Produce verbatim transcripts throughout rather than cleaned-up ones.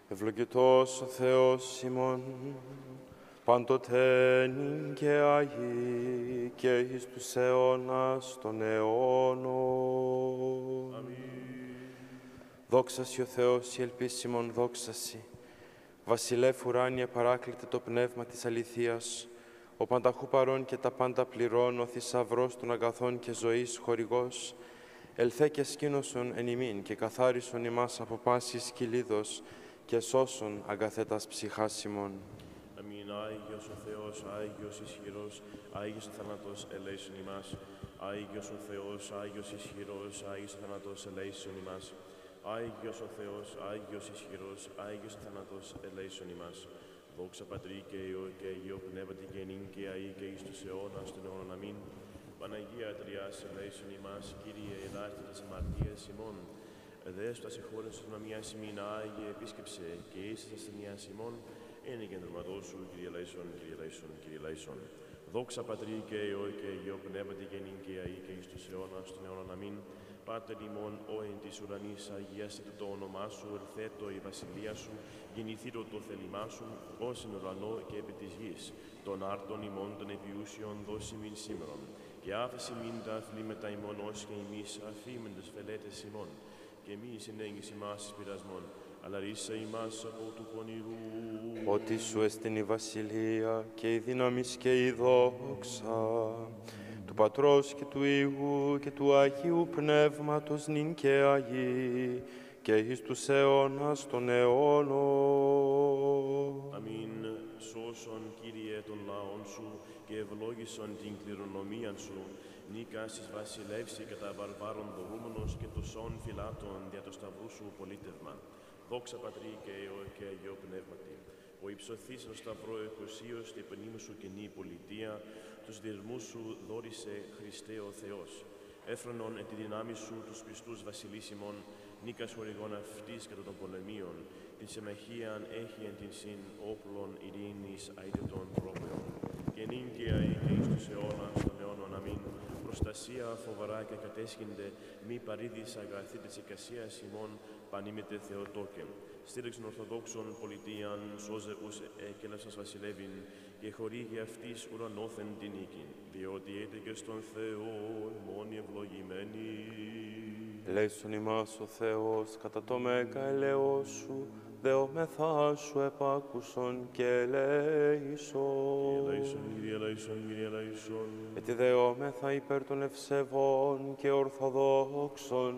Ευλογητός ο Θεός ημών, πάντοτε νυν και αγί και εις τους αιώνας των αιώνων. Αμήν. Δόξα σοι ο Θεός, η ελπίσιμον δόξα σοι. Βασιλεύ ουράνιε παράκλητε το πνεύμα της αληθείας, ο πανταχού παρών και τα πάντα πληρών, ο θησαυρός των αγαθών και ζωής χορηγός, ελθέ και σκήνωσον εν ημίν και καθάρισον ημάς από πάσης κυλίδος και σώσον αγαθέτας ψυχάς ημών. Αμήν. Άγιος ο Θεός, Άγιος ισχυρός, Άγιος ο θάνατος ελέησον ημάς. Άγιος ο Θεός, Άγιος ισχυρός, Άγιος ο θάνατος ελέησον ημάς. Άγιος ο Θεός, Άγιος ισχυρός, Άγιος ο θάνατος ελέησον ημάς. Δόξα Πατρί και Υιό και Αγίο Πνεύματι και νυν και αεί και εις τους αιώνας των αιώνων. Αμήν. Παναγία Τριάς ελέησον ημάς, Κύριε ελάστε τις αμαρτίες ημών. Δέστο τα συγχώρες των αμοιάς ημίν, Άγιε επίσκεψε και εις της ασθενείας ημών. Είναι και ενδροματός σου, Κύριε Λαϊσόν, Κύριε Λαϊσόν, Κύριε Λαϊσόν. Δόξα Πατρί και Υιό και Αγίο Πνεύματι και νυν και αεί και εις τους αιώνας των αιώνων. Αμήν. Πάτερ ημών, ο εν της ουρανής, αγιάσετε το όνομά σου, ελθέτω η βασιλεία σου, γεννηθήτω το θέλημά σου, ως εν ουρανό και επί της γης. Των άρτων ημών των επιούσιων δώσει μην σήμερον, και άφεση μην τα αθλήματα ημών, ως και εμείς αφήμεν τες φελέτες ημών, και μη συνέγγις ημάς εις πειρασμόν, αλλά ρίσα ημάς από του πονηρού. Ότι σου εστιν η βασιλεία και η δύναμις και η δόξα του Πατρός και του Υιού και του Αγίου Πνεύματος νυν και αγί και εις τους αιώνας των αιώνων. Αμήν. Σώσον, Κύριε, των λαών σου και ευλόγησον την κληρονομία σου. Νίκας εις βασιλεύσει κατά βαρβάρων δωρούμενος και το σών φυλάτων δια το σταυρού σου πολίτευμα. Δόξα Πατρί και Υιό και Αγίο Πνεύματι. Ο υψωθής στο σταυρό εκουσίως και πενήμου σου καινή πολιτεία, τους διεσμούς σου δόρισε Χριστέ ο Θεός. Έφρονον εν τη δυνάμει σου τους πιστούς βασιλείς ημών, νίκας χορηγών αυτής κατά των πολεμίων, την συμμαχίαν έχει εν την συν όπλων ειρήνης αίτητων πρόπαιων. Και νυν και αεί και εις τους αιώνας των αιώνων. Αμήν. Προστασία φοβερά και κατέσχυνται, μη παρήδης αγαθή της εικασίας ημών, πανήμητε Θεοτόκε. Στήριξον Ορθοδόξων πολιτείαν, σώζε ους έκελασας βασιλεύειν, και χορήγει αυτής ουρανόθεν την νίκη, διότι έτεκε στον Θεό μόνοι ευλογημένοι. Ελέησον ημάς ο Θεός κατά το μέγα ελαιός σου, δεόμεθά σου επάκουσον και ελέησον. Ελέησον, Κύριε, ελέησον, Κύριε, ελέησον. Έτσι δεόμεθα υπέρ των ευσεβών και ορθοδόξων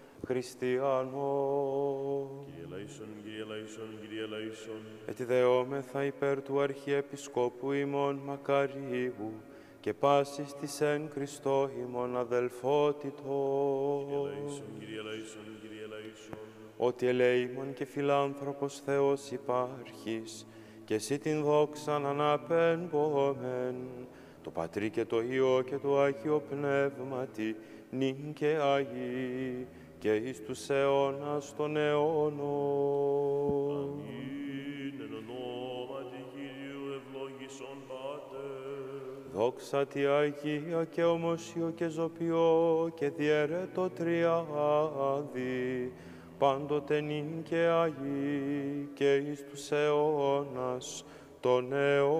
χριστιανών. Κύριε ελέησον, Κύριε, ελέησον, Κύριε, ελέησον. Έτσι δεόμεθα υπέρ του Αρχιεπισκόπου ημών Μακαρίου και πάσης της εν Χριστώ ημών αδελφότητος. Κύριε ελέησον, Κύριε, ελέησον, Κύριε, ελέησον. Ότι ελεήμων και φιλάνθρωπος Θεός υπάρχεις, και εσύ την δόξαν αναπέμπομεν, το Πατρί και το Υιό και το Άγιο Πνεύματι, νυν και αγί, και εις τους αιώνας των αιώνων. Αμήν. Εν ονόματι Κυρίου ευλόγησον Πάτερ. Δόξα τη Αγία και ομοσίο και ζωπιό και διαιρέτω τριάδι, πάντοτε νυν και αγί και εις τους αιώνας των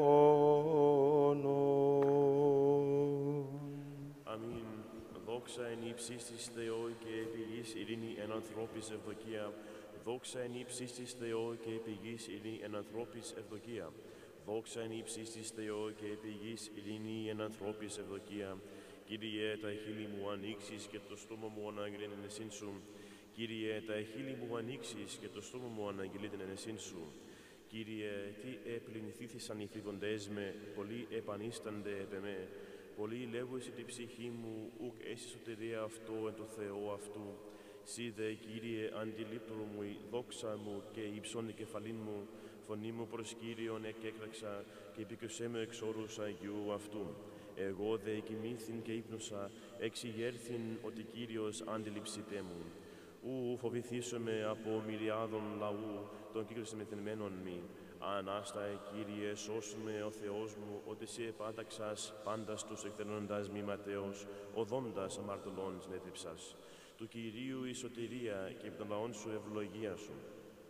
αιώνων. Αμήν. Δόξα εν ύψης της Θεό και επί γης ειρήνη εν ανθρώπης ευδοκία. Δόξα εν ύψης της Θεό και επί γης ειρήνη εν ανθρώπης ευδοκία. Δόξα εν ύψης της Θεό και επί γης ειρήνη εν ανθρώπης ευδοκία. Κύριε, τα χείλη μου ανοίξεις και το στόμα μου αναγγελεί την εσύν σου. Κύριε, τα χείλη μου ανοίξεις και το στόμα μου αναγγελεί την εσύν σου. Κύριε, τι επληνηθήθησαν οι φύγοντές με, πολλοί επανίστανται επ' εμέ. Πολλοί λέγουσι τη ψυχή μου, ουκ έσυ σωτηρία αυτό εν το Θεό αυτού. Σύ δε, Κύριε, αντιλήπτρο μου, η δόξα μου και η υψώνη κεφαλήν μου, φωνή μου προς Κύριον εκέκραξα και επίκουσέ με εξ όρους Αγίου αυτού. Εγώ δε κοιμήθην και ύπνωσα, εξηγέρθην ότι Κύριος αντιληψητέ μου. Ου φοβηθήσομαι από μυριάδων λαού, των κύκλων μεθενμένων μη. Ανάστα, Κύριε, σώσου με ο Θεός μου, ότι σε επάταξας πάντας τους εκθενώντας μη ματέως, οδόντας αμαρτωλών συνέτριψας. Του Κυρίου η σωτηρία και επί των λαών σου ευλογία σου.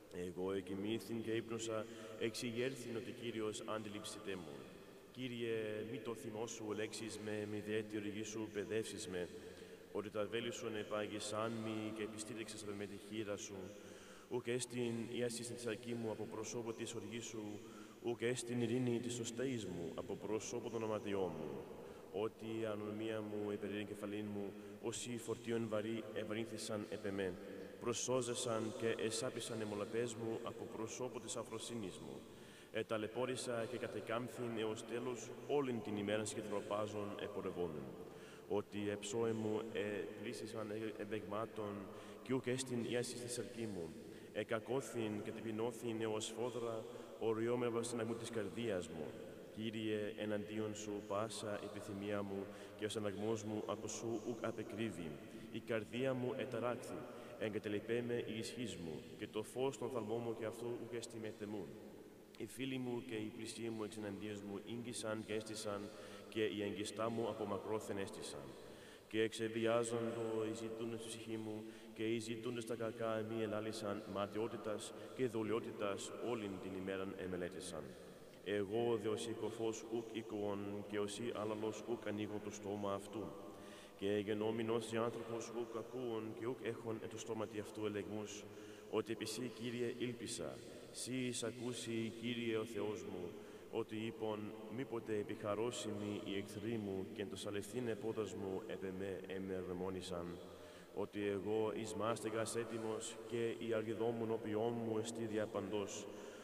Εγώ εκοιμήθην και ύπνωσα, εξηγέρθην ότι Κύριος αντιλήψητε μου. Κύριε, μη το θυμό σου λέξεις με, μη δε τη οργή σου παιδεύσεις με, ότι τα βέλη σου ενεπάγησαν μη και επιστήριξες με τη χείρα σου, ουκ έστιν η άσκηση της αρκή μου από προσώπο της οργής σου, ουκ έστιν ειρήνη της οσταής μου από προσώπο των αματιών μου. Ότι η ανομία μου υπερήρην κεφαλήν μου, όσοι φορτίων βαρύ ευαρύνθησαν επ' εμέ, προσώζεσαν και εσάπησαν εμολαπές μου από προσώπο της αφροσύνης μου. Εταλαιπώρησα και κατεκάμφθην έως τέλος όλην την ημέρα σχεδροπάζων επορευόμεν. Ότι εψώε μου επλήσισαν ευεγμάτων και ουκ έστιν η άσκηση της αρκή μου. Εκακώθην και τυπινώθην έως φόδρα, οριόμευα στην αγμού της καρδίας μου. Κύριε, εναντίον σου πάσα επιθυμία μου και ο αναγμός μου από σου ουκ απεκρύβει. Η καρδία μου εταράκθη, εγκατελειπέ με η ισχύς μου και το φως των θαλμών μου και αυτού ουκ εστιμέτεμουν. Οι φίλοι μου και οι πλησίοι μου εξ εναντίας μου ήγγισαν και έστησαν και οι εγγιστά μου από μακρόθεν έστησαν. Και εξεβιάζοντο οι ζητούντες στη ψυχή μου και οι ζητούντες τα κακά μη ελάλησαν ματιότητας και δολιότητας όλην την ημέραν εμελέτησαν. Εγώ δε ως οικοφός ουκ οικουον και όσοι άλλαλος ουκ ανοίγουν το στόμα αυτού. Και γενόμην ως άνθρωπος ουκ ακούων και ουκ έχων εν το στόματι αυτού ελεγμούς, ότι επί σύ, Κύριε, ήλπισα, σύ εις ακούσει, Κύριε ο Θεός μου, ότι είπον μήποτε επιχαρώσιμοι οι εχθροί μου και εν το σαλευθύν επόδας μου επ' εμέ εμερμόνησαν, ότι εγώ εις μάστεγας έτοιμος και η αργυδό μου νοποιόν μου εστί διαπαντός,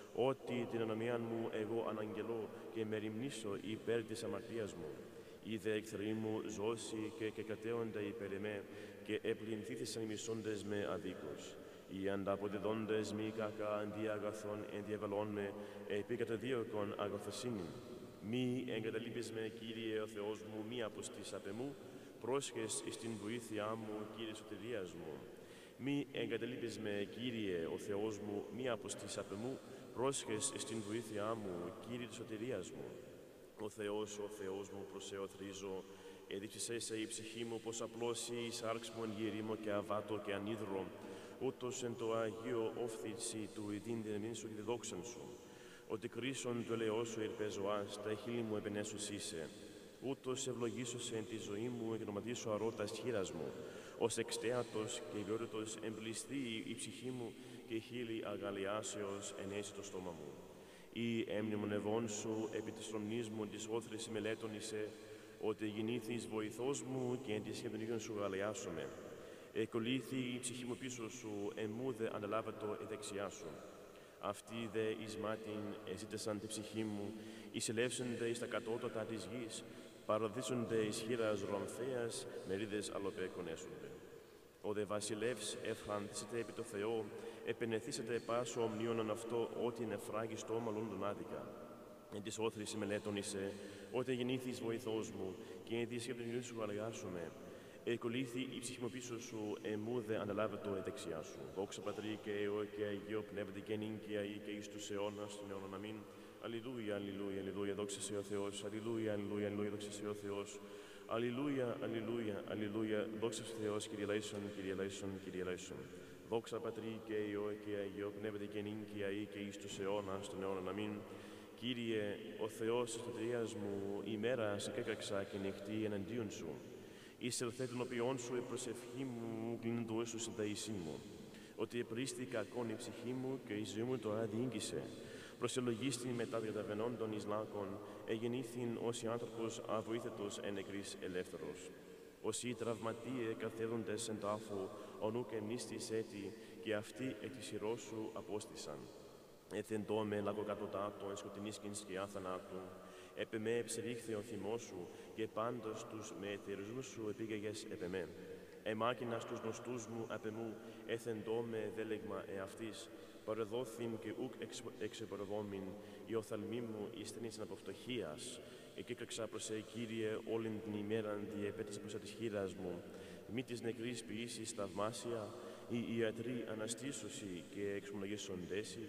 ότι την ανομίαν μου εγώ αναγγελώ και μεριμνήσω υπέρ της αμαρτίας μου. Είδε εχθροί μου ζώσει και κεκατέονται υπέρ εμέ και επλυνθήθησαν οι μισώντες με αδίκως. Οι ανταποδιδόντες μη κακά αντί αγαθών ενδιαβαλών με επί καταδίωκον αγαθοσύνην. Μη εγκαταλείπεις με, Κύριε ο Θεός μου, μη αποστείς απ' εμού, πρόσχες εις την βοήθειά μου, Κύριε σωτηρίας μου. Μη εγκαταλείπεις με, Κύριε ο Θεός μου, μη αποστείς απ' εμού, πρόσχες εις την βοήθειά μου, Κύριε της σωτηρίας μου. Ο Θεός, ο Θεός μου, προς Θεό θρίζω, έδειξε σε η ψυχή μου πως απλώς η σάρξ μου εν γυρίμω και αβάτω και ανίδρο, ούτως εν το Αγίο όφθητσι του ειδήν δυναμήν σου και τη δόξαν σου. Ότι κρίσον του ελαιός σου ηρπεζοάς, τα χείλη μου επενέσους είσαι. Ούτως ευλογήσωσε εν τη ζωή μου εγγνωματίσω αρώτας χείρας μου, ως εξτέατος και ιδιότητος εμπληστεί η ψυχή μου και χείλη αγαλιάσεως ενέσει το στόμα μου. Ή εμνημονευών σου επί της τρομνής μου της όθρης μελέτων είσαι, ότι γεννήθης βοηθός μου και εν τη σχεδόν ίδιον σου γαλιάσομαι. Εκολύθη η ψυχή μου πίσω σου, εμού δε αναλάβατο η δεξιά σου. Αυτοί δε εις μάτιν εζήτησαν τη ψυχή μου, εισελεύσονται εις τα κατώτατα της γης, παραδείσονται εις χείρας ρομφέας, μερίδες αλλοπέκων έσονται. Ο δε βασιλεύς ευχανθήσετε επί το Θεό, επενεθήσετε πάσο ομνίωναν αυτό, ότι είναι φράγιστο μαλλον τον άδικα. Εν της όθρης μελέτων είσαι, ότι γεννήθης βοηθός μου, και εν της σκεπτονιού σου γαλιάσομαι. Εκολύθη η ψυχή μου πίσω σου, εμού δε αναλάβετο η δεξιά σου. Δόξα Πατρί και Υιό και Αγίο Πνεύματι και νυν και αεί και εις τους αιώνας των αιώνων. Αμήν. Αλληλούια, αλληλούια, αλληλούια, δόξα σε ο Θεός. Αλληλούια, αλληλούια, αλληλούια, δόξα σε ο Θεός. Αλληλούια, αλληλούια, αλληλούια, δόξα σε ο Θεός, Κύριε Λέησον, Κύριε Λέησον, Κύριε Λέησον. Δόξα Πατρί και Υιό και Αγίο Πνεύματι και νυν και αεί και εις τους αιώνας των αιώνων. Αμήν. Κύριε, ο Θεός της σωτηρίας μου, ημέρα σε κέκαξα και νυχτή εναντίον σου. Εισελθέ τον οποίον σου η προσευχή μου κλείνοντο σου στην ταΐσή μου. Ότι επρίστη κακόν η ψυχή μου και η ζωή μου το αδιήγγισε. Προσελογίστη μετά διαταβενών των Ισλάκων, εγεννήθην ως η άνθρωπος αβοήθετος εν νεκρής ελεύθερος. Όσοι τραυματίε καθέδοντες εν τάφου, ονού και μνήστης έτη, και αυτοί εκ της ηρώς σου απόστησαν. Εθεντώ με λαγοκατοτάτω εν σκοτεινής και σκιά θανάτου. Επ' εμέ εψερίχθη ο θυμός σου, και πάντως τους με εθερισμούς σου επήγαγες επ' εμέ. Εμάκινας τους γνωστούς μου απ' εμού, έθεντό με δέλεγμα εαυτής, παρεδόθην και ούκ εξεπορευόμην, η οφθαλμή μου εις από φτωχίας. Εκήκαξα προς σε, Κύριε, όλην την ημέραν διεπέτησε προς της χείρας μου. Μη της νεκρής ποιήσεις θαυμάσια, οι ιατροί αναστήσουσι και εξομολογήσοντέσι.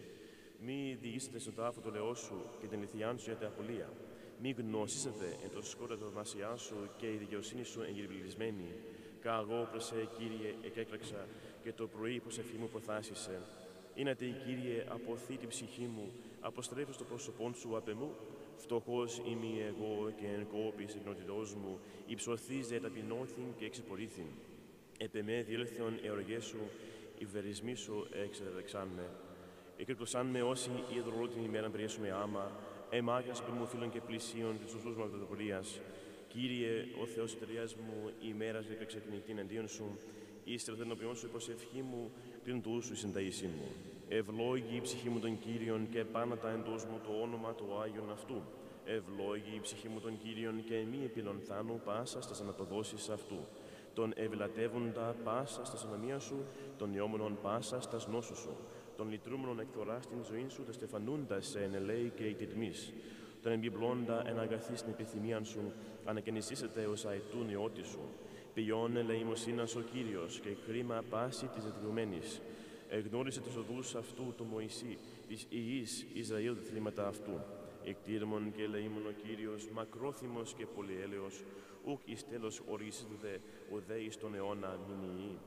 Μη διηγήσετε στον τάφο το λαιό σου και την λιθιάν σου για την απολία. Μη γνώσισετε εν το σκόρα του θαυμασιά σου και η δικαιοσύνη σου εγγυριπλισμένη. Καγώ προς σε, Κύριε, εκέκραξα και το πρωί προσευχή μου προθάσισε. Είνατε, Κύριε, αποθεί την ψυχή μου, αποστρέφει το πρόσωπόν σου απ' εμού. Φτωχός είμαι εγώ και εν κόπης εκνότητός μου, υψωθείς δε ταπεινώθην και εξυπορήθην. Επ' εμέ διέλθον εωργές σου, οι βερισμοί σου εξεδεξάν με. Εκρυπτωσάν με όσοι η εδρολό την ημέρα περιέσουμε άμα, εμάγιας πυρμοφύλων και πλησίων και σωστούς μαγδοτοπολίας. Κύριε, ο Θεός εταιρείας μου, η ημέρα δίκαξε την εντίον σου, η στραθενοποιών σου υποσευχή μου, την του σου η συνταΐσή μου. Ευλόγη η ψυχή μου των Κύριων και επάνατα εντός μου το όνομα του Άγιον αυτού. Ευλόγη η ψυχή μου των Κύριων και μη επιλον θάνου πάσα στας αναποδόσεις αυτού. Τον ευλατεύοντα πάσα στας ανομία σου, τον ιόμονον πάσα στας νόσου σου. Τον λυτρούμενον εκθορά στην ζωή σου, τα στεφανούντα σε εν ελέη και ητιτμής. Τον εμπιπλώντα εν αγαθή στην επιθυμίαν σου, ανακαινησίσετε ως αετούν ιώτη σου. Ποιόν ελεημοσύνας ο Κύριος και κρίμα πάση της δεδομένης. Εγνώρισε τους οδούς αυτού το Μωυσή, της ιής Ισραήλ τα θλίματα αυτού. Εκτήρμον και ελεήμον ο Κύριος, μακρόθυμος και πολυέλεος, ουκ εις τέλος ορίσιδε, ουδέ εις τον αιώνα μηνυή.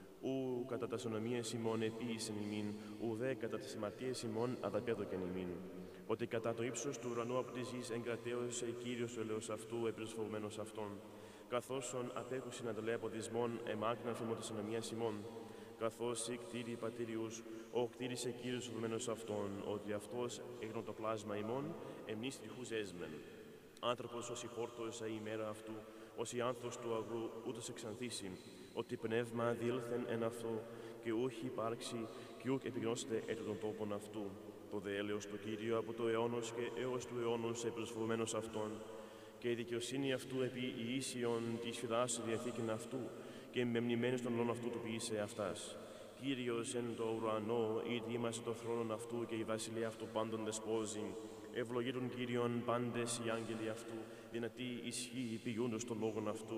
Ου κατά τας ονομίες ημών επίησεν ημίν, ουδέ κατά τις αμαρτίες ημών αδαπέδοκεν ημίν. Ότι κατά το ύψος του ουρανού από της γης εγκρατέωσε Κύριος ο ελαιός αυτού, επισφοβμένος αυτόν. Καθώσον απέχουσιν αντελέ αποδισμών, εμάκρυναν φήμο της ονομίας ημών. Καθώς η κτήρη πατήριους, ο κτήρισε Κύριος οδομένος αυτόν, ότι αυτός έγνω το πλάσμα ημών, εμνείς τριχούς έσμεν. Άνθρωπος ως η χόρτος η ημέρα αυτού, ως η άνθος του αγρού, ούτως εξανθήσει, ότι πνεύμα διήλθεν εν αυτό, και ούχ υπάρξει, και ούχ επιγνώστε έτω των τόπων αυτού. Το δε έλεος του Κύριο από το αιώνος και έως του αιώνος επισφοβμένος αυτόν, και η δικαιοσύνη αυτού επί η ίσιον της φυλάς διαθήκην αυτού, και μεμνημένος των λόγων αυτού του ποιήσε αυτάς. Κύριος εν το ουρανό, ητήμασε το θρόνον αυτού και η βασιλεία αυτού πάντων δεσπόζει. Ευλογεί τον Κύριον πάντες οι άγγελοι αυτού, δυνατή ισχύει πηγούντος των λόγων αυτού,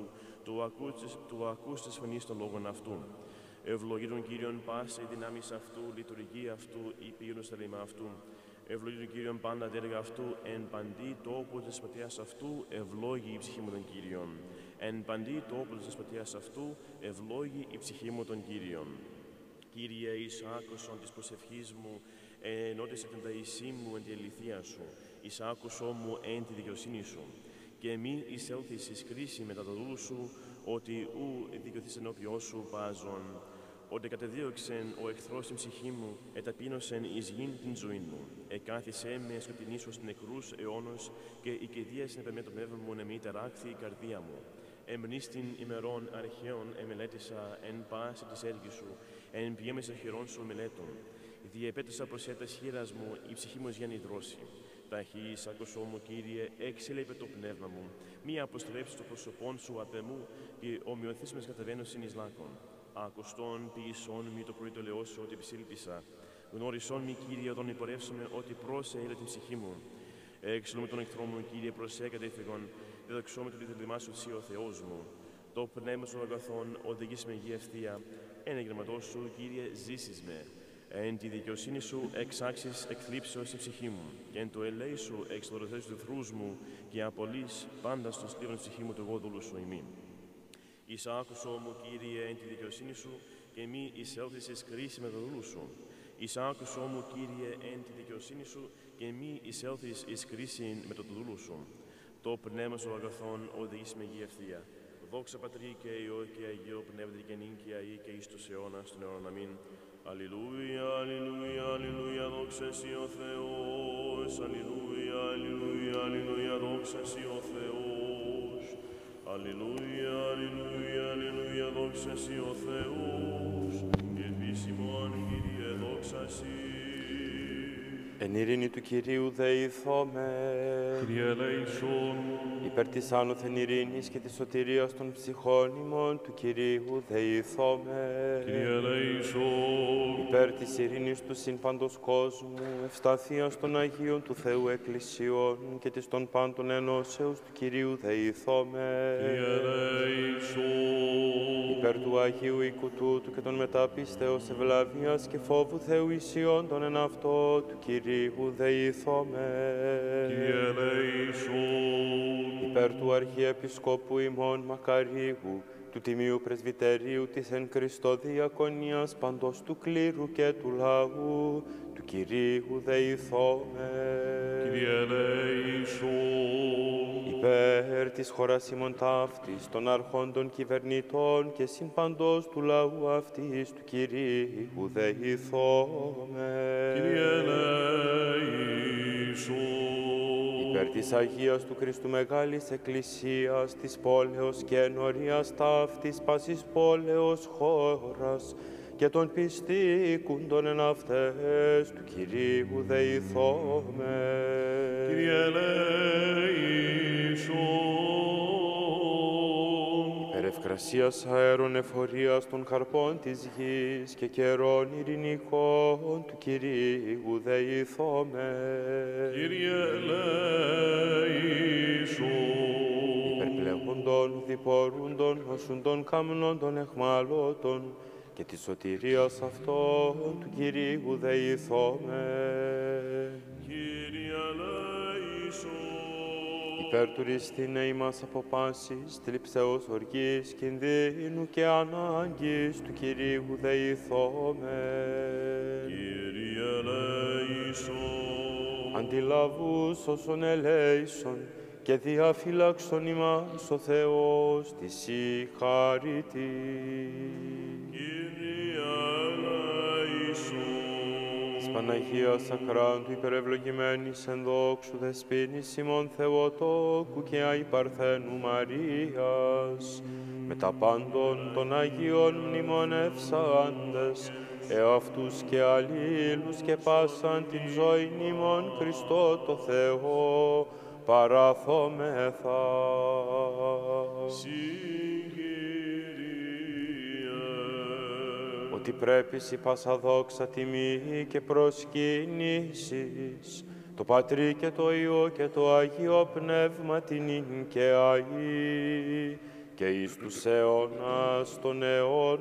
του ακούς της φωνής των λόγων αυτού. Ευλογεί τον Κύριον πάσε η δυνάμεις αυτού, λειτουργία αυτού, η πηγούντος τα λίμα αυτού. Ευλογεί τον Κύριον πάντα έργα αυτού, εν παντή τόπο της πατιάς αυτού, ευλόγει η ψυχή μου τον Κύριον. Εν παντή τόπο της πατιάς αυτού, ευλόγει η ψυχή μου τον Κύριον. Κύριε, εις άκουσον της προσευχής μου, ενώτισε την ταΐσή μου εν τη αληθεία σου, εις άκουσό μου εν τη δικαιοσύνη σου. Και μη εισέλθεις εις κρίση μετά το δούλου σου, ότι ου δικαιωθείς ενώπιό σου πάζον. Ότι κατεδίωξεν ο εχθρός την ψυχή μου, εταπείνωσεν εις γην την ζωή μου. Εκάθισέ με σκοτεινήσω στην νεκρούς αιώνος, και η κηδεία επ' εμέ το πνεύμα μου να μη τεράχθη η καρδία μου. Εμνίστην ημερών αρχαίων εμελέτησα εν πάση της έργης σου, εν ποιέμες εχειρών σου μελέτων. Διεπέτωσα προς έτας χείρας μου, η ψυχή μου γέννη δρόση. Ταχύς άκουσό μου, Κύριε, έξελεπε το πνεύμα μου. Μη αποστρέψεις το πρόσωπόν σου απ' εμού, και ομοιωθείς μες καταβαίνωσιν εις λάκων. Ακουστών ποιησών μη το πρωί το λεό σου, ότι επισήλπισα. Γνώρισόν μη, Κύριε, όταν υπορεύσομαι, ότι πρόσεηλε την ψυχή μου. Έξυλο με τον εχθρό μου, Κύριε, προσέκατε ηθεγόν. Διδαξώ με το λιθελημά σου, εσύ ο Θεός μου. Το πνεύμα σου αγαθών, οδηγείς με γη ευθεία. Εν εγγραμματό σου, Κύριε, ζήσεις με. Εν τη δικαιοσύνη σου εξάξεις εκθλίψεως η ψυχή μου, και εν το ελέη σου εξδωροθέσεις του εχθρούς μου, και απολύς πάντα στον στήβον ψυχή μου το εγώ δούλου σου ημί. Εις άκουσό μου, Κύριε, εν τη δικαιοσύνη σου, και μη εισέλθεις εις κρίση με το δούλου σου. Εις άκουσό μου, Κύριε, εν τη δικαιοσύνη σου, και μη εισέλθεις εις κρίση με το δούλου σου. Το πνεύμα σου αγαθών οδηγείς με γη ευθεία. Δόξα Πατρί και Υιό και Αγίο Πνεύματι και νυν και αεί και εις τους αιώνας των αιώνων. Αμήν. Αλληλούια, αλληλούια, αλληλούια, δόξα εσύ ο Θεός. Αλληλούια, αλληλούια, αλληλούια, δόξα εσύ ο Θεός. Αλληλούια, αλληλούια, αλληλούια, δόξα εσύ ο Θεός. Και επίσημον, Κύριε, δόξα εσύ. Εν ειρήνη του Κυρίου δεηθώμε. Κύριε ελέησον. Υπέρ της άνωθεν ειρήνης και της σωτηρίας των ψυχών ημών του Κυρίου δεηθώμε. Κύριε ελέησον. Υπέρ της ειρήνης του συν παντός κόσμου, ευσταθίας των Αγίων του Θεού Εκκλησιών και της των πάντων ενώσεως του Κυρίου δεηθώμε. Κύριε ελέησον. υπέρ του Αγίου οίκου τούτου και των μεταπίστεως ευλαβίας και φόβου Θεού ισιών τον εν αυτό του Κυρίου δεηθώμε. Κύριε ελέησον. Υπέρ του Αρχιεπισκόπου ημών Μακαρίου, του Τιμίου Πρεσβυτερίου της εν Χριστώ Διακονίας παντός του κλήρου και του λαού, του Κυρίου δεηθώμε. Κύριε ελέησον. Υπέρ της χώρας ημών ταύτης, των αρχόντων κυβερνητών και συμπαντός του λαού αυτής, του Κυρίου δεηθώμε. Κύριε ελέησον. Υπέρ της Αγίας του Χριστού Μεγάλης Εκκλησίας, της πόλεως και ενορίας ταύτης, πάσης πόλεως χώρας, και των πιστήκουντων εν αυτές, του Κυρίου δεηθώμε. Κύριε ελέησον. Υπέρ ευκρασίας αέρων εφορίας των καρπών της γης και καιρών ειρηνικών, του Κυρίου δεηθώμε. Κύριε ελέησον. Υπερπλεγόντων, διπορούντων, νοσούντων, καμνόντων, εχμαλώτων, και της σωτηρίας αυτών του Κυρίου δεηθώμε. Κύριε ελέησον. Υπέρ του ρηστίνε ημάς από πάσης, θλιψεώς οργής, κινδύνου και ανάγκης του Κυρίου δεηθώμε. Κύριε ελέησον. Αντιλαβούς όσων ελέησον και διαφύλαξον ημάς ο Θεός της συγχαρητή. Κύριε ελέησον. Της Παναγίας Ακράντου υπερευλογημένης εν δόξου δεσποίνης ημών Θεοτόκου και αι Παρθένου Μαρίας, με τα πάντων των Αγίων μνημονεύσαντες, εαυτούς και αλλήλους και πάσαν την ζωή ημών Χριστό το Θεό, παραθόμεθα. Ότι πρέπει σοι πάσα δόξα τιμή και προσκύνησης, το Πατρί και το Υιό και το Αγίο Πνεύμα την ίν και αΐ, και εις τους αιώνας των αιώνων.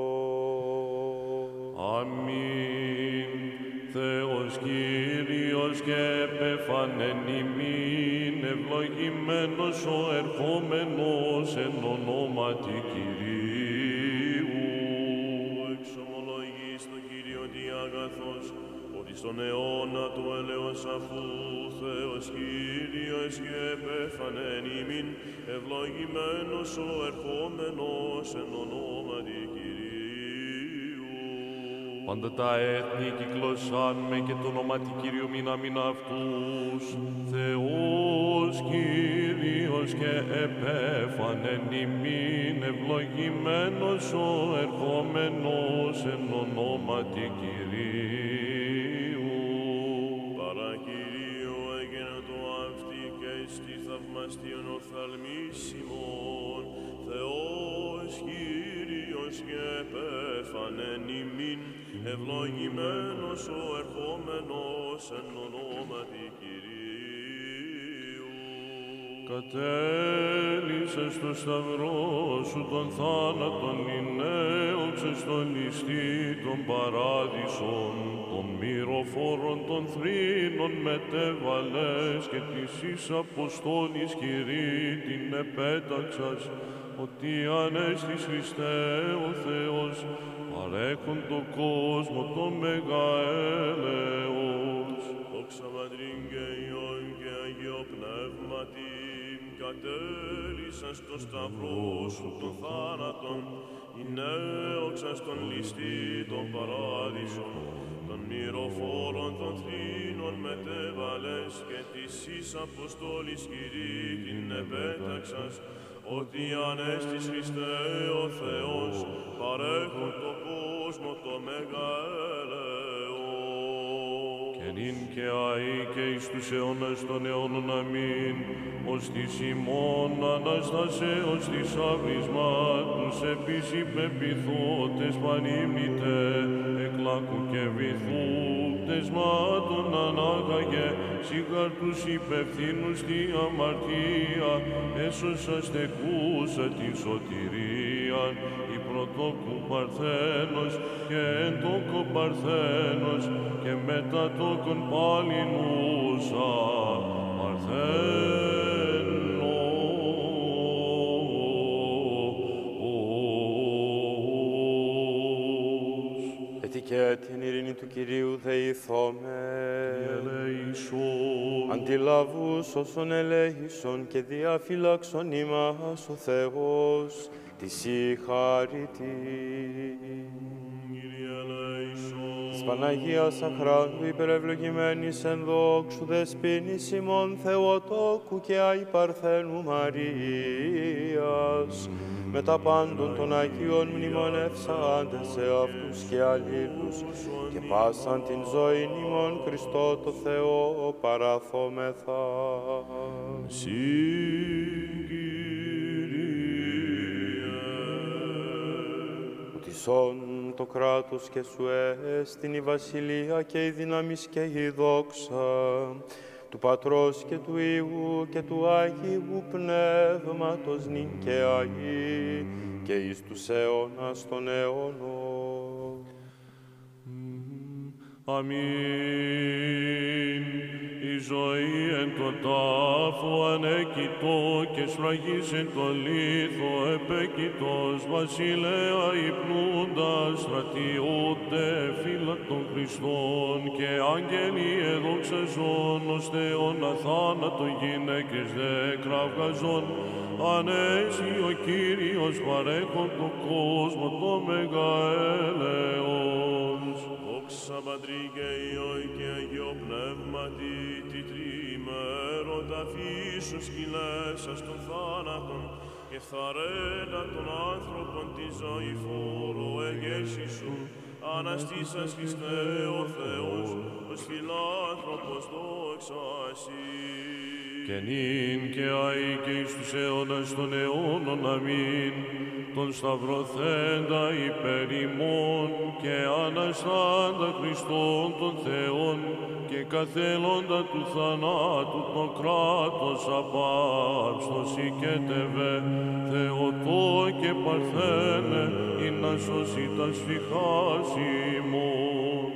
Αμήν. Θεός Κύριος και επεφανέν ημίν, ευλογημένος ο ερχόμενος εν ονόματι Κυρίου. Εξομολογείς το Κύριο τι αγαθός, ότι στον αιώνα του έλεος αφού Θεός Κύριος και επέφανεν ημίν, ευλογημένος ο ερχόμενος εν ονόματι Κυρίου. Πάντα τα έθνη κυκλωσάν με και το όνομα Κύριου μην αμήν αυτούς. Θεός Κύριος και επέφανεν ημίν, ευλογημένος ο ερχόμενος εν ονόματι Κυρίου. Παρακυρίο έγινε το αυτή και στη θαυμαστίον οφθαλμίσιμον, Θεός Κύριος και επέφανεν ημίν, ευλογημένος ο ερχόμενος εν ονόματι Κυρίου. Κατέλυσες στο σταυρό σου τον θάνατον, ενέωξες τον νηστή των παράδεισων, των μυροφόρων των θρήνων μετέβαλες και της εις αποστόλης Κυρί την επέταξας, ότι Ανέστης Χριστέ ο Θεός παρέχον το κόσμο το μεγαέλεος. Δόξα Πατρήν και Υιόν και Αγίο Πνεύματι, κατέλυσαν στο σταυρό σου τον θάνατον, ενέωξας τον ληστή των παράδεισων, των μυροφόρων των θρήνων μετέβαλες και της εις αποστόλης Κυρί την επέταξας, ότι Ανέστης Χριστέ ο Θεός παρέχον το κόσμο το μεγαέλεος. Και νυν και αεί και εις τους αιώνας των αιώνων αμήν, ως της ημών Αναστασέως της αυρισμάτους επί υπεπιθώτες πανήμνητε, εκλάκου και βυθού πτεσμάτων ανάγαγε, σιγάρ τους υπευθύνους τη αμαρτία, έσωσας τεκούς ασκούσα τη σωτηρία, η πρωτόκου Παρθένος και εν τόκο Παρθένος και μετά τόκον πάλινούσα Παρθένος. Και την ειρήνη του Κυρίου δεηθώμε. Ελέησον. Αντιλαβούς όσων ελέησον και διαφυλάξον ημάς ο Θεός της η χάρητη. Κύριε ελέησον. Της Παναγίας Αχράντου υπερευλογημένης εν δόξου δεσποίνης ημών Θεοτόκου και Άη Παρθένου Μαρίας, με τα πάντων των Αγίων μνημονεύσαντε σε αυτούς και αλλήλους και πάσαν την ζωή ημών Χριστό το Θεό παραθόμεθα. Συ, Κύριε. Οτισόν το κράτος και σου έστειν η βασιλεία και η δύναμις και η δόξα του Πατρός και του Υιού και του Αγίου Πνεύματος νυν και αεί και εις τους αιώνας των αιώνων. Αμήν. Η ζωή εν το τάφο ανέκητο και σφραγής εν το λίθο επέκητος, βασιλέα υπνούντα στρατιώτε φύλλα των Χριστών και άγγελοι εδόξαζον ως Θεόν αθάνατο γυναίκες δε κραυγαζόν, ανέσει ο Κύριος παρέχον τον κόσμο το μεγαέλεος. Δόξα Πατρί και Υιό και Αγίο Πνεύματι, τη τριημέρωτα φύσου σκυλέσας των θάνατων και φθαρένα των άνθρωπων τη ζωή φόρο εγέσισου, αναστήσας Χριστέ ο Θεός, ως φιλάνθρωπος δόξασι. Και νυν και αεί και εις τους αιώνας των αιώνων, αμήν, τον σταυρωθέντα υπέρ ημών και αναστάντα Χριστόν των Θεών και καθέλοντα του θανάτου το κράτος απάψτωση και τεβέ, Θεοτό και Παρθένε, ή να σώσει τα σφιχάς ημών.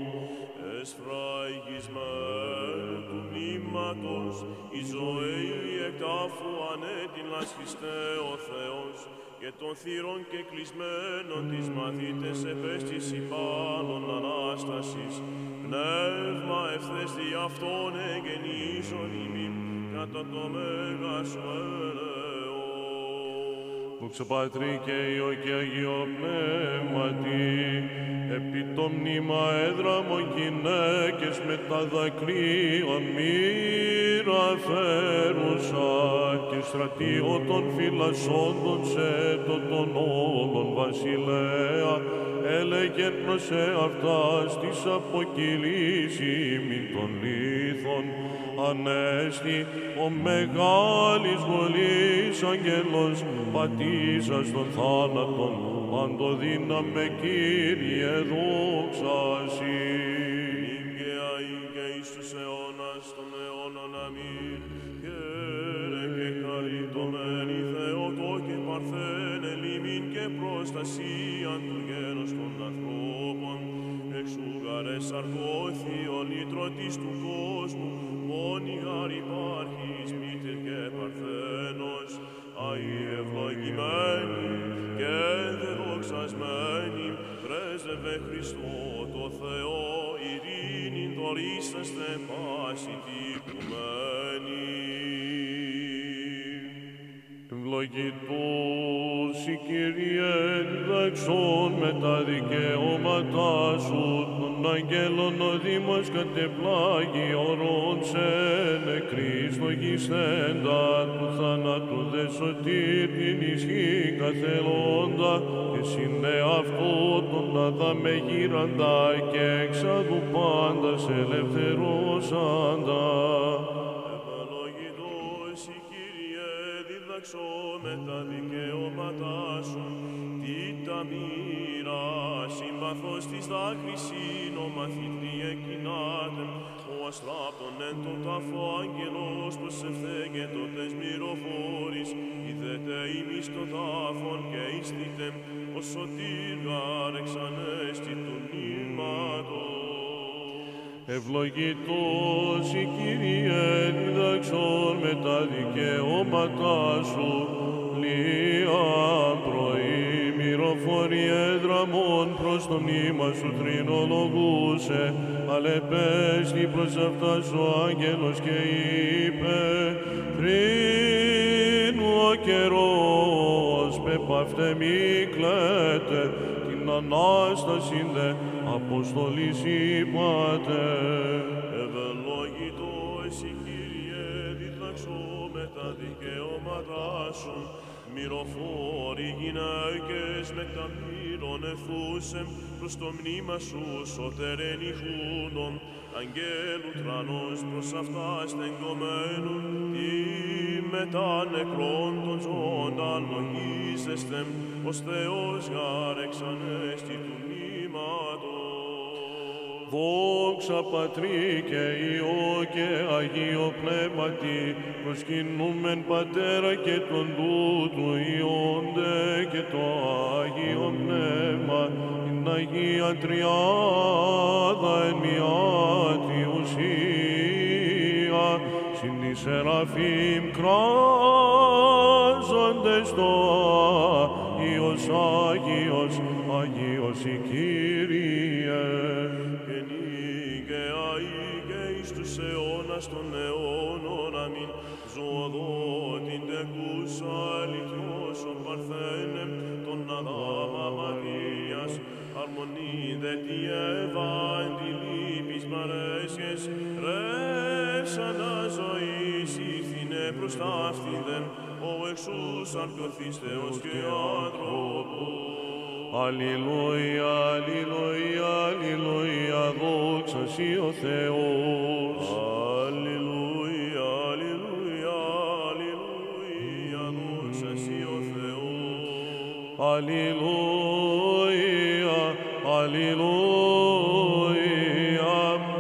Εσφραγισμένου του μνήματος, η ζωή εκ τάφου ανέτειλας Χριστέ ο Θεός, και των θύρων και κλεισμένων της μαθήτες επέστης υπάλλων Ανάστασης, πνεύμα ευθέστη αυτόν εγενήσον ημίν, κατά το μέγα σου έλεος. Δόξα Πατρί και Υιό και Αγίο Πνεύματι, επί το μνήμα έδραμο γυναίκες με τα δακρύων μοίρα φέρουσα και στρατιώτων φυλασσόντων σε το των όλων βασιλέα, έλεγεν προς εαυτάς της αποκυλής ημίν των λίθων, ανέστη ο μεγάλης βολής αγγελός, πατήσας των θάνατων, παντοδύναμε Κύριε δόξασι. Νυν και αεί και εις τους αιώνας των αιώνων αμήν, χαίρε και χαριτωμένη Θεοτό και Παρθένε λιμήν και προστασίαν του γένος των ανθρώπων, εξούγαρες αρκώθιον ήτρωτης του κόσμου, μόνη γάρ υπάρχεις μήτηρ και Παρθένος, αεί ευλογημένη και δεδοξασμένη, πρέσβευε Χριστό το Θεό, ειρήνην δωρήσαστε πάση τυπουμένη. Ευλογητός η Κύριε διδαξών με τα δικαιώματά σου, των αγγέλων ο Δήμος κατεπλάγει ορών σε νεκρής λογισθέντα, του θανάτου δε σωτήρ την ισχύ καθελώντα, και συνέ αυτό τον αδάμε γύραντα και εξαδού πάντα σε ελευθερώσαντα. Ευλογητός η Κύριε διδαξώ με τα δικαιώματά σου, τι τα μοίρα, συμπαθώς της δάκρυσιν, ο μαθητή εκκινάται, ο αστράπτων εν τον τάφο άγγελος προσευθέγε τότες μυροφόρης, είδετε ημείς το τάφον και ίστητε, ο σωτήρ γάρεξανέστη του νήματος. Ευλογητός η Κύριε διδαξών με τα δικαιώματά σου, λία πρωί μυροφοριέ δραμών προς το νήμα σου τρινολογούσε, αλεπέστη προς αυτάς ο άγγελος και είπε, πριν ο καιρός πεπαύτε μη κλαίτε, την Ανάσταση δε αποστολής είπατε. Ευλογητός η Κύριε διδαξώ με τα δικαιώματά σου, μυροφόροι γυναίκες με τα μύρων εθούσεμ προς το μνήμα σου σώτερεν ηχούντον, αγγέλου τρανός προς αυτάς τεγκωμένου, τι μετά νεκρών των ζώντων λογίζεστε, ως Θεός γάρεξανέστη του νήματος. Δόξα Πατρί και Υιό και Αγίο Πνεύματι, προσκυνούμεν Πατέρα και τον τούτου Υιόντε και το Άγιο Πνεύμα, την Αγία Τριάδα εν μιάτη ουσία, συν τη Σεραφείμ κράζοντες το Άγιος, Άγιος, Άγιος η Κύριε. Και νίκαι αεί και εις τους αιώνας των αιώνων, αμήν. Ζωοδότην τεκούσα αληθιώσον παρθένε, τον Αδάμα Μαρίας, αρμονίδε τη Εύα εν τη λύπης παρέσχες, ρεύσανα ζωής ήρθινε προς ταύτιδεν, ο εξούς αρκωθείς Θεός και άνθρωπος. Αλληλούια, αλληλούια, αλληλούια, δόξα σοι ο Θεός. Αλληλούια, αλληλούια, αλληλούια, δόξα σοι ο Θεός. Αλληλούια, αλληλούια,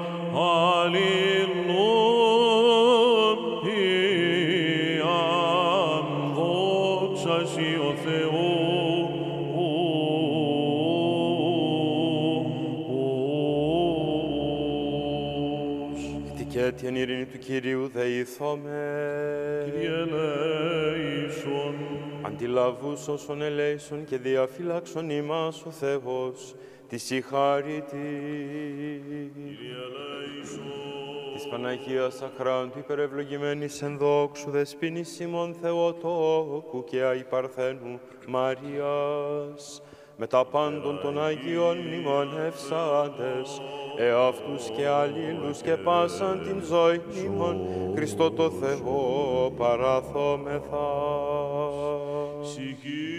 αλληλούια, δόξα σοι ο Θεός. Και την ειρήνη του Κυρίου δεηθώμε. Κύριε ελέησον. Αντιλαβούς όσων ελέησον και διαφύλαξον ημάς ο Θεός, της η χάρη της. Κύριε ελέησον. Της Παναγίας Αχράντου υπερευλογημένης εν δόξου δεσποίνης ημών Θεοτόκου και αη Παρθένου Μαρίας, με τα πάντων των Αγίων μνημονεύσαντες, εαυτούς και αλλήλους και πάσαν την ζωή ημών, Χριστό το Θεό παραθόμεθα. Συ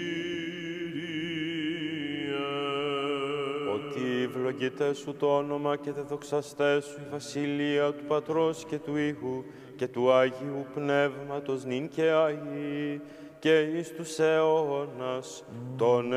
Ότι ευλογητέ σου το όνομα και δε δοξαστέ σου η βασιλεία του Πατρός και του Υιού και του Αγίου Πνεύματος νυν και αεί και εις τους αιώνας των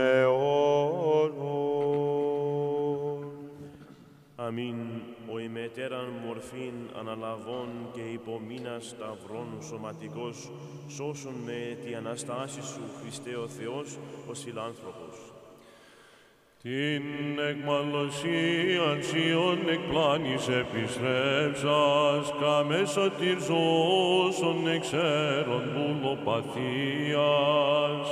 αιώνων. Αμήν. Ο ημετέραν μορφήν αναλαβών και υπομείνας σταυρών σωματικός, σώσον με τη Αναστάση σου, Χριστέ ο Θεός, ο φιλάνθρωπος. Την εκμαλωσίαν σιών εκπλάνης επιστρέψας, κάμε σωτήρ ζώσον εξαίρον βουλοπαθίας.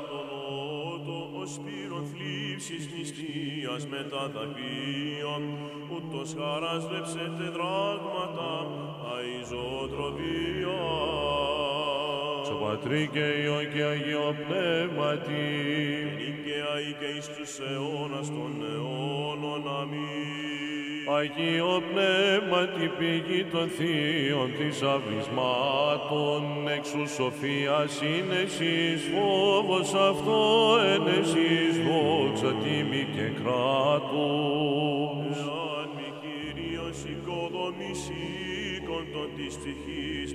Ο σπύρον θλίψης νηστείας με τα δακρύα, ούτως χαράς βλέψετε δράγματα, αηζοτροπία. Στο Πατρί και Υιό και Αγίο Πνεύματι, και αεί και εις τους αιώνας των αιώνων. Αμήν. Αγίο Πνεύματι πηγή των Θείων θησαυρισμάτων, εξού σοφίας είναι εσείς, φόβος αυτό εν εσείς, δόξα τιμή και κράτος. Εάν μη Κύριος οικοδομής οίκοντον της ψυχής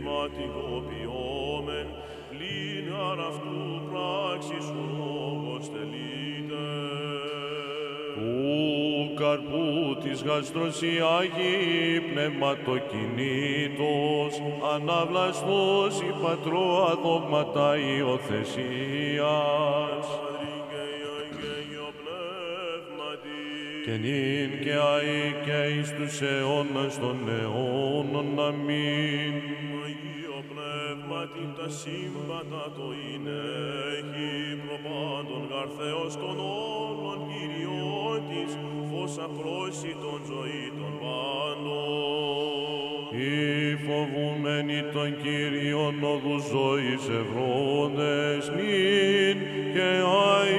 ματικοποιόμεν, πλην αρ' αυτού πράξεις ο λόγος τελείται. του καρπού της γαστρός η Άγιη πνευματοκινήτως, αναβλαστός η πατρόα δόγματα υιοθεσίας. Και νυν και αεί και εις τους αιώνας των αιώνων. Αμήν. Αγίο Πνεύματι τα σύμπατα το είναι, έχει προπάντων γαρθέως των όλων Κυριώτης, φως απρόσιτον ζωή των πάντων. Οι φοβούμενοι των Κύριων οδούς ζωής ευρώντες, νυν και αεί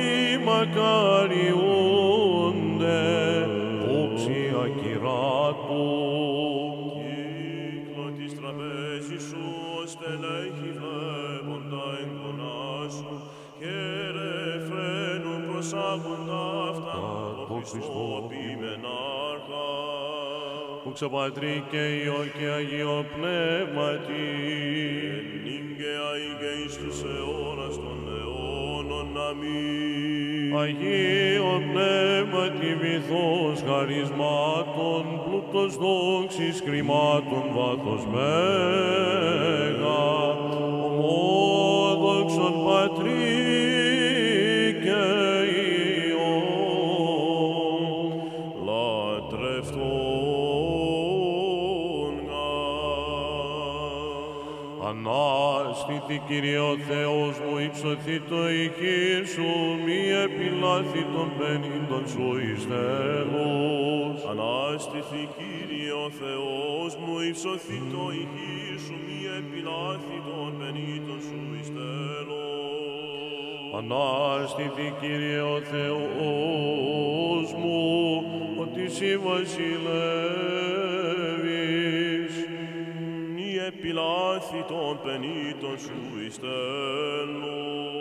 μακαριούνται, δόξη ακυράτου. Κύκλο της τραπέζης σου, ως τελέχη βλέποντα εγγονά σου, και ρεφραίνου προσάγοντα αυτά το Χριστό ποιμενάρχα. Δόξα Πατρί και Υιό και Αγίο Πνεύματι, νυν και αεί και εις τους αιώνας των αιώνων. Αμήν. Αγίο Πνεύματι βυθός χαρισμάτων, πλούτος δόξης κρυμάτων βάθος μέγα, ομόδοξον Πατρί και Υιό, λατρευτόν γα. Ανάστηθη Κύριε ο Θεός μου, υψωθεί το ηχείρ σου, μη επιλάθη των πενήντων σου εις τέλος. Ανάστηθη Κύριε ο Θεός μου, υψωθεί το ηχείρ σου, μη επιλάθη των πενήντων σου εις τέλος. Ανάστηθη Κύριε ο Θεός μου, ότι εσύ βασιλεύεις. Μη επιλάθη των πενήντων σου εις τέλος.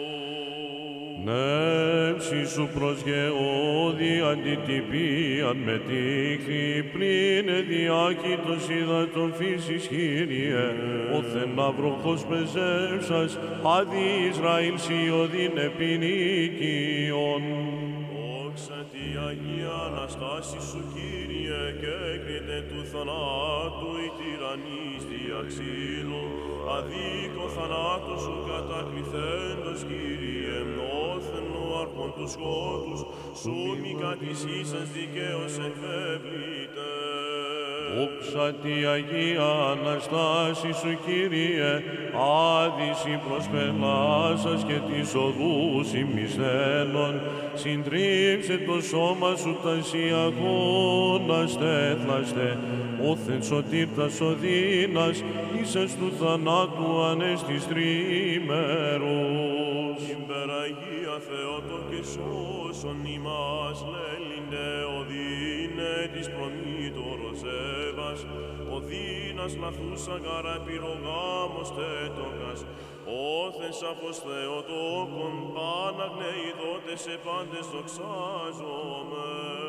Νεύση σου προσγεώδη αντιτυπίαν μετήχθη, πλην εδιάκητος υδατών φύσης Κύριε, όθεν αυροχός πεζεύσας, άδει Ισραήλ σιωδήν επινίκιον. Δόξα τη Αγία Αναστάση σου Κύριε, και έκρητε του θανάτου η τυραννής διαξύλου, αδίκο θανάτου σου κατακληθέντος Κύριε, όθεν ο αρχον του σκότους, σου μη κατησίσας δικαίως εκβεβλήτε. Δόξα τη Αγία Αναστάση σου Κύριε, άδυση προσπελάσας και της οδούς ημισθένων, συντρίψε το σώμα σου τασιακόνας τέθλαστε, όθεν σωτήρ τας οδύνας, ίσας του θανάτου ανέστης τρίμερος. Υπεραγία Θεότο και σώσον ημάς, λέλινε οδύνε της προμήτωρος Εύας, οδύνας λαθούσα γαρά πυρογάμος τέτοκας, όθεν σαφώς Θεοτόκον, πάναγνε ειδότες επάντες δοξάζομαι.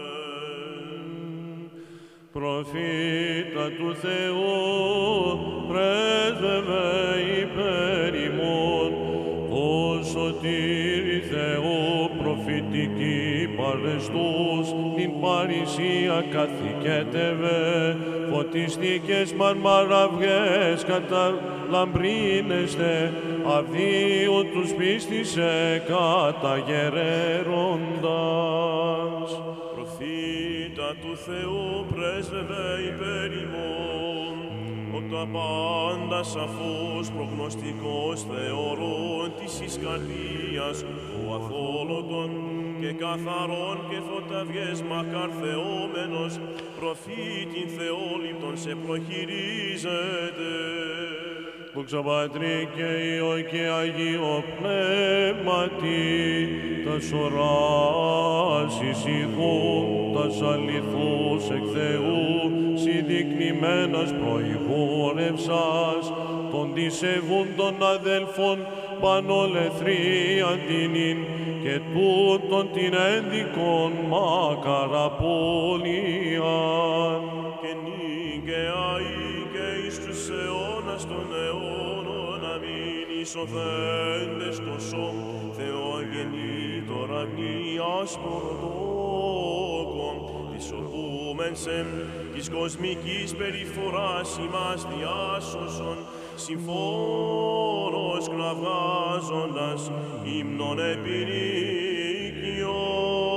Προφήτα του Θεού, πρέσβευε υπέρ ημών, το σωτήρι Θεού προφητική παρεστούς, την παρησία καθηκέτευε, φωτιστικές μαρμαραυγές καταλαμπρίνεστε, αυδίου τους πίστησε καταγερέροντας. Προφήτα του Θεού πρέσβευε υπέρ ημών, ο τα πάντα σαφώς προγνωστικός θεωρών της εις καρδίας, ο αθόλωτον και καθαρόν και φωταβιές μακάρ θεόμενος, προφήτην θεόληπτον σε προχειρίζεται. Δόξα Πατρί και Υιό και Αγίο Πνεύματι, τας οράς ησυχούν, τας αληθούς εκ Θεού, συνδεικνυμένας προηγόρευσας, των δισεβούν των αδέλφων πανολεθρίαν τινήν, και τούτον την ένδικον μακαραπολίαν. Και νυν και αεί και εις τους αιώνας των αιώνων, αμήν εισοθέντες το σώμ Θεοαγεννήτορα αγνίας προτόκων, της ορκούμεν σε της κοσμικής περιφοράς ημάς διάσωσον, συμφώνος κραυγάζοντας ύμνον επινίκιο.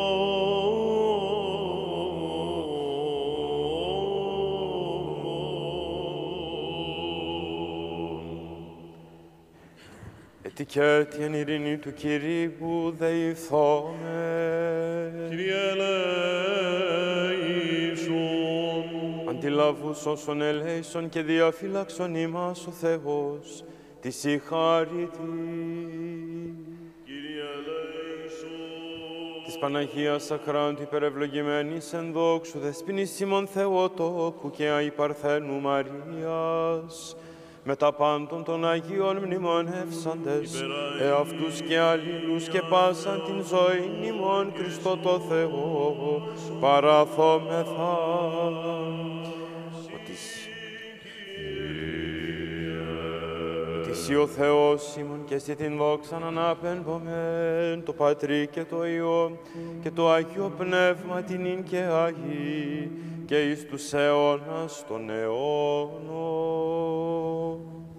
Και την ειρήνη του Κυρίου δεηθώμε. Κύριε ελέησον. Αντιλαβούς όσων ελέησον και διαφύλαξον ημάς ο Θεός, της συγχάρητη. Κύριε ελέησον. Της Παναγίας Αχράντου υπερευλογημένης εν δόξου δεσποινής ημών Θεοτόκου και αϊπαρθένου Μαρίας, με τα πάντων των Αγίων μνημονεύσαντες, εαυτούς και αλλήλους και πάσαν την ζωή ημών Χριστό το Θεό, παραθόμεθα. Ότι εσύ ο Θεός ημών και εσύ την δόξαν αναπέμπομεν, το Πατρί και το Υιό και το Αγίο Πνεύμα την ειν και Αγί, και εις τους αιώνας των αιώνων.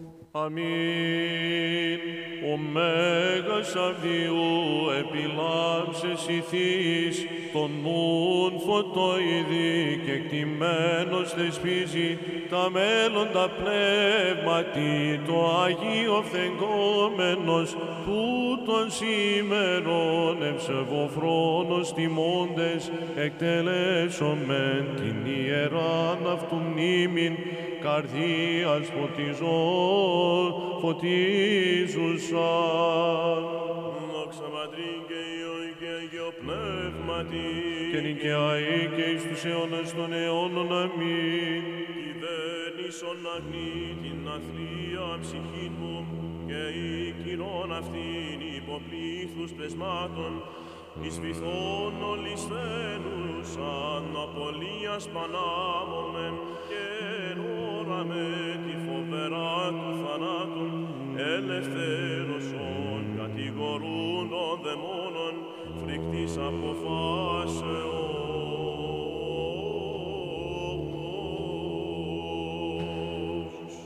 Αμήν. Ο Μέγας Αυδίου επιλάμψες ηθείς, τον νουν φωτοειδή και κτημένος θεσπίζει τα μέλλοντα πνεύματι, το Αγίο φθεγόμενος, τούτον σήμερον ευσεβοφρόνος τιμώντες, εκτελέσομεν την ιεράν αυτού μνήμην, καρδίας φωτιζών, φωτίζουσαν. Δόξα Πατρί και Υιό και Αγίο Πνεύματι, και νικαιαεί και εις τους αιώνας των αιώνων. Αμήν. κυβέρνησον αγνή την αθλία ψυχήν μου, και η κυρών αυτήν υποπλήθους πεσμάτων, εις βυθών ολισθένουσαν απολίας πανάμωμεν, και ενώραμε τη φοβερά του θανάτου, ελευθέρωσον κατηγορούν των δαιμόνων, φρικτής αποφάσεως.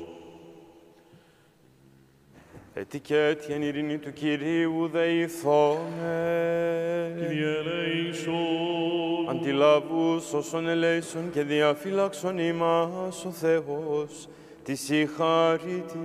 Έτι και την ειρήνη του Κυρίου δεηθώμε. Κύριε ελέησον. Αντιλαβούς όσων ελέησον και διαφύλαξον ημάς ο Θεός, της συγχάρητη.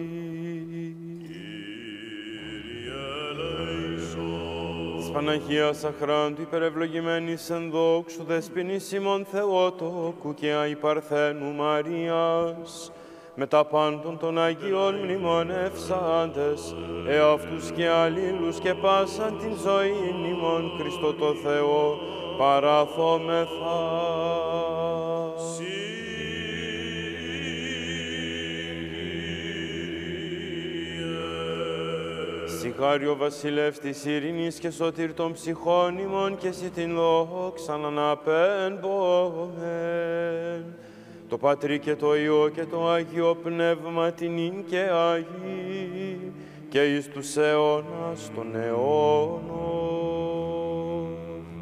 Της Παναγίας Αχράντου υπερευλογημένης εν δόξου δεσποινής ημών Θεοτόκου και αϊπαρθένου Μαρίας, με τα πάντων των Αγίων μνημονεύσαντες, εαυτούς και αλλήλους και πάσαν την ζωή ημών Χριστό το Θεό, παραθόμεθα. Συγχάριο βασιλεύς της ειρήνης και σωτήρ των ψυχών ημών, και εσύ την δόξαν αναπέμπομεν. Το Πατρί και το Υιό και το Αγίο Πνεύμα την ειν και Αγί, και εις τους αιώνας των αιώνων.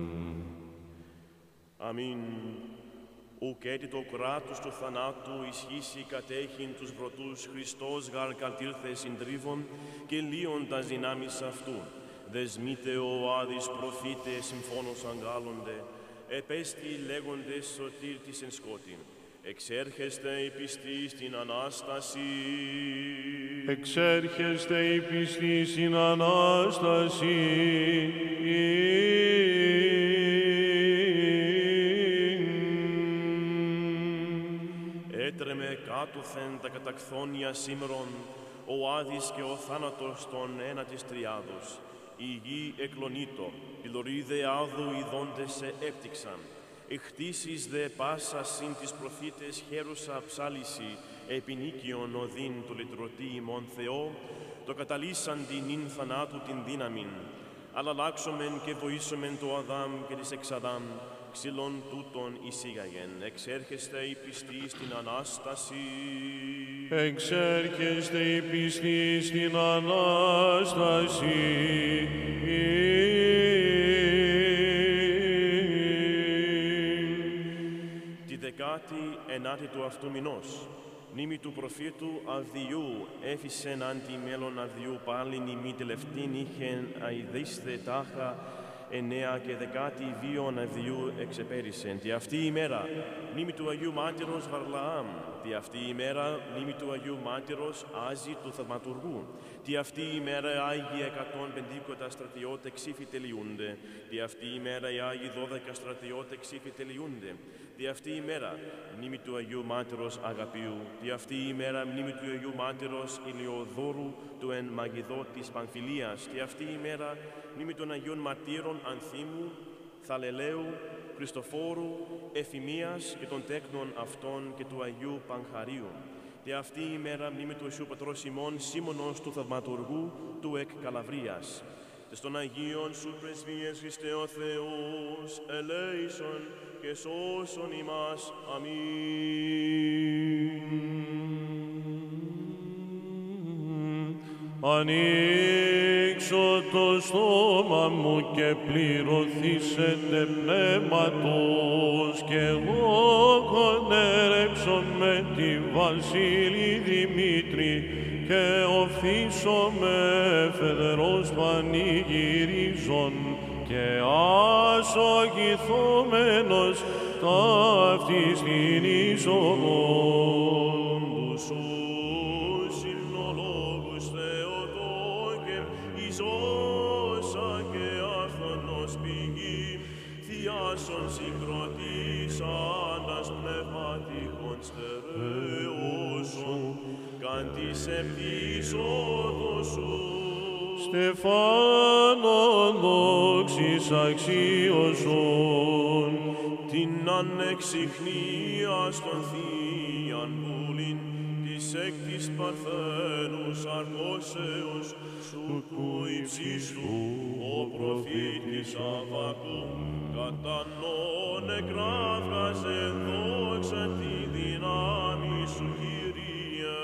Αμήν. Ουκ έτι το κράτος του θανάτου ισχύσει κατέχειν τους πρωτούς Χριστός γαρ κατήλθε συντρίβων και λύοντας δυνάμεις αυτού. Δεσμείτε ο άδεις προφήτε συμφώνος αγκάλονται, επέστη λέγοντες σωτήρ της εν σκότην. Εξέρχεστε οι πιστοί στην Ανάσταση. Εξέρχεστε οι πιστοί στην Ανάσταση. Έτρεμε κάτωθεν τα κατακθόνια σήμερον, ο Άδης και ο θάνατος των ένα της τριάδος. Η γη εκλονίτο, πυλωρίδε άδου οι δόντες σε έπτυξαν. Εχτίσεις δε πάσα συν τις προφήτες χαίρουσα ψάλιση, επινίκιον οδύν του λυτρωτή ημών Θεό, το καταλύσαν την ίν θανάτου την δύναμην. Αλλάξομεν και βοήσομεν το Αδάμ και της εξαδάμ, ξύλων τούτων εισήγαγεν. Εξέρχεστε οι πιστοί στην Ανάσταση. Εξέρχεστε οι πιστοί στην Ανάσταση. δεκάτη ενάτη του αυτού μηνός. Νήμη του προφήτου Αυδιού, έφυσεν αντι μέλλον Αυδιού πάλιν ημί τελευτήν είχεν αηδείστε τάχα εννέα και δεκάτη βίον Αυδιού εξεπέρισεν. Τη αυτή ημέρα, μνήμη του Αγίου Μάρτυρος Βαρλαάμ. Τη αυτή ημέρα, μνήμη του Αγίου Μάρτυρος Άζη του Θαυματουργού. Τη αυτή ημέρα, Άγιοι εκατόν πεντήκοντα στρατιώτε ξύφοι τελειούνται. Τη αυτή ημέρα, οι Άγιοι δώδεκα στρατιώτε ξύφοι τελειούνται. Τη αυτή ημέρα, μνήμη του Αγίου Μάρτυρος Αγαπίου. Τη αυτή ημέρα, μνήμη του Αγίου Μάρτυρος Ηλιοδόρου του εν Μαγειδό της Παμφιλίας. Τη αυτή ημέρα, μνήμη των Αγίων Μαρτύρων Ανθίμου, Θαλελαίου, Χριστοφόρου, Εφημίας και των τέκνων αυτών και του Αγίου Παγχαρίου. Τη αυτή η μέρα μνήμη του Ιησού Πατρός ημών Σίμωνος του Θαυματουργού του εκ Καλαβρίας. Τες των Αγίων σου πρεσβείες Χριστέ ο Θεός, ελέησον και σώσον ημάς. Αμήν. Ανοίξω το στόμα μου και πληρωθήσετε πνεύματος και εγώ κονέρεψον με τη Βασίλη Δημήτρη και οφθήσομαι φεδρός πανηγυρίζων και ασογηθούμενος ταύτης την εισοδόν του σου. Θειάσον συγκροτήσαντας πνευματικόν στερεώσον, καν της επτήσοδος σου. Στεφάνον δόξης αξίωσον, την ανεξιχνίας των θείαν βούλην, της εκ της Παρθένους αρκώσεως, σου του υψίστου, ο προφήτης Αβακούμ, κατά νόν εγγράφγαζε δόξα τη δύναμη σου, Κύριε.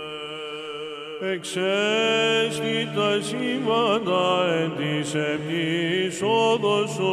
εξέστη τα σήμαντα εν της επτήσοδος σου,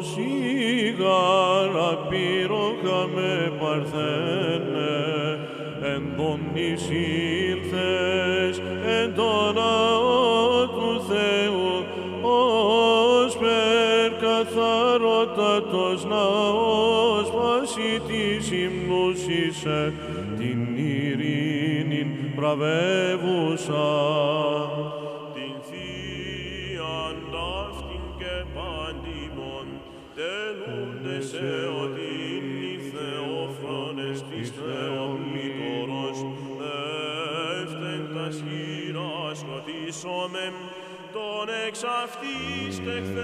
σιγάρα πύροχα με Παρθένε, εν τον εισήλθες εν το ναό του Θεού, ως περκαθαρότατος ναός βάση της υμνούσισε την ειρήνην βραβεύουσα. Την θείαν ταύτην και πάντιμον τελούντες εωτήν οι θεόφρονες της Θεομήτωρος, εύτεντας χειράς σκοτίσομεν τον εξ αυτής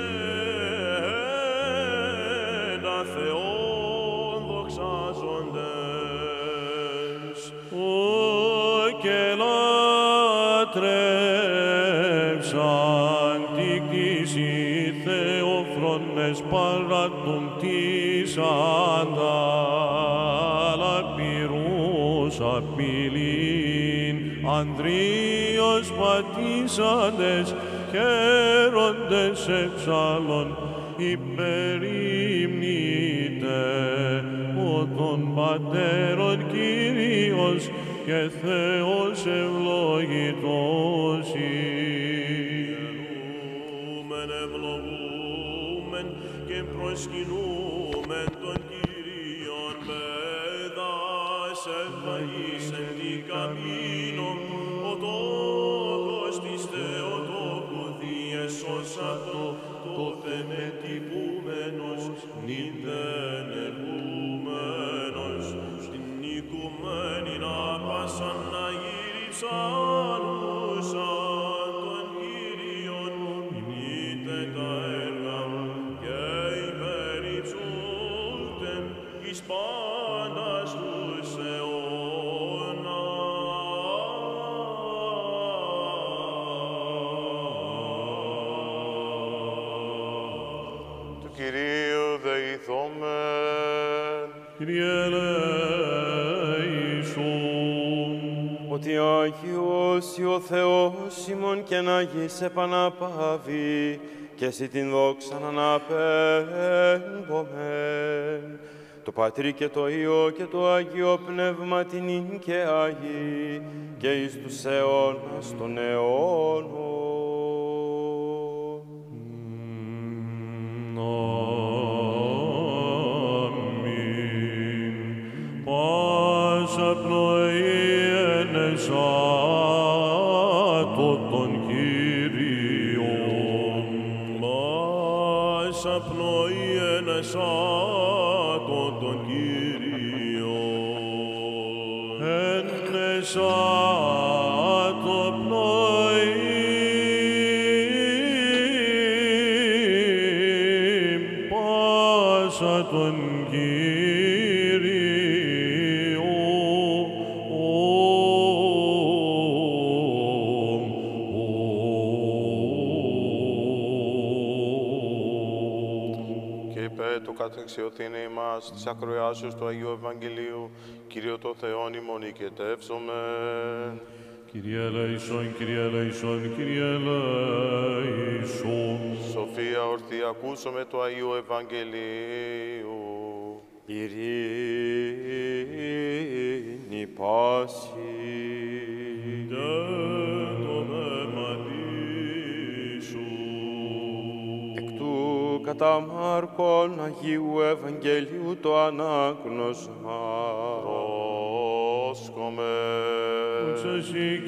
τεχθέντα Θεόν δοξάζοντες. Ο και λάτρευσαν τη κτήση θεόφρονες παράτουν της αντάλα πυρούς απειλήν, ανδρείος πατήσαντες χαίροντες εψάλλων υπερήμνητε ο των πατέρων Κύριος και Θεός ευλογητός Ιερούμεν, ευλογούμεν και προσκυνούμεν τον Κύριον παιδάς ευλαγής εν τη καμίνο, ο τόκος της Θεοτόκου διεσώσατο, τότε με τυπούμενος, νυν δεν εγούμενος, στην οικουμένη να πάσαν να γύριψάνουσαν τον Κύριον, μηνύτε τα έργα και υπερυψούντεν εις πάντας τους αιώνας. Του Κυρίου δεηθόμεν. Κύριε ελέησον. Ότι Άγιος ή ο Θεός ημών και να γης επαναπάβει, και εσύ την δόξα να αναπέμπομεν. Το Πατρί και το Υιό και το Άγιο Πνεύμα την ίν και Άγιοι και εις τους αιώνας των αιώνων. Αμήν. Πάσα πνοή ενεσάτω των Κύριων. Πάσα πνοή ενεσάτω των Κύριων. Ενεσάτω πνοή πάσα των Κατεξιωθήνε ημάς της ακροάσεως του Αγίου Ευαγγελίου, Κύριο το Θεόν ημών οικετεύσομεν. Kyrie eleison, Kyrie eleison, Kyrie eleison. Σοφία ορθή, ακούσομαι το Αγίου Ευαγγελίου. Ειρήνη πάση. Κατά Μάρκον Αγίου Ευαγγελίου το ανάγνωσμα. Πρόσκομε. Δόξα Συ,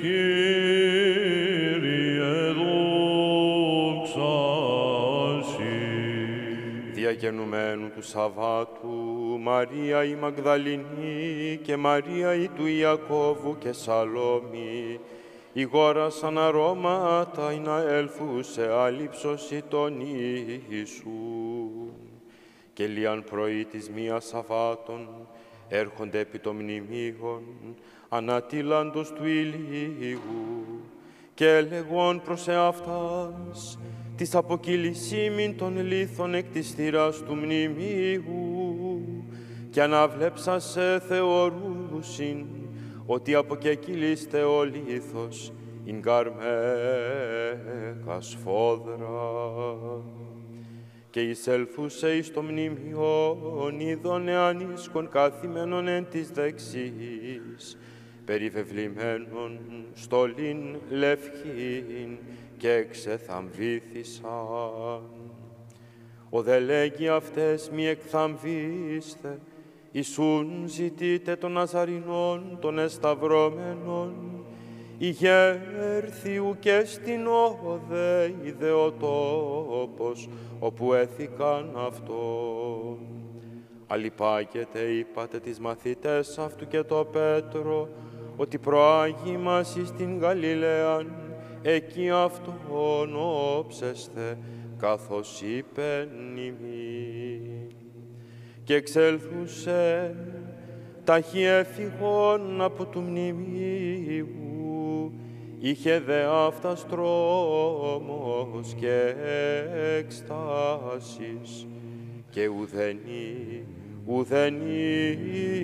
Κύριε, δόξα Συ. Διακαινουμένου του Σαββάτου, Μαρία η Μαγδαληνή και Μαρία η του Ιακώβου και Σαλόμη, ηγόρασαν αρώματα ή να έλθουσε άλυψωση των Ιησούν. Και λίαν πρωί της μίας Σαββάτων έρχονται επί των μνημείων ανατίλαντος του ηλίου και έλεγον προς εαυτάς της αποκυλησίμην των λίθων εκ της θύρας του μνημείου και αναβλέψασε θεωρούσιν ότι αποκεκυλίστε ο λίθος ειν καρμέκα σφόδρα. Και εισέλθουσε εις το μνημειόν είδον εανίσκον καθημένον εν της δεξής, περιβεβλημένον στολήν λευκήν και εξεθαμβήθησαν. Ο δε λέγει αυτές μη εκθαμβήστε, Ιησούν ζητείτε των Ναζαρινών των εσταυρώμενων, ηγέρθιου και στην όδε είδε ο τόπος όπου έθηκαν αυτόν. Αλλυπάγεται είπατε τις μαθητές αυτού και το Πέτρο, ότι προάγει μας εις την Γαλιλαίαν, εκεί αυτόν όψεσθε, καθώς είπεν ημί. Και εξέλθουσε ταχύ έφυγον από του μνημείου, είχε δε αυτάς τρόμος και εκστάσεις και ουδενή, ουδενή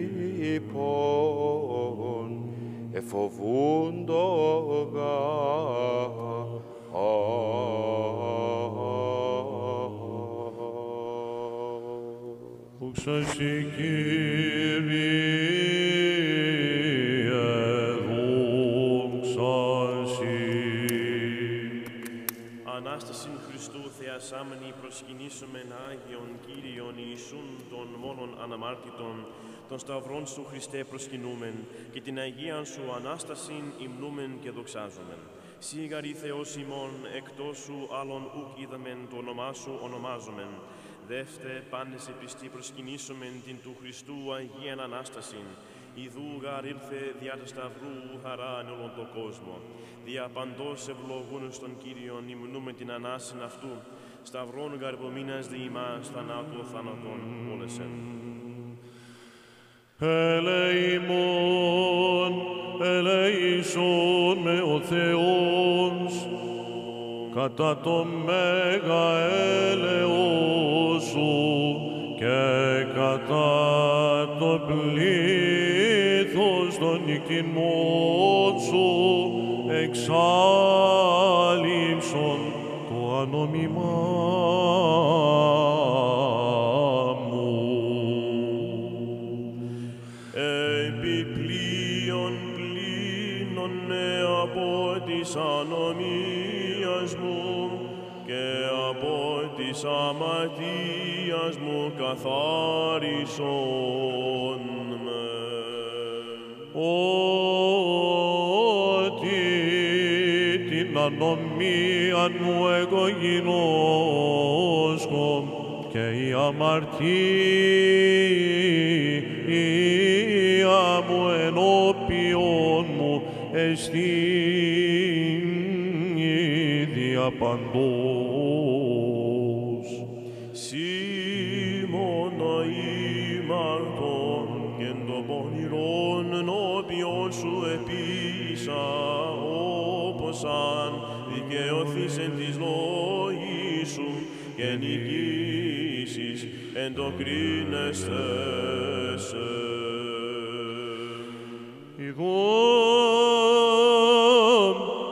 είπων εφοβούντο γα. Δόξα Συ, Κύριε, δόξα Συ. Ανάστασιν Χριστού θεασάμενοι προσκυνήσομεν Άγιον Κύριον Ιησούν των μόνον αναμάρτητων, των σταυρών Σου Χριστέ προσκυνούμεν και την Αγίαν Σου Ανάστασιν υμνούμεν και δοξάζομεν. Σίγαρη Θεός ημών, εκτός Σου άλλον ουκ είδαμεν, το όνομά Σου ονομάζομεν. Δεύτε πάντες επιστή προσκυνήσομεν την του Χριστού Αγίαν Ανάστασιν. Ιδού γαρ ήλθε διά του σταυρού χαρά εν όλον τον κόσμο. Δια παντός ευλογούν στον Κύριον υμνούμε την Ανάσιν αυτού. Σταυρών γαρ υπομείνας δι' ημάς θανάτου θάνατον όλεσεν. Ελεημόν, ελεήσον με ο Θεός, κατά το μέγα έλεος Σου και κατά το πλήθος των νικημών Σου εξάλειψον το ανόμημά μου. ανομίας μου και από της αμαρτίας μου καθάρισον με. Ότι την ανομία μου εγώ γινώσκω και η αμαρτία μου ενώπιον μου εστίν ίδια παντός. Σίμωνα ημαρτών και εν το πονηρόν ενώπιον σου επίησα, όπως αν δικαιωθείς εν της λόγης σου και νικήσεις εν το κρίνεσθε σε. Ιδών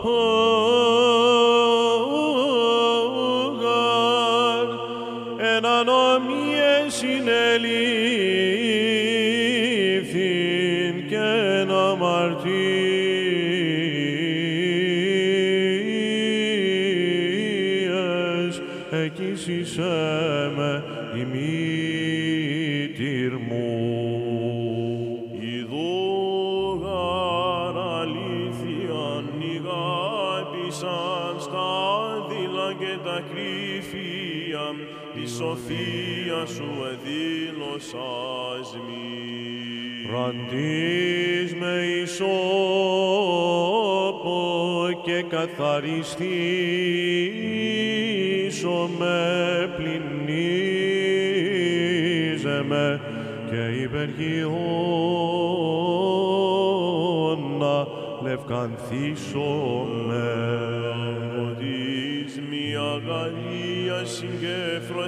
παγάρ εν ανομίες συνελήφθην και εν αμαρτίες εκοίσισέ με η μήτηρ μου. Τη σοφία σου εδήλωσας μη. Φροντίς με ισόπο και καθαριστήσω με, πλυνίζε με και υπεργειών να λευκανθήσω με. Ότι μη αγαλίασιν και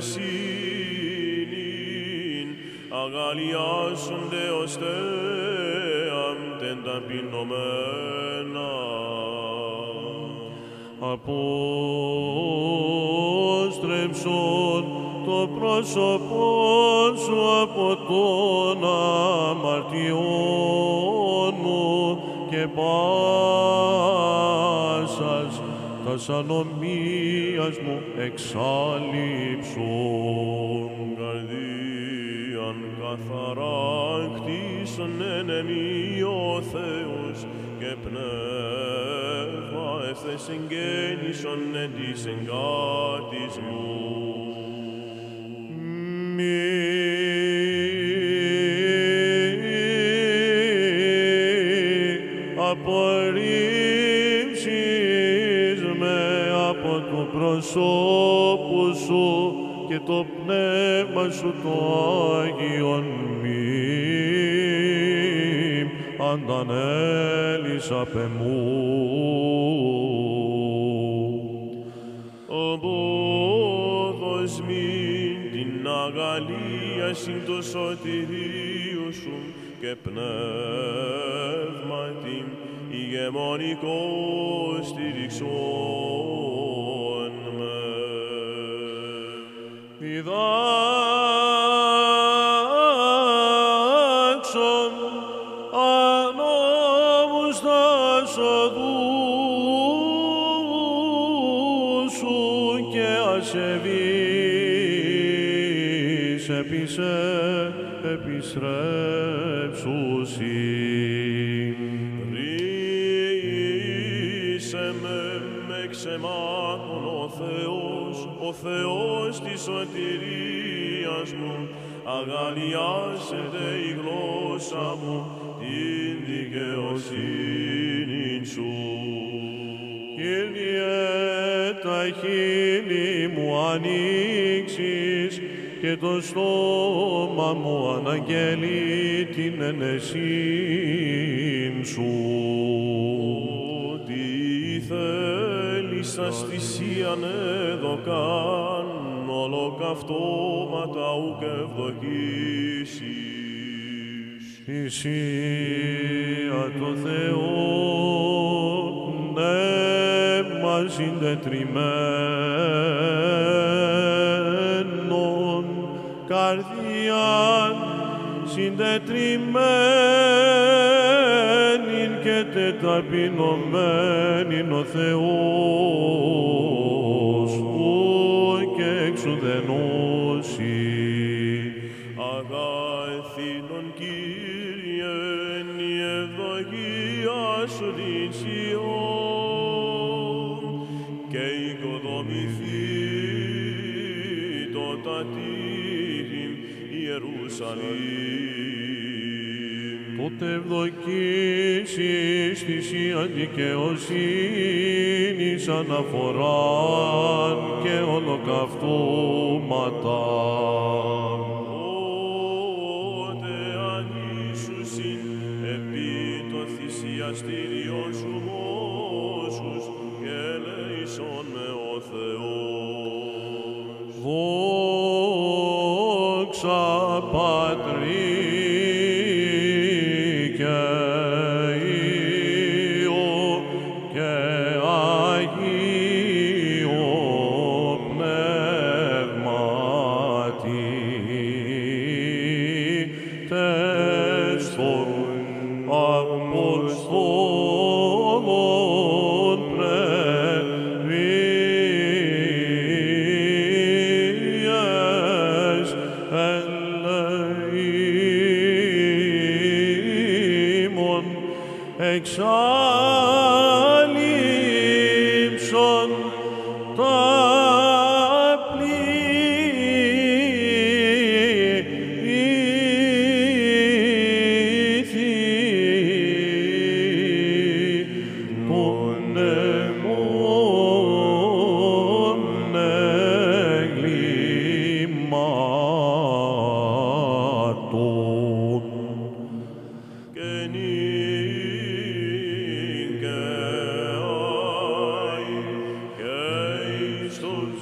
φροσύνην, αγαλιάσονται ως θέαμ τεν ταπεινωμένα. Απόστρεψον το πρόσωπό σου από των αμαρτιών μου και πάσας τας ανομίας μου εξάλληψον. Καρδίαν καθαρά κτίσον εν εμεί ο Θεός και πνεύμα ευθές εγγέννησον εν της εγκάτης μου. Μη απορρίψεις με από του προσώπου σου και το πνεύμα σου το Άγιον μη αντανέλεις απ' εμού. Απόδος μην την αγαλίασιν το σωτηρίου σου και πνεύμα την ηγεμονικό στηριξόν με. Διδάξον ανώμους τας οδούς σου και ασεβείς επίσε επιστρέψουσιν. Ρίησε με με ξεμάτων ο Θεός, ο Θεός της σωτηρίας μου, αγαλιάσεται η γλώσσα μου την δικαιοσύνη σου. Κύριε, τα χείλη μου ανοίξεις και το στόμα μου αναγγέλει την ενεσίν σου. Ότι θέλεις σας θυσίαν εδωκάν, ολοκαυτώματα ουκ ευδοκίσεις. Θυσία το Θεό, πνεύμα συντετριμένον, καρδιάν συντετριμένην έχετε ταπεινωμένην ο Θεός, ου και εξουδενώσει. Αγαθήνων Κύριεν, η ευδοκία σου την Σιών, και οικοδομηθεί το τατήριν Ιερουσαλήμ. Τότε ευδοκίσεις θυσία δικαιοσύνης αναφοράν και ολοκαυτώματα. Ότε ανήσουσιν επί το θυσιαστήριον σου μόσους και ελέησον με ο Θεός. Δόξα Πατρί και Υιό και Αγίο Πνεύματι, τες των Αποστόλων πρεβίες ελεήμων εξάλληψον τα πλήθη των αιμών εγκλημάτων. Και νυν και άη και εις τους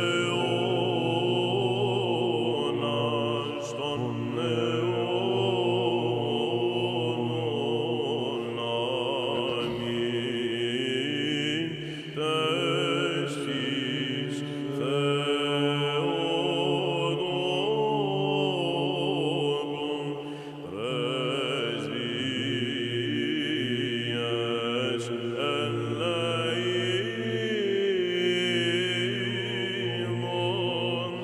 αιώνας των αιώνων. Αμήν. Τες της Θεοτόκων πρεσβείες ελεήμων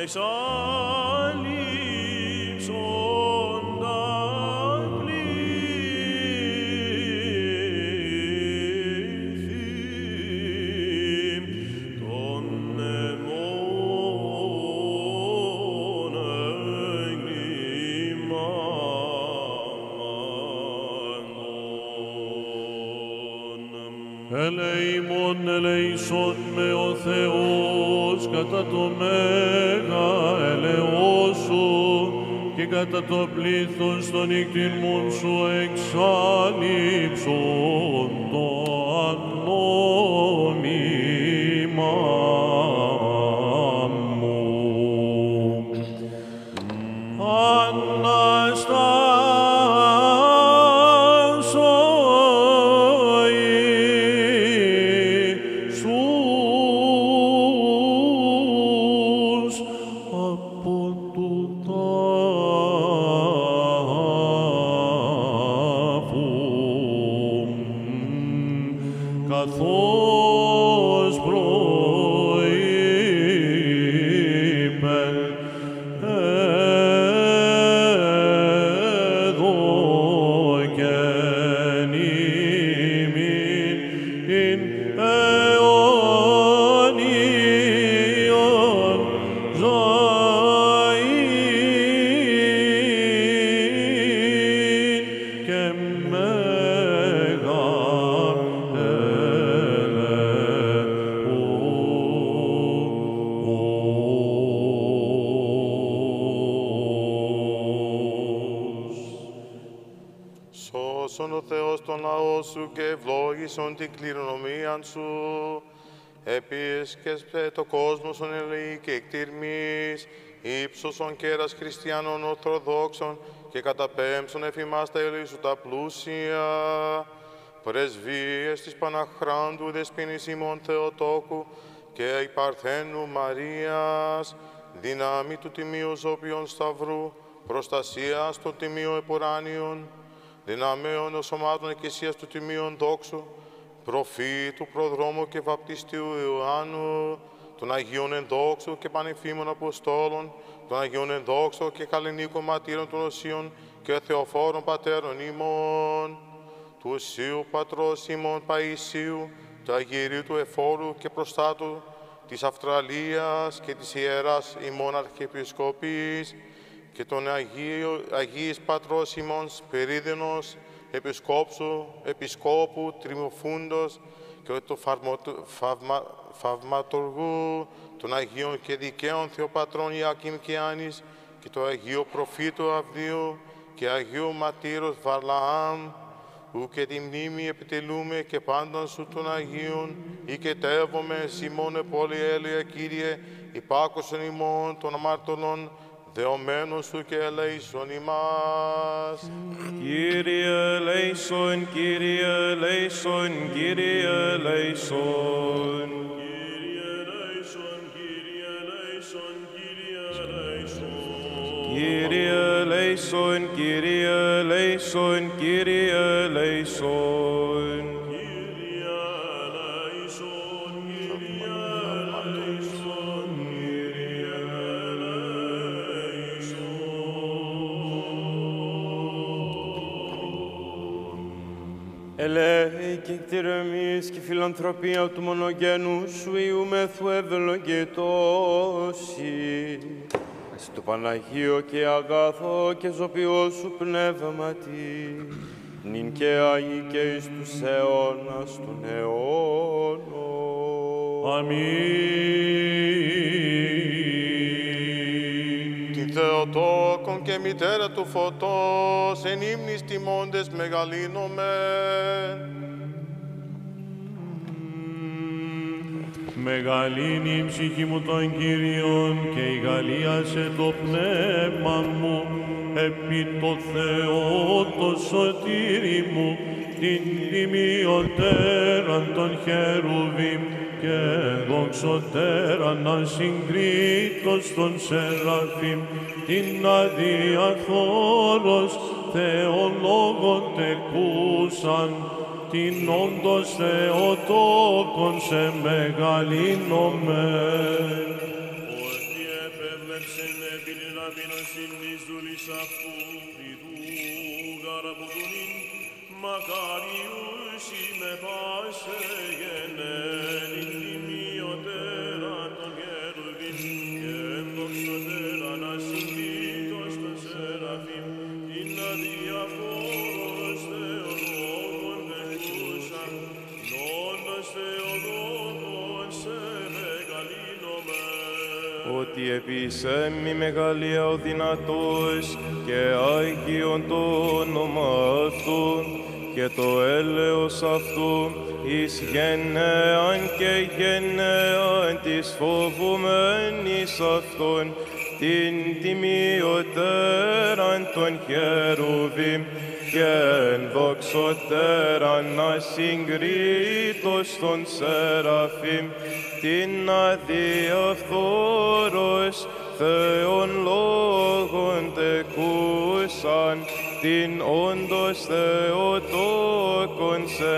εξάλληψον τα πλήθη των αιμών εγκλημάτων. Ελεήμων ελεήσον με ο Θεός κατά το μέγα ελεός σου και κατά το πλήθος των εκτιμών σου εξάλληψον το ανώνυμα μου. Αναστάσω Ιησούς από του τάφου, καθώς προείπεν έδωκεν ημίν ειν αιώνιον ζωήν και μέγα ελεός. Σώσον ο Θεός τον λαό σου και ευλόγησον την κληρονομίαν σου. Επίσκεψε το κόσμος ον ελεή και εκτιρμής, ύψωσον κέρας χριστιανών ορθοδόξων και καταπέμψον εφημάς τα ελεή σου τα πλούσια. Πρεσβείες της Παναχράντου Δεσποίνης ημών Θεοτόκου και η Παρθένου Μαρίας, δυνάμει του Τιμίου Ζώπιον Σταυρού, προστασία στο Τιμίο Επουράνιον, δυναμέων σωμάτων εκκλησίας του Τιμίων Δόξου, προφήτου, προδρόμου και βαπτιστίου Ιωάννου, των Αγίων Ενδόξου και Πανεφήμων Αποστόλων, των Αγίων Ενδόξου και Καλλινίκων Ματήρων των Οσίων και Θεοφόρων Πατέρων ημών, του Οσίου Πατρός ημών Παΐσιου, του Αγιηρίου του Εφόρου και Προστάτου της Αυστραλίας και της Ιεράς ημών Αρχιεπισκοπής και των Αγίου, Αγίης Πατρός ημών Σπυρίδωνος, Επισκόψου, Επισκόπου, Τριμοφούντος και του φαυμα, Φαυματοργού, των Αγίων και Δικαίων Θεοπατρών Ιακήμ και Άνης και του Αγίου Προφήτου Αυδίου και Αγίου Ματήρος Βαρλαάμ, ου και τη μνήμη επιτελούμε και πάντων σου των Αγίων, ή και τεύομαι Σιμώνε πόλη έλεια Κύριε, υπάκουσον ημών των αμαρτωλών, δεωμένων σου και ελέησον ημάς. Κύριε ελέησον, Κύριε ελέησον, Κύριε ελέησον. Κύριε ελέησον, Κύριε ελέησον, Κύριε ελέησον. Ελέη και κτηρεμής και φιλανθρωπία του μονογένου σου Ιούμεθου ευλογητώσει. Εσύ το Παναγίο και αγάθο και ζωπιό σου πνεύματι, νυν και αεί και εις τους αιώνας των αιώνων. Αμήν. Την Θεοτόκον και μητέρα του φωτός, εν ύμνης τιμώντες μεγαλύνομεν. Μεγαλύνει η ψυχή μου των Κύριων και η γαλλίασε το πνεύμα μου επί το Θεό το σωτήρι μου, την τιμιωτέραν των χερουβίμ και δοξωτέραν ασυγκρίτως των σεραφείμ, την αδιαφόρος Θεολόγων τεκούσαν, την όντως Θεοτόκον σε μεγαλύνομεν. Ότι επέβλεψεν επί την ταπείνωσιν της δούλης αυτού, φιδού γαραποδούνην, μακάριους είμαι πάσε γενναίν, τιμιωτέραν των χερουβίμ και ενδοξωτέραν ασυγκρίτως των σεραφείμ, την αδιαφόρος Θεολόγων τεκούσαν, την όντως Θεοτόκον σε μεγαλύνομεν. Ότι επίσε μη μεγαλεία ο δυνατός και Άγιον το όνομα Αυτού και το έλεος Αυτού εις γενναίαν και γενναίαν της φοβουμένης Αυτόν, την τιμιωτέραν των χερουβίμ και ενδοξωτέραν ασυγκρίτως των σεραφείμ, την αδιαφθόρος Θεόν λόγων τεκούσαν, την όντως Θεοτόκον σε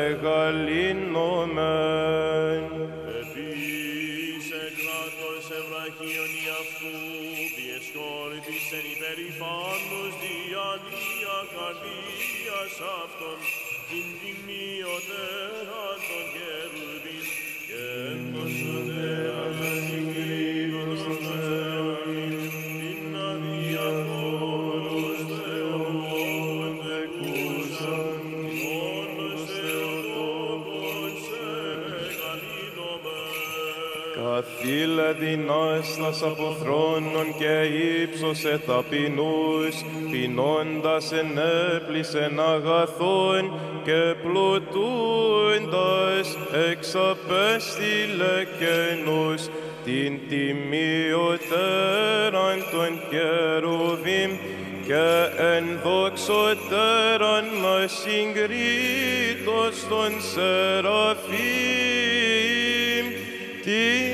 μεγαλύνομεν. Επίσης εκράτος ευραχίων η αυτού, διεσκόρπισεν υπερηφάνος διανία καρδίας αυτών, την τιμιωτέραν των χερουβίμ και ενδοξωτέραν ασυγκρίτως των σεραφείμ, την αδιαφόρος Θεολόγων τεκούσαν, την όντως Θεοτόκον σε μεγαλύνομεν. Καθήλε δυνάστας από θρόνων και ύψωσε ταπεινούς, πεινώντας ενέπλησεν αγαθών και πλουτούντας εξαπέστειλε καινούς, την τιμιωτέραν των χερουβίμ και ενδοξωτέραν ασυγκρίτως των σεραφείμ, την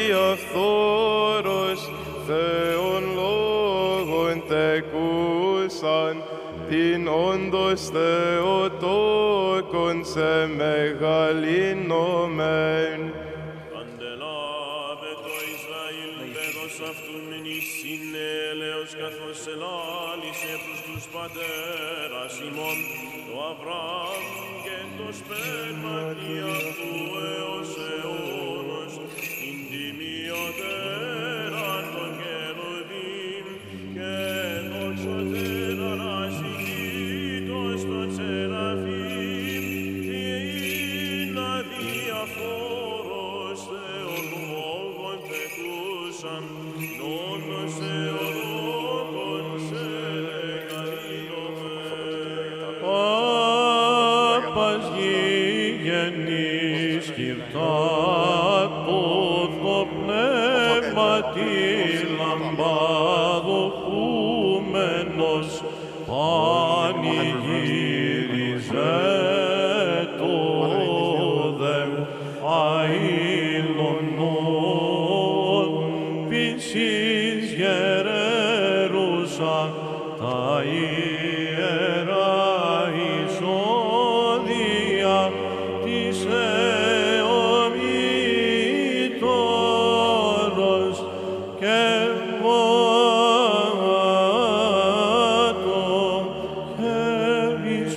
αδιαφθόρος Θεόν λόγων τεκούσαν. δόξαν, την όντως Θεοτόκον σε μεγαλύνομεν. Αντελάβε το Ισραήλ, παιδος αυτού μηνύς συνέλεος, καθώς ελάλησε προς τους πατέρας ημών, το Αβραάμ και το σπέρματι αυτού έως αιώνος, την τιμιωτέραν των κερουβίμ και δοξωτέραν ασυγήτως των σεραφείμ, ποιήν αδιαφόρος Θεολόγων πετούσαν, νόνος Θεολόγων σε εγκαλύνομεν. Πάπας γηγενής κυρτάτος το πνεύμα τη λαμπάδοχούμενος πανηγύριζε το δεμ αήλωνον φύσης γερέρουσα τα ιερά εισόδια της αιωμήτωρος και βάτω και εις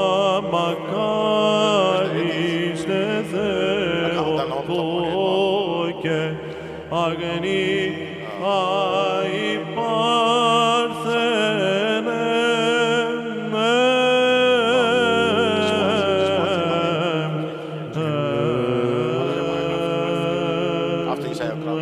παμακάριστε Θεοτό και αγνή αϊπάρθενε Αυτό είναι Ισαία ο κράτος.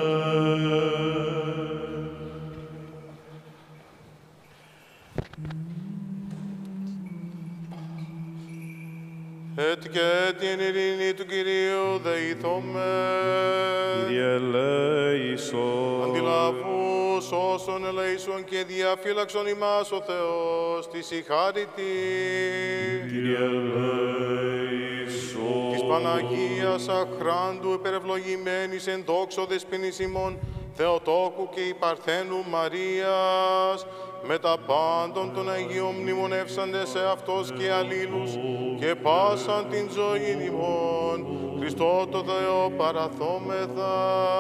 Έτσι και την ειρήνη του Κυρίου δεηθώμε. Κύριε ελέησον. Αντιλαβούς όσων ελέησον και διαφύλαξον ημάς ο Θεός της η χάρητη. Κύριε ελέησον. Της Παναγίας αχράντου υπερευλογημένης εν δόξο δεσποινής ημών Θεοτόκου και η Παρθένου Μαρίας, με τα πάντων των Αγίων μνημονεύσαντες σε αυτός και αλλήλους και πάσαν την ζωή ημών, Χριστό το Θεό παραθόμεθα.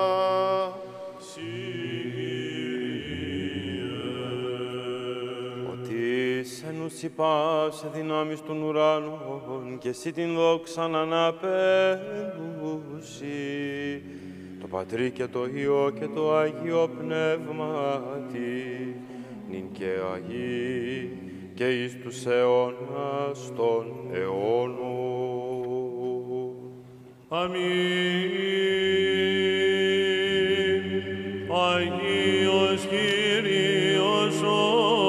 Ότι σε νους υπάσε δυνάμεις των ουράνων και εσύ την δόξαν αναπέμπουσι, το Πατρί και το Υιό και το Αγίο Πνεύματι, νυν και Αγί και εις τους αιώνας των αιώνων. Αμήν. Αγίος Κύριος ο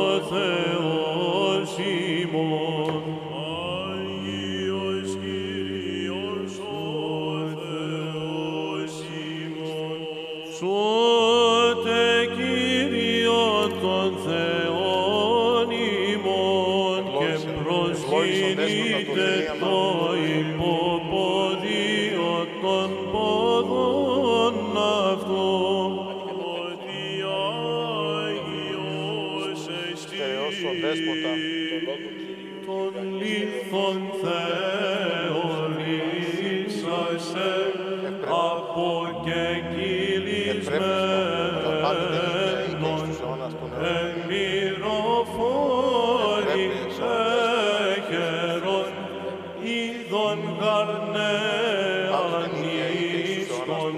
Θεός ημών. Αγίος Κύριος ο Θεός ημών. Σώτε Κύριε των Θεών ημών και προσκυνείτε το υποποδίο των πόδων αυτού. Ότι Άγιος Θεός ο Δέσποτα, Τον λίθον θεωρήσασε από και κυλισμένον εμμυροφόρη έχερον είδον γαρνέαν ίστον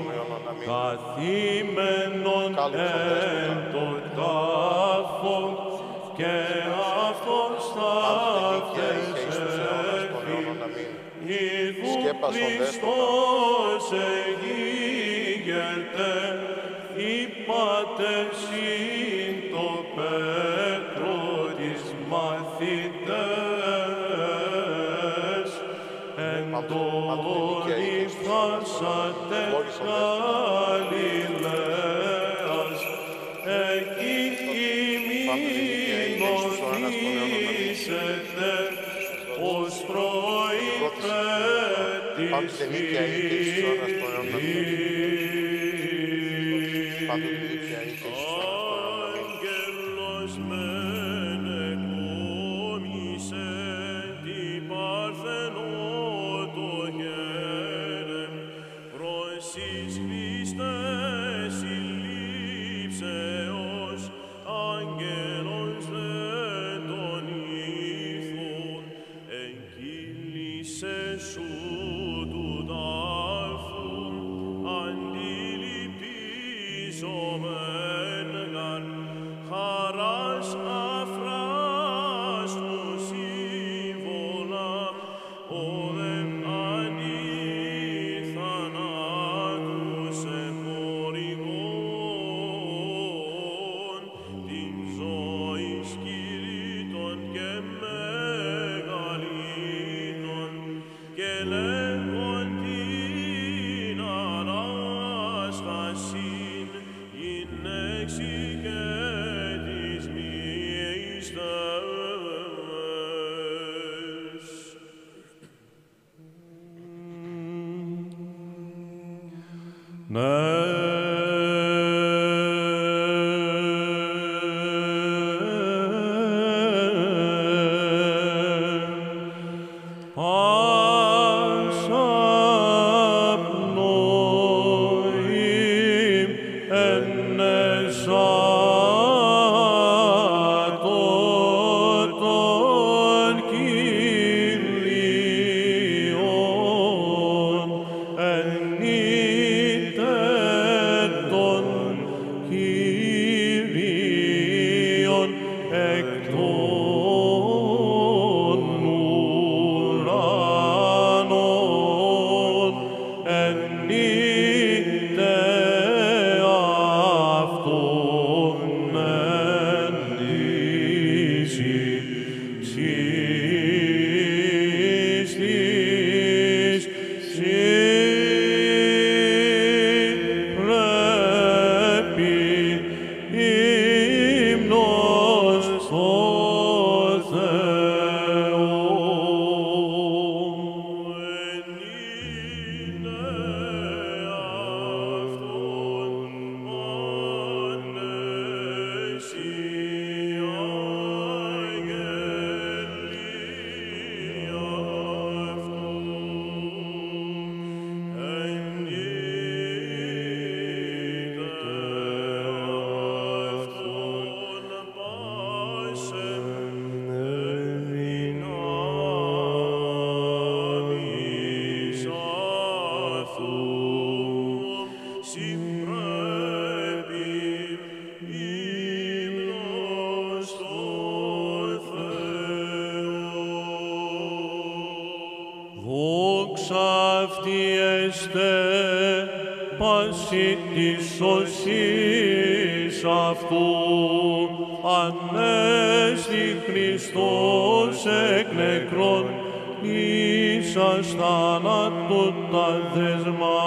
καθήμενον εν το τάφο και αυτός ταύτες Ιδού Χριστός εγίγεται, είπατε συν το Πέτρο της μαθητές, εν τόλοι φτάσατε Γαλιλαίας, εκεί ημίν οδήσετε, ως προϋπέτης Άγγελος μεν εκ άγγελος δε των ήθων, εγκύλησε σου του τάφου, αντιληπίζομεν γαρ, χαράς αφράστος σύμβολα, όδεν αντιθανάτους εφορηγών, την ζωής κηρύττων και μεγαλύτερων, και λέγον την Ανάστασιν, γυναίξη και της μυστές. Ναι. Ασαπνοήμ ενεσάτω των Κυρίων, ενείτε των Κυρίων εκ των ουρανών, ενείτε αυτόν εν ίση ψίστης, σύ πρέπει ύμνος στο Θεό. Ενείτε αυτόν ανέσι αγγελία αυτού. Ενείτε αυτόν πάσεν δυνάμεις αυτού, συμπρέπει ύμνος στο Θεό. Δόξα αυτή εστέ πάση της σωσής αυτού, ανέστη Χριστός εκ νεκρών, ίσας θανάτου τα δεσμά,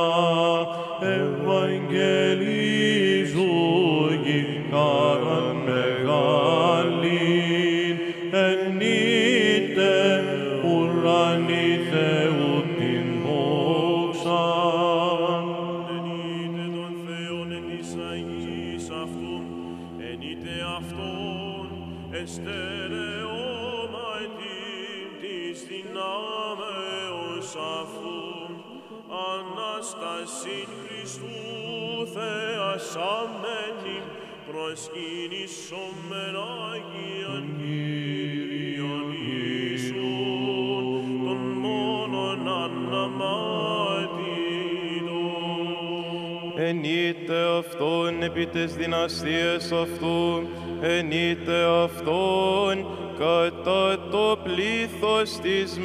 ευαγγελίζου γη-χάραν μεγάλην, ενείτε ουρανή Θεού την δόξαν. Ενείτε τον Θεόν εν της Αγίας αυτού, ενείτε αυτόν εστερεώματιν της δυνάμεως αυτού, Ανάστασιν Χριστού θεασαμένη, προσκυνήσομεν Αγίαν Κύριον Ιησούν, τον μόνον αναμάτητον. Ενείτε αυτόν επί τες δυναστείες αυτού, ενείτε αυτόν κατά το πλήθος της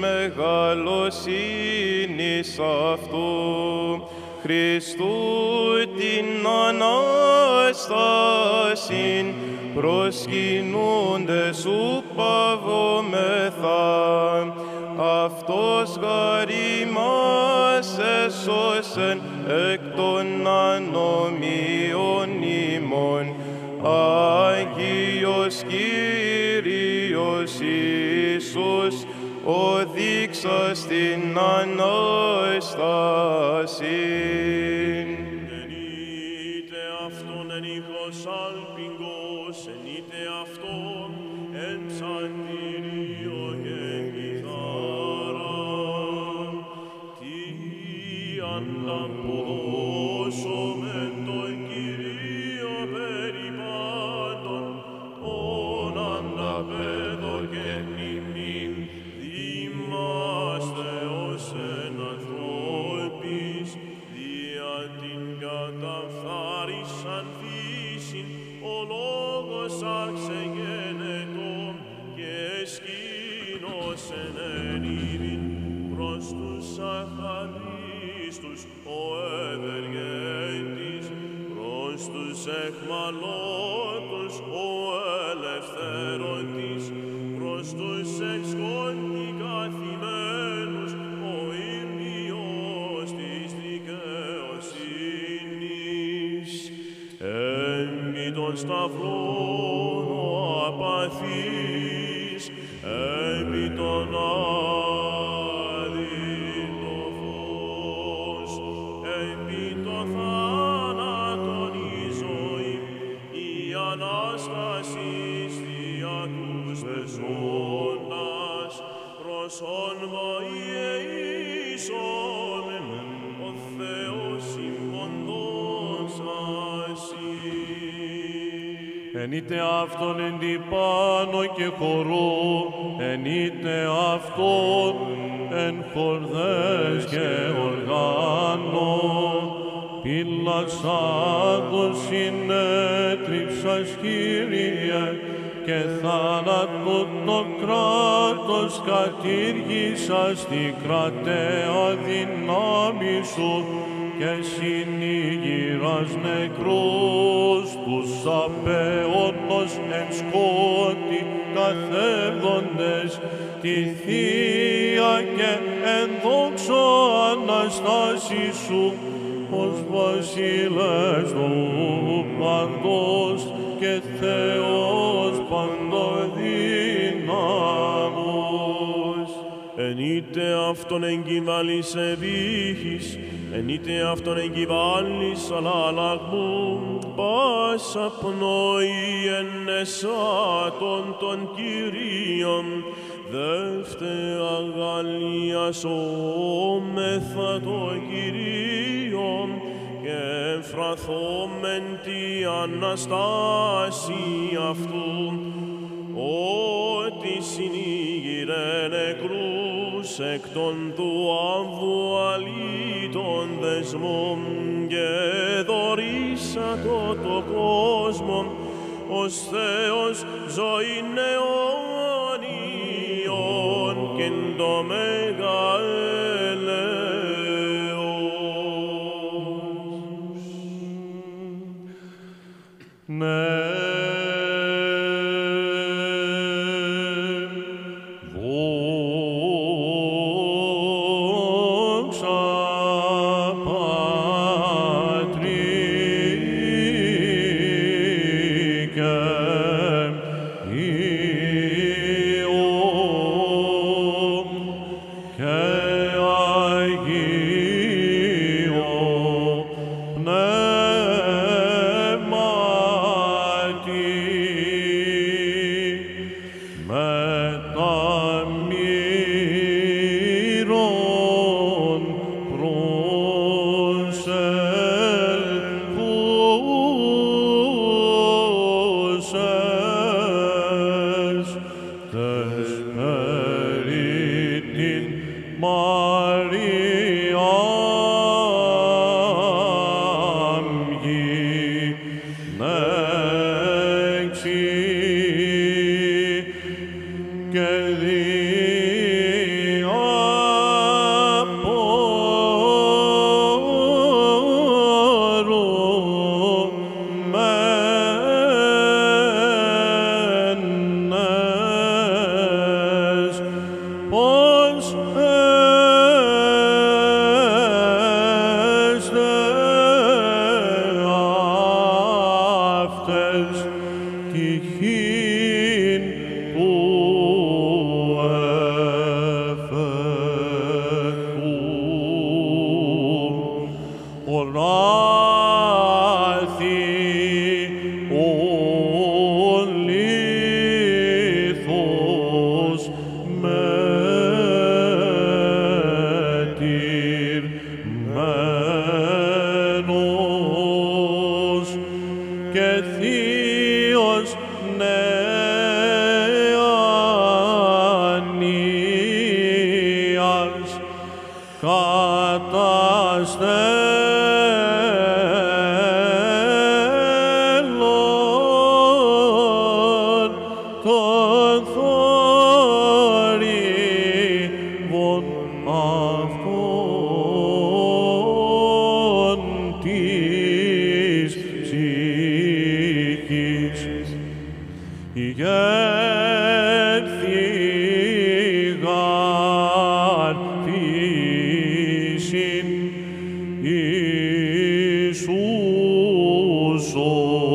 μεγαλοσύνης αυτού, Χριστού την Ανάστασιν, προσκυνούνται σου παυόμεθα. Αυτός γαρ ημάς έσωσεν εκ των ανομίων ημών, Άγιος Κύριος Ιησούς, οδείξας την Ανάστασιν. Ενείτε αυτόν εν ίχος αλπιγκός, ενείτε αυτόν εν ψαλτήριο και κιθάρα. Τι ανταποδώσομεν τον Κύριο περιπάτων, άρξε γένετο και σκήνωσεν εν ειρήν προς τους αχαρίστους ο ευεργέτης, προς τους εχμαλώτους ο ελευθέρωτης, προς τους εξκόντι καθημένους ο ήρμιος της δικαιοσύνης. Έμπει των σταυρών ο απαθής, έμπει των άδειν το φως, έμπει το θάνατον η ζωή, η Ανάστασης δια τους δεσμόνας, προς ον βοηθήσομεν, ο Θεός ημών δόξασι. Εν είτε αυτόν εν τη πάνω και χορό, εν είτε αυτόν εν χορδές και οργάνο, πυλασάντος συνέτριψας, Κύριε, και θάνατο το κράτος κατήργησας τη κρατέα δυνάμει σου, και συνήγηρας νεκρούς τους απέωνος εν σκότη καθεύδοντες τη Θεία και εν δόξω Αναστάση σου ως βασιλεύς του παντός και Θεός παντοδύναμος. Εν είτε αυτον εγκυμάλης ευήχης, εν είτε αυτον εγκυμάλης αλλαλαγμού, πάσα πνοή εν εσάτων των Κυρίων, δεύτερα αγαλιασόμεθα το Κυρίον, και εμφραθόμεν τη Αναστάση αυτού, ότι συνήγηρε νεκρούς εκ των του αμβου αλήτων δεσμών, και δωρήσατο το κόσμο ως Θεός ζωήν αιώνιον και εν το μέγα έλεος. Ναι. Και Θείος νεκρός ηγέρθηγαν φύσιν Ιησούς ο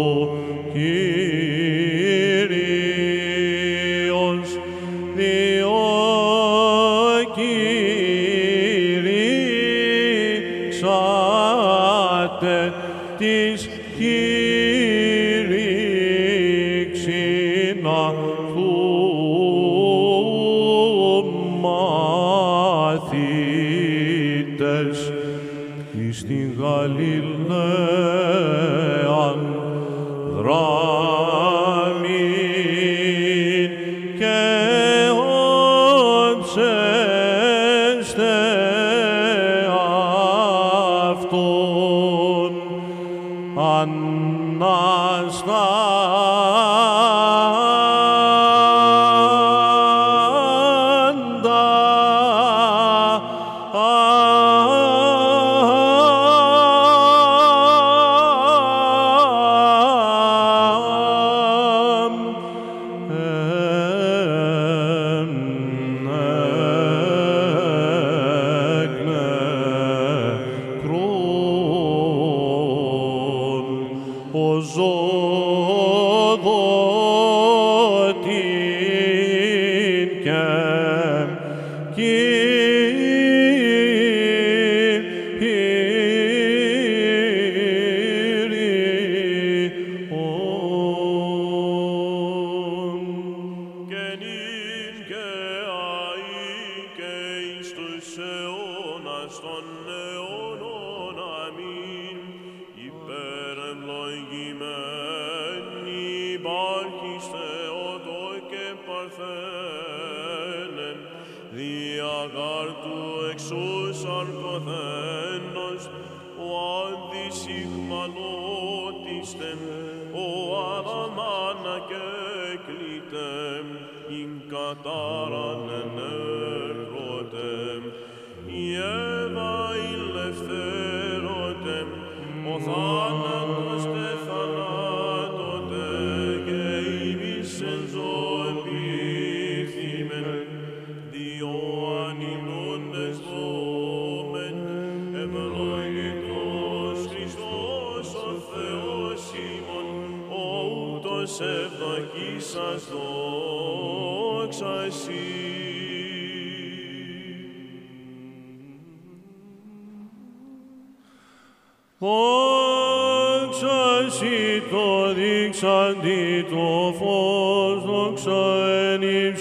Κύριος, διό κηρύξατε της κήρυξην αυτούν μαθήτες εις την Γαλιλαίαν δράμην και όψεστε αυτόν αναστάντα ο ζωδότην και Κύριον. Και νυν και αεί και εις τους αιώνας των αιώνων. Αμήν. Υπερευλογημένοι υπάρχεις Θεότο και Παρθένε, διαγάρ του εξούσαν κοθένος, ο αντισυχμαλώτιστεν, ο αδαμάνα και κλειτεμ, ειν κατάραν ενέκροτεμ, η Εύα ηλευθέρωτεμ, ο θάνατος τε θανάτωτε και ημείς εν ζωήν πληθύμεν, διό ανημνούντες δόμεν, ευλογητός Χριστός ο Θεός ημών, ο ούτως ευδοκίσας δόξα εσύ. Δόξα εσύ το δείξαντι το φως, δόξα εν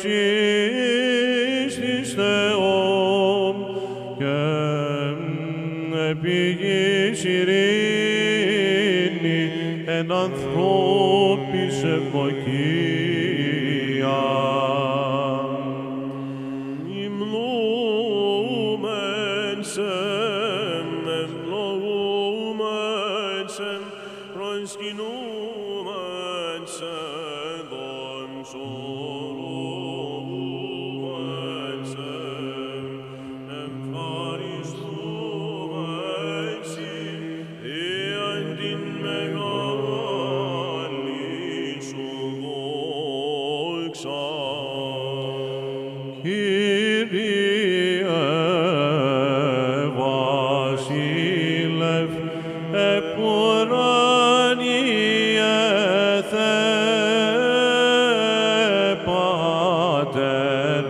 υψής της Θεόν, και επί γης ειρήνη εν ανθρώπης ευδοκία. Υμνούμεν σεμ, ευλογούμεν σεμ, προσκυνούμεν σε δοξολογούμεν σεμ, ευχαριστούμεν σοι, διάν την μεγάλη σου δόξα. Κύριε Βασίλευ, επουράνιε Θεέ, Πάτερ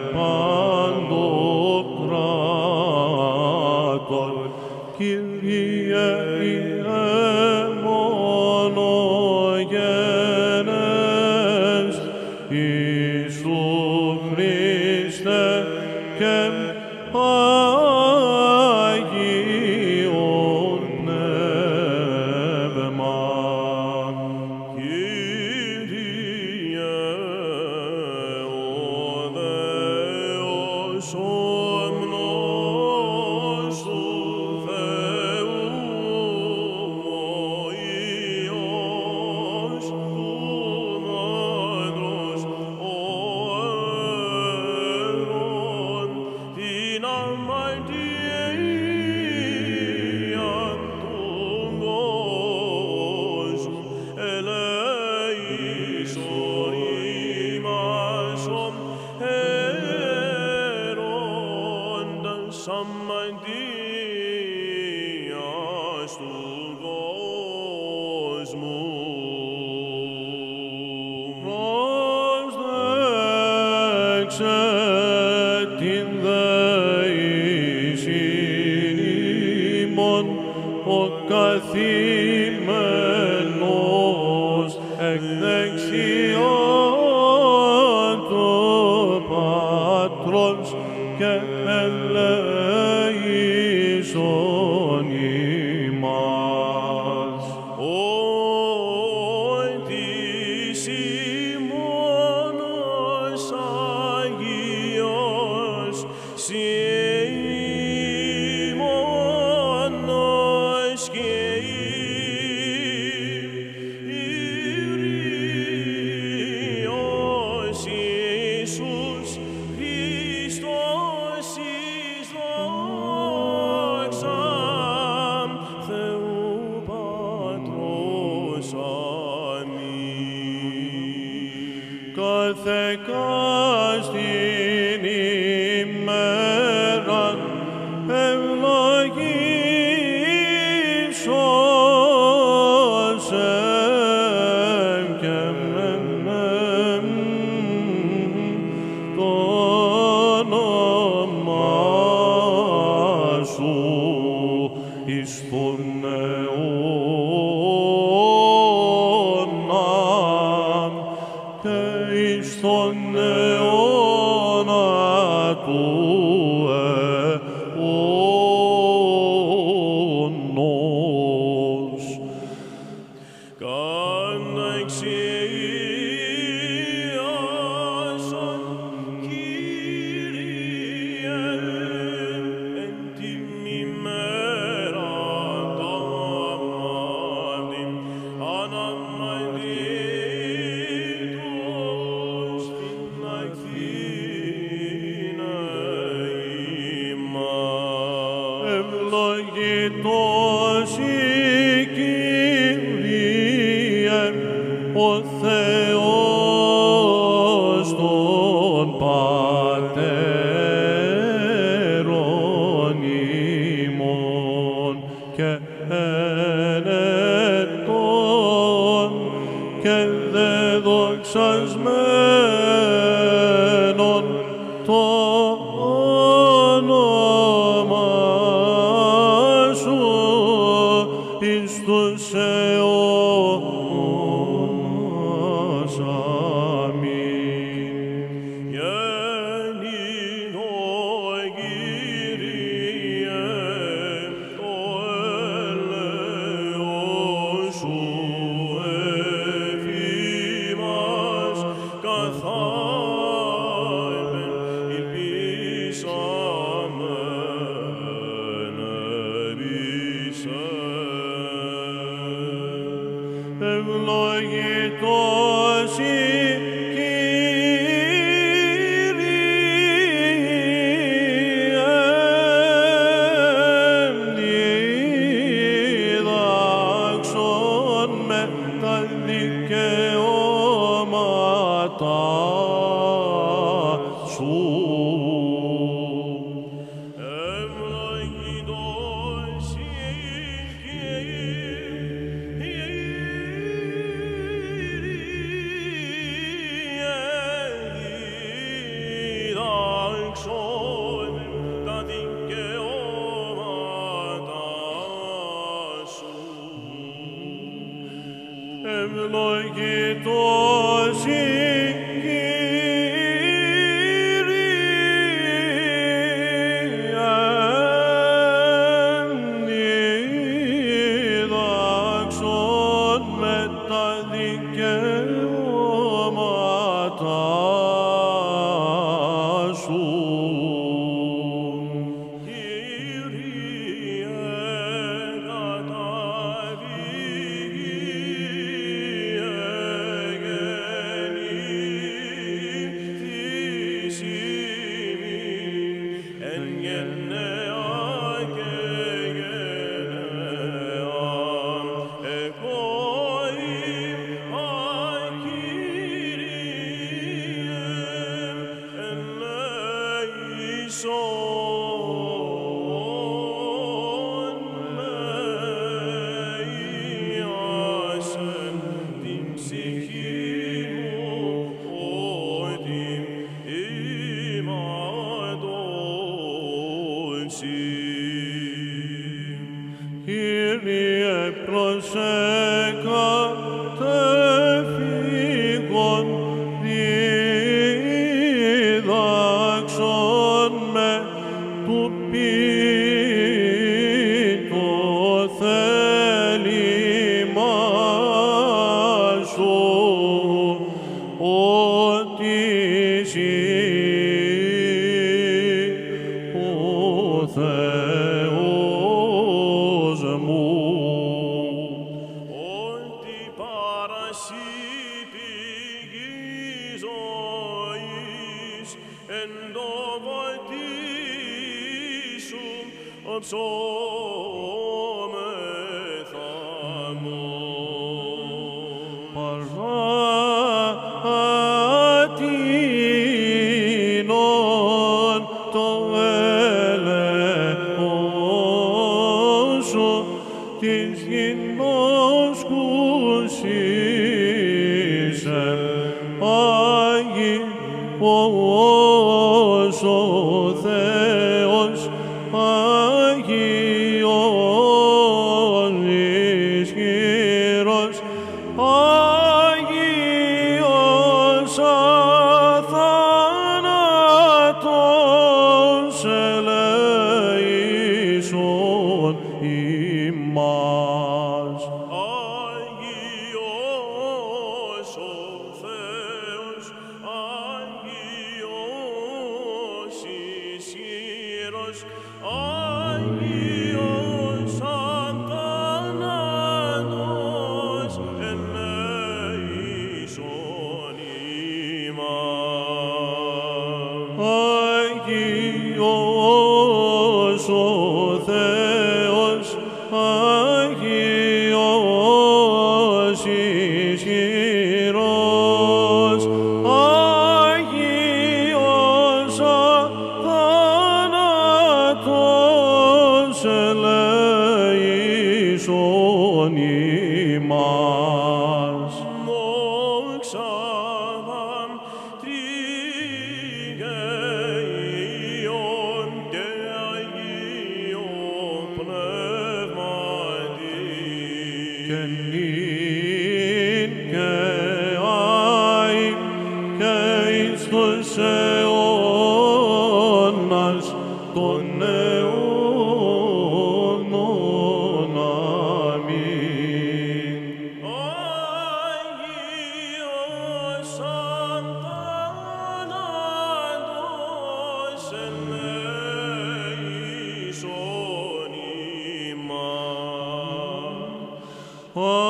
παντοκράτορ, Κύριε Ιε μονογενές, Ιησού Χριστέ και Άγιον Πνεύμα. Κύριε, ο Δεός ομνός του Θεού, ο Υιός του Δέντρος, ο δόξα την δεήσιν ημών, ο καθημένος εκ δεξιών του Πατρός και ελέησον ημάς. Ότις ημώνος Αγίος, Σιμώνος και Ήριος Ιησούς Χριστός εις δόξαν Θεού Πατρός. Αμήν. Κάθε κάστην ημέραν ευλογήσον σε και μεν το όνομά σου εις τον αιώνα και εις τον αιώνα του αιώνος. Κάνε εξιάσον, Κύριε, εν την ημέρα ταμάτην, αναμαντήτως την ακτίνα ημάς. Ευλογητός η Κύριε, ο Θεός των πατέρων ημών και ενετών και δεδοξασμένων το όνομα σου εις τους αιώνας. Αμήν. Γένην ο Κύριε, το έλεος σου εφήμας καθάιπεν ελπίσαμεν επί σε. Ευλογητός η Κύριε, διδάξον με τα δικαιώματα σου. Ευλογητός η Κύριε, διδάξον τα δικαιώματα σου. Ευλογητός η Κύριε, ότι εσύ ο Θεός μου. Ότι παρασύ πηγή ζωής, εν το βαλτί σου οψόμεθα μου. Παράτηνον το έλεος σου της γινώσκουσης Άγιος ο Θεός, Άγιος ισχυρός, Άγιος αθάνατος ελέησον ημάς. Άγιος ο Θεός, Άγιος ισχυρός, Άγιος αθάνατος ελέησον ημάς. Άγιος ο Θεός, Άγιος ισχυρός, Άγιος αθάνατος ελέησον ημάς. Μόξαν τριγέιον και Αγίον Πνεύματι, Και νυν και άη και εις τους αιώνας των αιώνων. Αμήν. Άγιος αθάνατος ελέησον ημάς.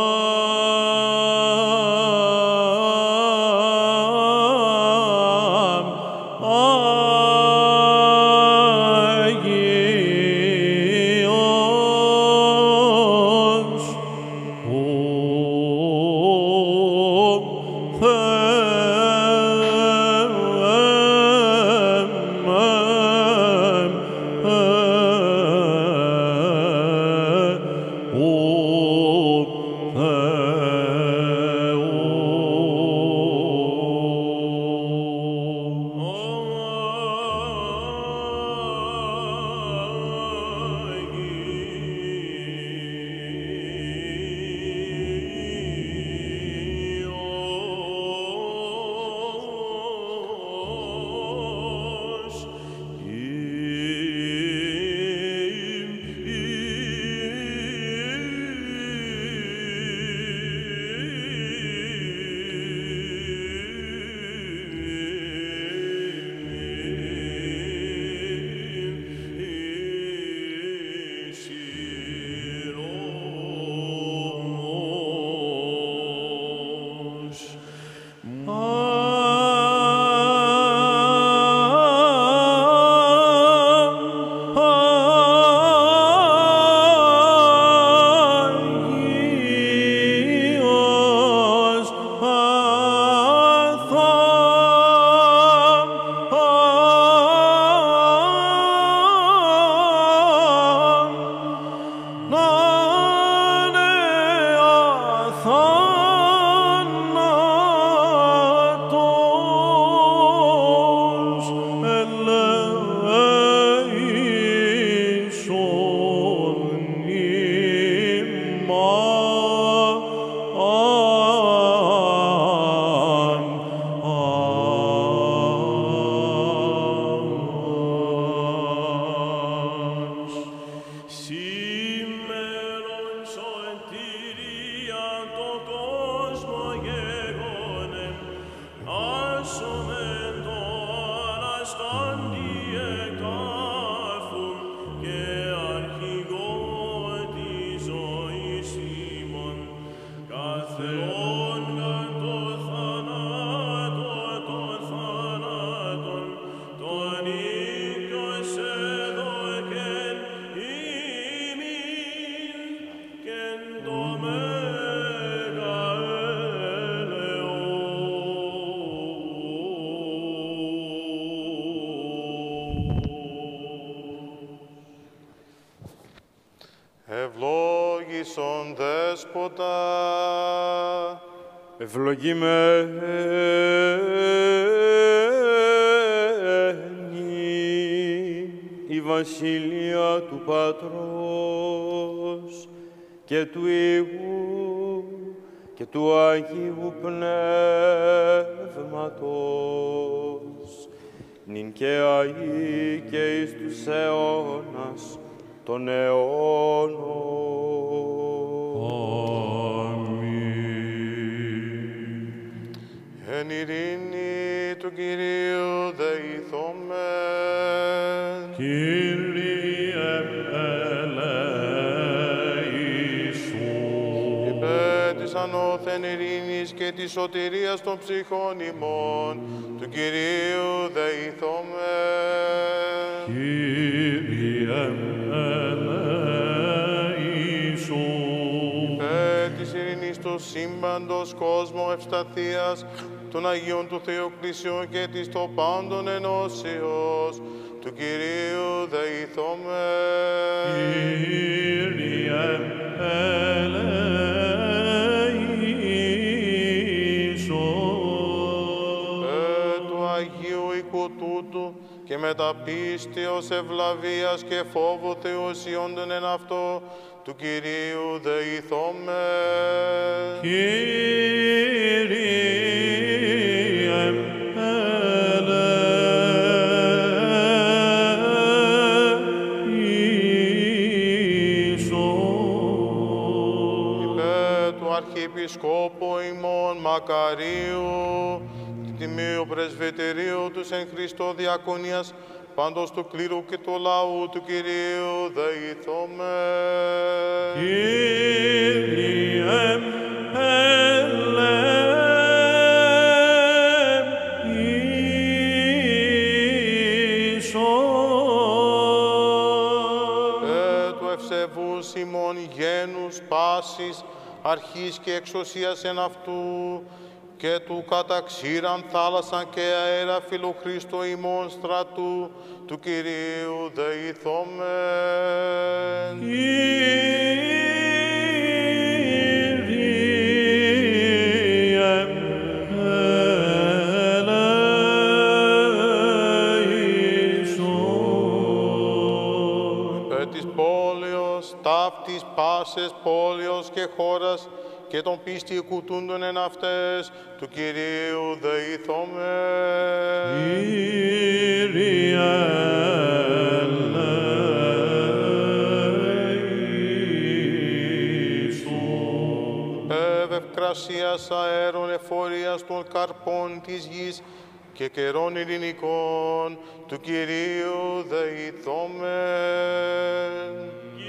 Ευλόγησον Δέσποτα, ευλογημένη η βασιλεία του Πατρός και του Υιού και του Αγίου Πνεύματος, νυν και αεί και εις τους αιώνας των αιώνων. Αμήν. Εν ειρήνη του Κυρίου δεηθόμεν. Κύριε ελέησον. Υπέρ της ανώθεν ειρήνης και της σωτηρίας των ψυχών ημών, του Κυρίου δεηθόμεν. Κύριε ελέησον. Υπέρ της ειρήνης του σύμπαντος κόσμου ευσταθίας, των Αγίων του Θεοκλήσιου και της το πάντων ενώσεως, του Κυρίου δεηθόμεν. Κύριε ελέησον. Υπέρ του Αγίου οίκου τούτου και μετά πίστεως, ευλαβίας και φόβου Θεού αισιόντων εν αυτό, του Κυρίου δεηθόμεν. Κύριε ελέησον. Υπέρ του Αρχιεπισκόπου ημών Μακαρίου, του Τιμίου Πρεσβυτερίου τους εν Χριστώ διακονίας, πάντως του κλήρου και του λαού του Κυρίου δεηθόμεν. Κύριε ελέησον. Υπέρ του ευσεβούς ημών γένους πάσης, αρχής και εξουσίας εν αυτού, και του καταξήραν θάλασσαν και αέρα φιλοχρήστο ημών στρατού, του Κυρίου δεηθόμεν. Κύριε ελέησον. Υπέρ της πόλεως, ταύτης πάσες πόλεως και χώρας, και των πίστη κουτούντων εν αυτές, του Κυρίου δεηθόμεν. Κύριε ελέησον. Υπέρ ευκρασίας αέρων εφορίας των καρπών της γης και καιρών ειρηνικών, του Κυρίου δεηθόμεν.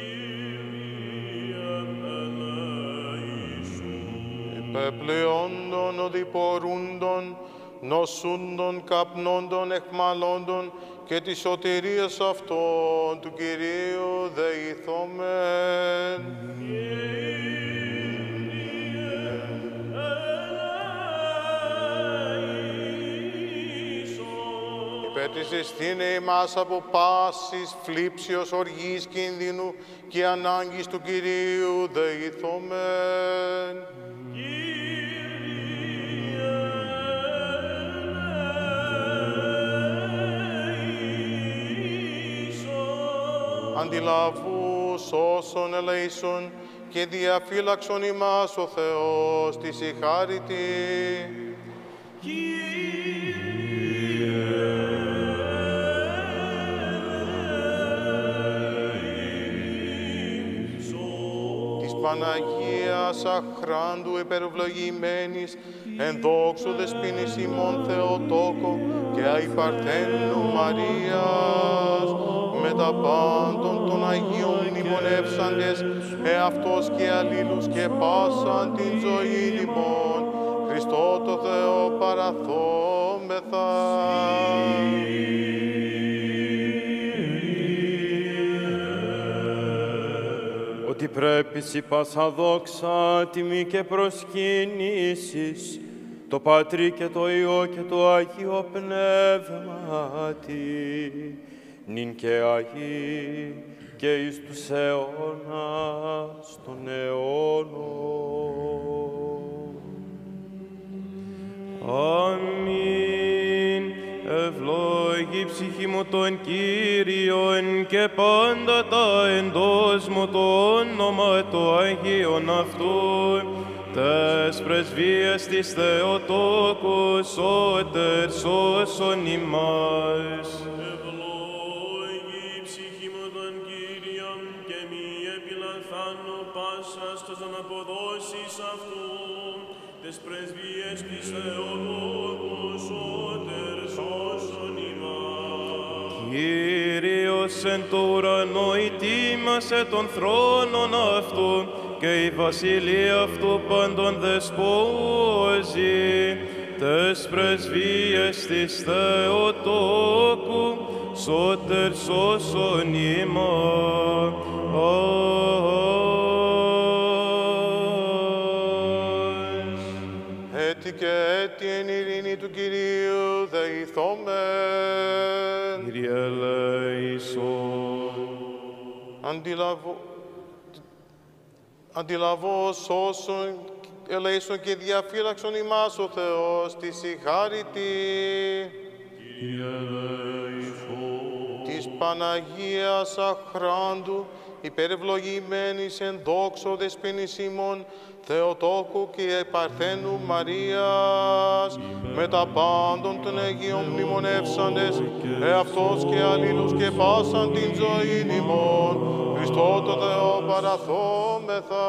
Επλεόντων, οδηπορούντων, νοσούντων, καπνώντων, εχμαλώντων και της σωτηρίας αυτών, του Κυρίου δεηθόμεν. Υπέρ της εστίνε ημάς από πάσης, φλίψεως, οργής, κίνδυνου και ανάγκης του Κυρίου δεηθόμεν. Αντιλαβούς όσων ελέησον και διαφύλαξον ημάς ο Θεός της η χάριτη. Της Παναγίας αχράντου υπερευλογημένης, εν δόξου δεσποίνης ημών Θεοτόκο και αϊπαρθένου Μαρίας, με τα πάντων των Αγίων μνημονεύσαντες, εαυτός και αλλήλους και πάσαν την ζωή ημών, Χριστό το Θεό παραθόμεθα. Ότι πρέπει σοι πάσα δόξα, τιμή και προσκύνησης, το Πατρί και το Υιό και το Αγίο Πνεύματι, νυν και Αγί και εις τους αιώνας των αιώνων. Αμήν. Ευλόγη ψυχή μου τον Κύριον και πάντα τα εντός μου το όνομα το Αγίον αυτού, τες πρεσβείες της Θεοτόκου, σώτερ σώσον ημάς. Ευλόγη ψυχή μου τον Κύριον και μη επιλαθάνω πάσα στους αναποδόσεις αυτού, τες πρεσβείες της Θεοτόκου, σώτερ σώσον ημάς. Κύριος εν το ουρανό ητήμασε τον θρόνον αυτού και η βασιλεία αυτού πάντων δεσπόζει, τες πρεσβείες της Θεοτόκου, σώτερ σώσον ημάς. Έτι και έτι εν ειρήνη του Κυρίου δεηθόμεν. Κύριε ελέησον. Αντιλαβώ, αντιλαβώς όσων ελέησον και διαφύλαξον ημάς ο Θεός της συγχάρητη. Κύριε ελέησον. Της Παναγίας αχράντου υπερευλογημένης εν δόξο δεσποίνης ημών Θεοτόκου και Παρθένου Μαρίας, με τα πάντων των Αγίων μνημονεύσαντες, εαυτός και αλλήλους και πάσαν την ζωή ημών, Χριστό το Θεό παραθόμεθα.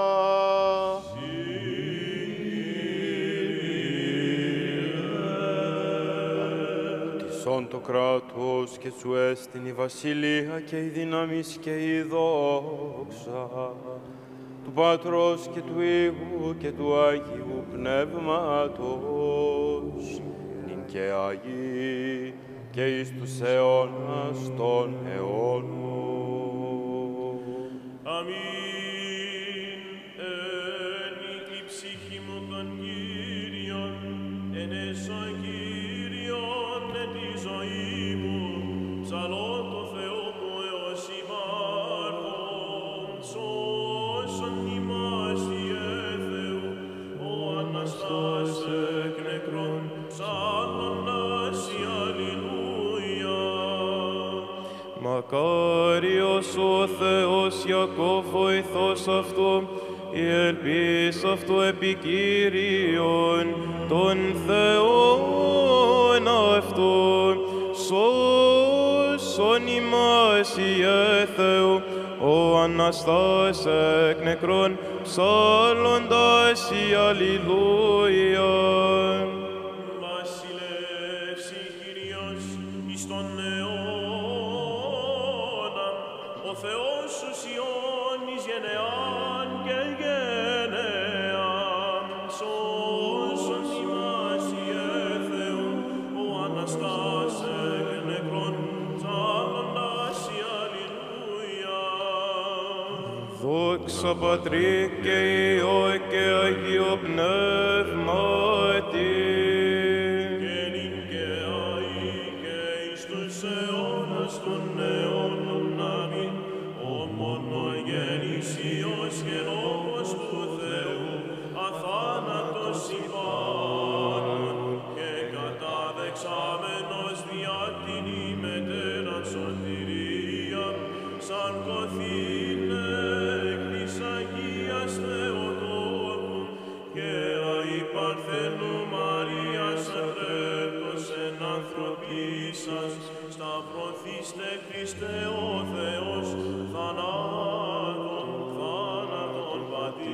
Τισόν το κράτος και σου έστειν η βασιλεία και η δύναμις και η δόξα του Πατρός και του Υιού και του Αγίου Πνεύματος, νυν και Αγί και εις τους αιώνας των αιώνων. Αμήν. Εν η ψυχή μου τον Κύριον, εν έσω Κύριον εν τη ζωή μου, ψαλώ το Θεό μου έως υπάρχον, σώσον ημάς Ιε Θεού, ο Αναστάς εκ νεκρών, ψάλλοντας η Αλληλούια. Μακάριος ο Θεός Ιακώβ βοηθός αυτού, η ελπίς αυτού επί Κύριον, τον Θεόν αυτού, σώσον ημάς Ιε Θεού, ο Αναστάς εκ νεκρών, ψάλλοντας η Αλληλούια. Βασιλεύσει Κύριος εις τον αιώνα, ο Θεός σου Σιών εις γενεάν και γενεάν. Σώσον ημάς Ιε Θεού, ο Αναστάς εκ νεκρών, ψάλλοντας η Αλληλούια. Δόξα Πατρί και Υιό και Αγίο Πνεύματι, Και νυν και αεί και εις τους αιώνας των αιώνων. Αμήν. Ο μονογενής Υιός και Λόγος του Θεού, αθάνατος υπάρχων και καταδεξάμενος διά την ημετέραν σωτηρίαν, σαν κωθήνε εκ της Αγίας Θεοτόκου και αϊπαρθένου Μαρίας ατρέπτος εν ανθρωπίσας, σταυρωθήστε Χριστέ ο Θεός, θανάτων, θάνατον πατήρ.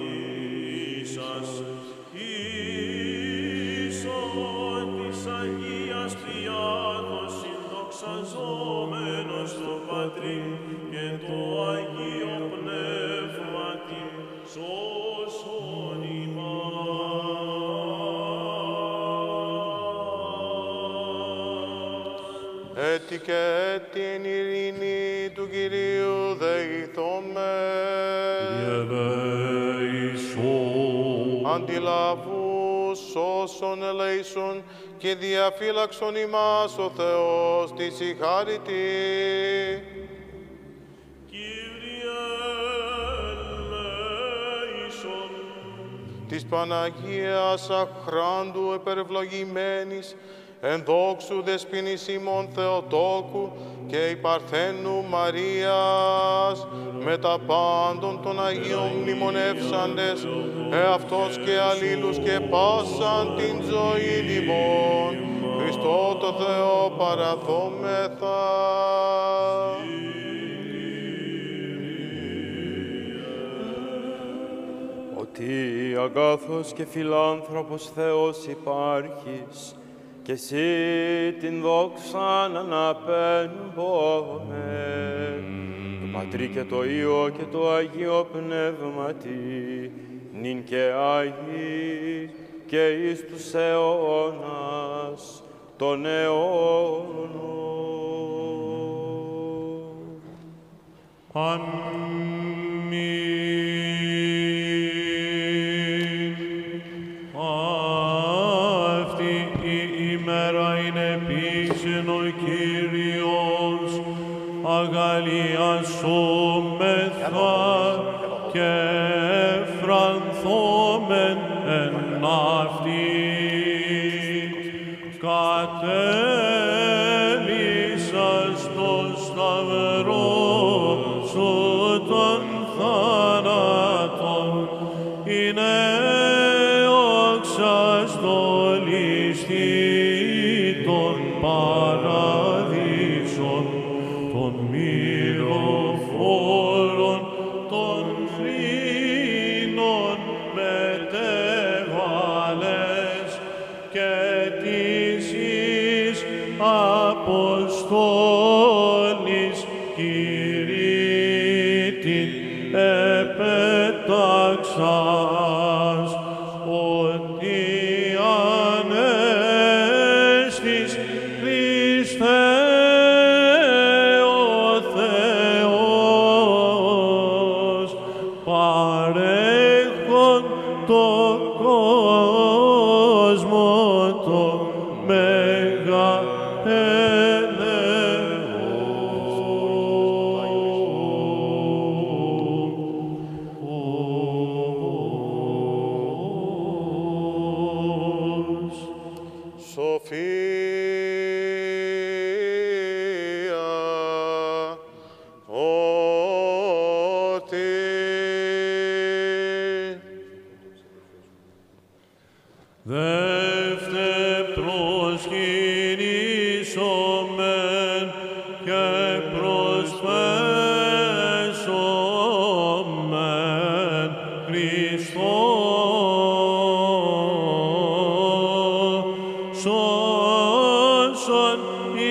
Αγίας Τριάδος συνδοξαζόμενος το Πατρί και το Αγίο Πνεύματι σώσον ημάς. Έτι και την ειρήνη του Κυρίου δεηθώμε. Αντιλαβούς σώσον ελέησον και διαφύλαξον ημάς ο Θεός της η χάρητη. Κύριε ελέησον. Της Παναγίας αχράντου επερευλογημένης, εν δόξου δεσποινής ημών Θεοτόκου και η Παρθένου Μαρίας, με τα πάντων των Αγίων μνημονεύσαντες, εαυτός και αλλήλους και πάσαν την ζωή ημών, Χριστό το Θεό παραδόμεθα. Ότι αγάθος και φιλάνθρωπος Θεός υπάρχεις, και εσύ την δόξαν αναπέμπομαι, το Πατρί και το Υιό και το Αγίο Πνεύματι, νυν και Άγιοι και εις τους αιώνας των αιώνων. Αμήν. Αυτή η ημέρα είναι επίσης ο Κύριος, αγαλιασόμεθα και φρανθόμεν εν αυτή. Κατέλησα στο σταυρό σου των θάνατων, είναι όξα στο ληστή των παραδείσων, των μυροφόρων, των θρήνων μετέβαλες και της εις Αποστόλης κηρύττην επέταξας, ότι ανέστης Χριστέ ο Θεός, παρέχον το κόσμο το μέγα ελεός. Σοφία, ότι Δεύτε προσκυνήσομεν και προσφέσομεν Χριστό, σώσον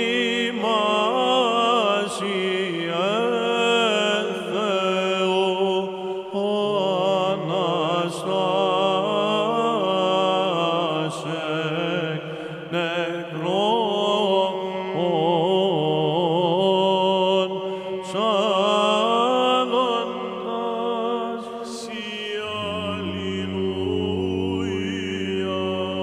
ημάς Ιε Θεού Αναστάσε νεκρών σάλοντας. Σι αλληλούια.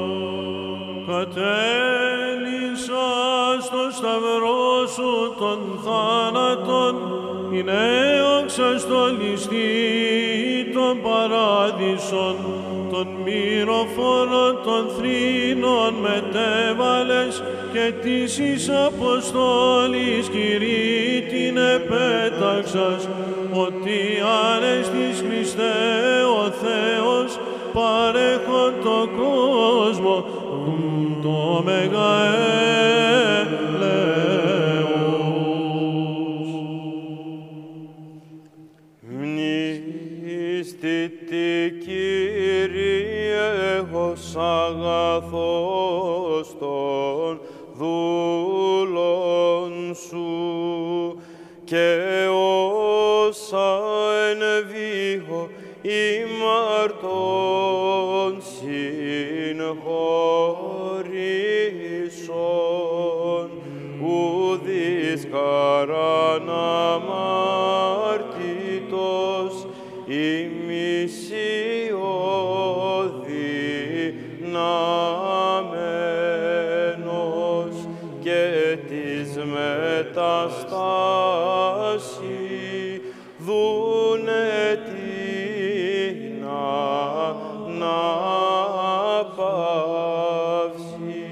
Κατέλησα στο σταυρό σου των θάνατων, είναι όξα στο ληστή των παράδεισων, των μυροφόρων των θρήνων μετέβαλες και της εις Αποστόλης κηρύττην επέταξας, ότι ανέστης Χριστέ ο Θεός, παρέχον το κόσμο το μέγα ελεός. Μνηστητή Κύριε ως αγαθός των δούλων δούλων σου και όσα εν βίο ημαρτών συγχωρήσων, ουδείς καράν αμάρτητος ημισιωδυναμένος και της μεταστάσι δούνε την ανάπαυση.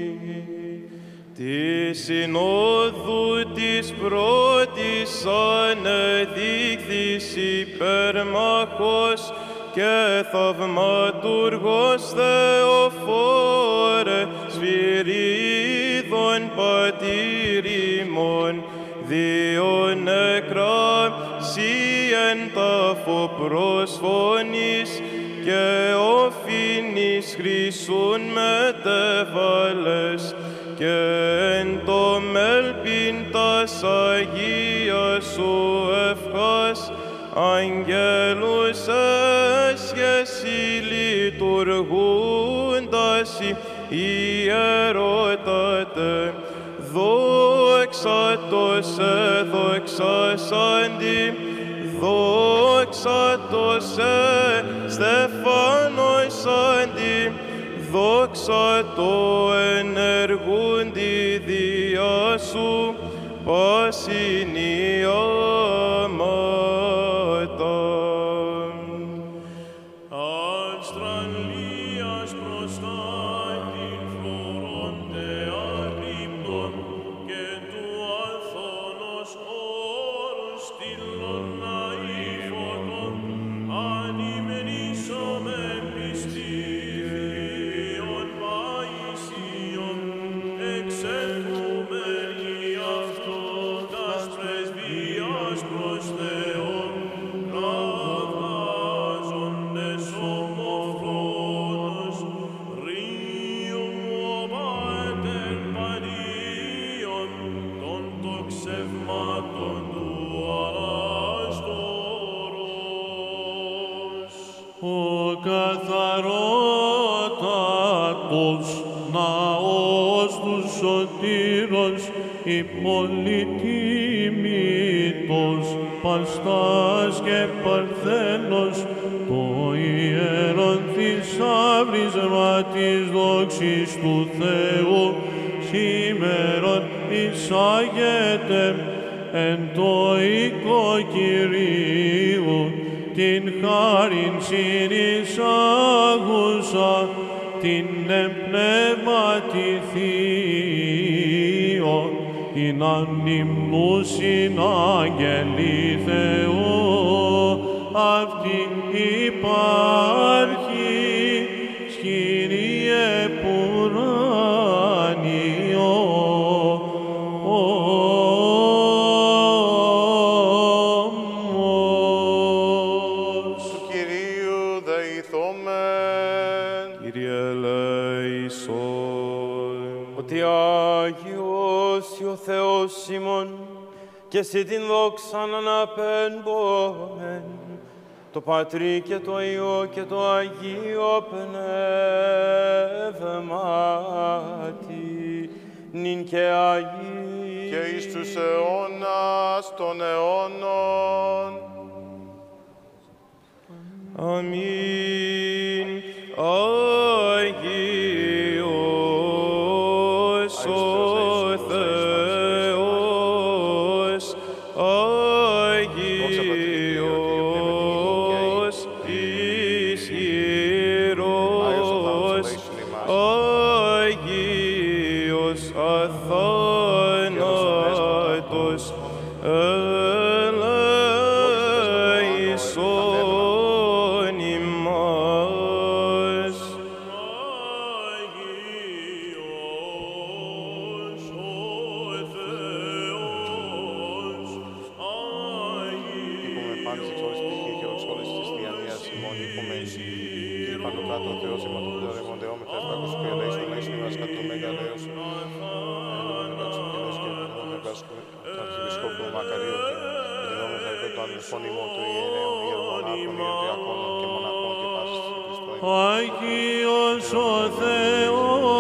Τη συνόδου της πρώτης ανεδείχθης υπερμαχός και θαυματουργός Θεοφόρε, Σφυρίδων πατήρ ημών, δύο νεκρά σοι εν τάφο προσφωνείς και οφήνεις χρυσούν μετέβαλες και εν το μέλπιν τας Αγίας σου ευχάς αγγέλους έσχεση λειτουργούντας ιερότατε. Δόξα το σε δοξάσαντι, δόξα το σε στεφάνωσαντι, δόξα το ενεργούντι διά σου πάσιν ιάματα. Αυστραλίας μπροστά την φρουρών θεαρρύπτων και του αλθόνος όρους στήλων αηφωτών, ανυμενήσομεν πιστήριον Παΐσιον, εξελθούμεν ει αυτόν τας πρεσβείας προς Θεόν, κραυγάζοντες ομοφρόνος, ρήων οπάτεν παντίον των τοξευμάτων του Αστόρος. Ο καθαρότατος ναός του σωτήρος, η πολυτίμητος Παστάς και Παρθένος, το ιερόν θησαύρισμα της δόξης του Θεού, σήμερον εισάγεται εν το οίκο Κυρίου, την χάριν συνεισάγουσα, την εμπνεύματι Θείο, ειν ανυμνούσιν άγγελοι Θεού, αυτή υπάρχει Κύριε πουράνιο. Του Κυρίου δεηθόμεν. Κύριε ελέησον. Ότι Άγιος ο Θεός ημών και σε την δόξαν αναπέμπομεν, το Πατρί και το Υιό και το Αγίο Πνεύματι, νυν και Αγί Και εις τους αιώνας των αιώνων. Αμήν. Αγίος ο Θεός, Αγίος ισχυρός, Αγίος αθάνατος, ελέησον ημάς. Αγίος ο μακαρίου και επιδόμεθα υπέρ των αδελφών ημών του ιερέων, ιερομονάχων, ιεροδιακόνων και μοναχών και πάσης της Χριστού. Άγιος ο Θεός,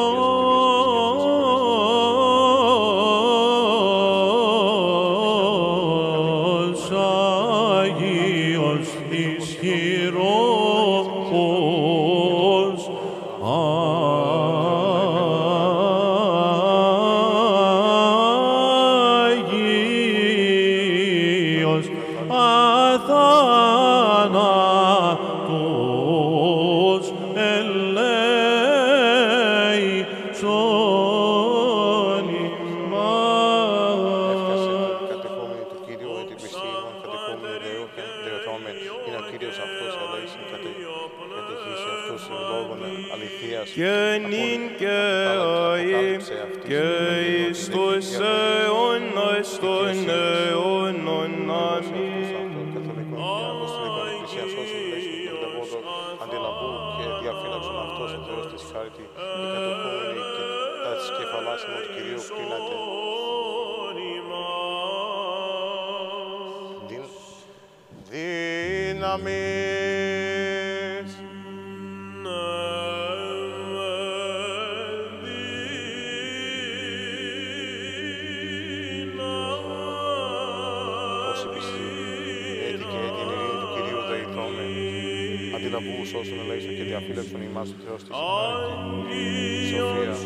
Άγιος ισχυρός, Άγιος αθάνατος ελέησον ημάς. Κατεχόμενοι του Κύριου, ότι πιστοί ημών κατεχόμενοι Δεού και δεωθόμεν, είναι ο Κύριος αυτός ελέησιν κατεχήσει αυτός λόγων αληθείας. Και νυν και αεί και εις τους αιώνας των αιώνων. Αμήν. Αντιλαβού και διαφύλαξον αυτός ο Θεός της χάρητη, η κατεχόμενη και τα της κεφαλάς ημών του Κυρίου κρίνατε. Δύναμις. Όσοι πιστοί, έτη και έτη εν ειρήνη του Κυρίου δεηθόμεν, αντιλαβούς όσων ελέησον και διαφύλαξον ημάς ο Θεός της χάρητη. Σοφία.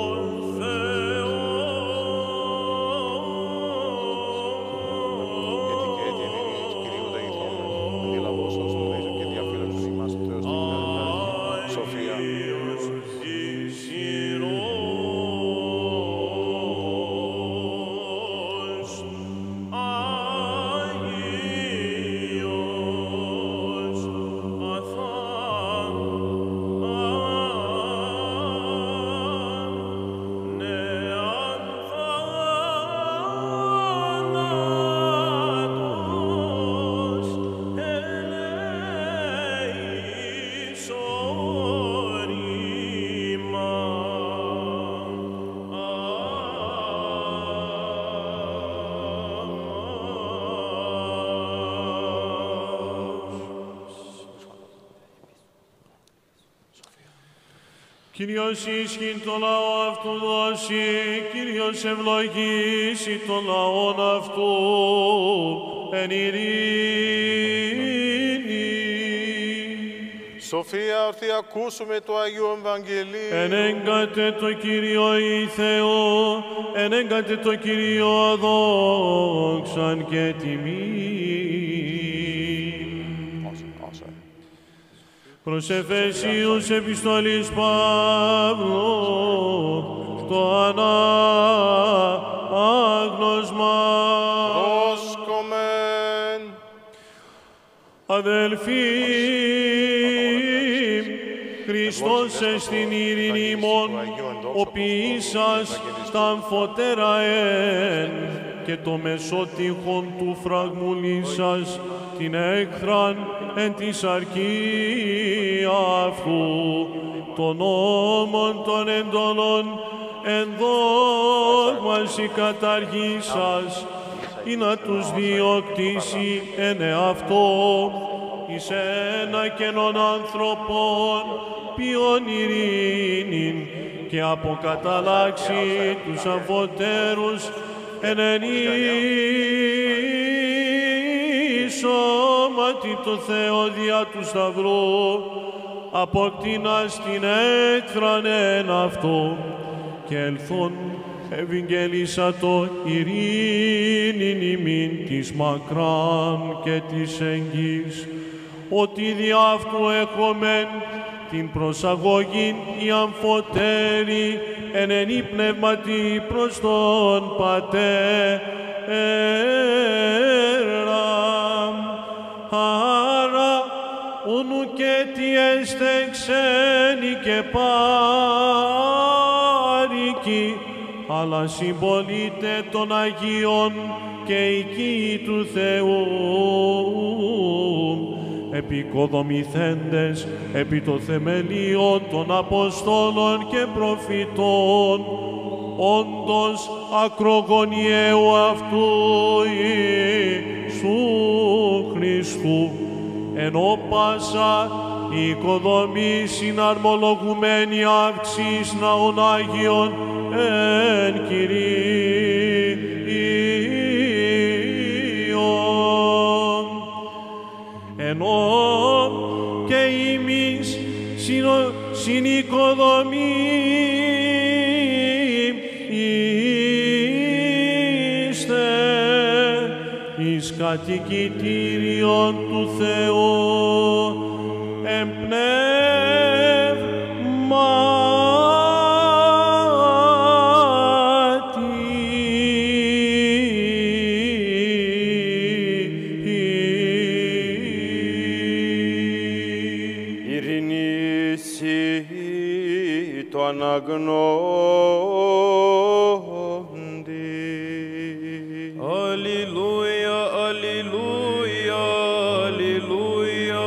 Κύριος ίσχυν το λαό αυτού δώσει, Κύριος ευλογήσει το λαόν αυτού εν ειρήνη. Σοφία, ορθή ακούσουμε το Αγίου Ευαγγελίου. Ενέγκατε το Κύριο η Θεό, ενέγκατε το Κύριο δόξαν και τιμή. Προς Εφεσίους επιστολής Παύλου, το ανάγνωσμα. Πρόσκομεν. Αδελφοί, Χριστός εστιν ειρήνη ημών, ο ποιήσας τα αμφωτέρα εν, και το μεσότυχον του φραγμουλήσας την έκθραν εν τη σαρκή αυτού, των νόμων των εντολών εν δόγμαση καταργήσας, ή να τους διοκτήσει εν εαυτό, εις ένα καινόν άνθρωπον, ποιον ειρήνην, και αποκαταλλάξει τους αμφωτέρους εν σώματι το Θεό δια του Σταυρού, αποκτήνας την έκθραν εν αυτό, και ελθόν ευηγγελίσατο ειρήνην ημίν της μακράν και της εγγύς, ότι δι' αυτού έχομεν την προσαγωγήν η αμφωτέρη εν ενή πνεύματι προς τον Πατέρα. Άρα, ουνου και τι έστε ξένοι και πάρικοι, αλλά συμπολίτε των Αγίων και οικοί του Θεού, επικοδομηθέντες επί το θεμελίο των Αποστόλων και προφητών, όντως ακρογωνιαίου αυτού Ιησού Χριστού, εν όπασα η οικοδομή συναρμολογουμένη αύξης ναών Άγιων εν Κυρίων. Ενώ και εμείς συνο, συνοικοδομή είστε εις κατοικητήριον του Θεού εμπνεύματι. Ειρηνήσει το αναγνώντι. Αλληλούια, αλληλούια, αλληλούια.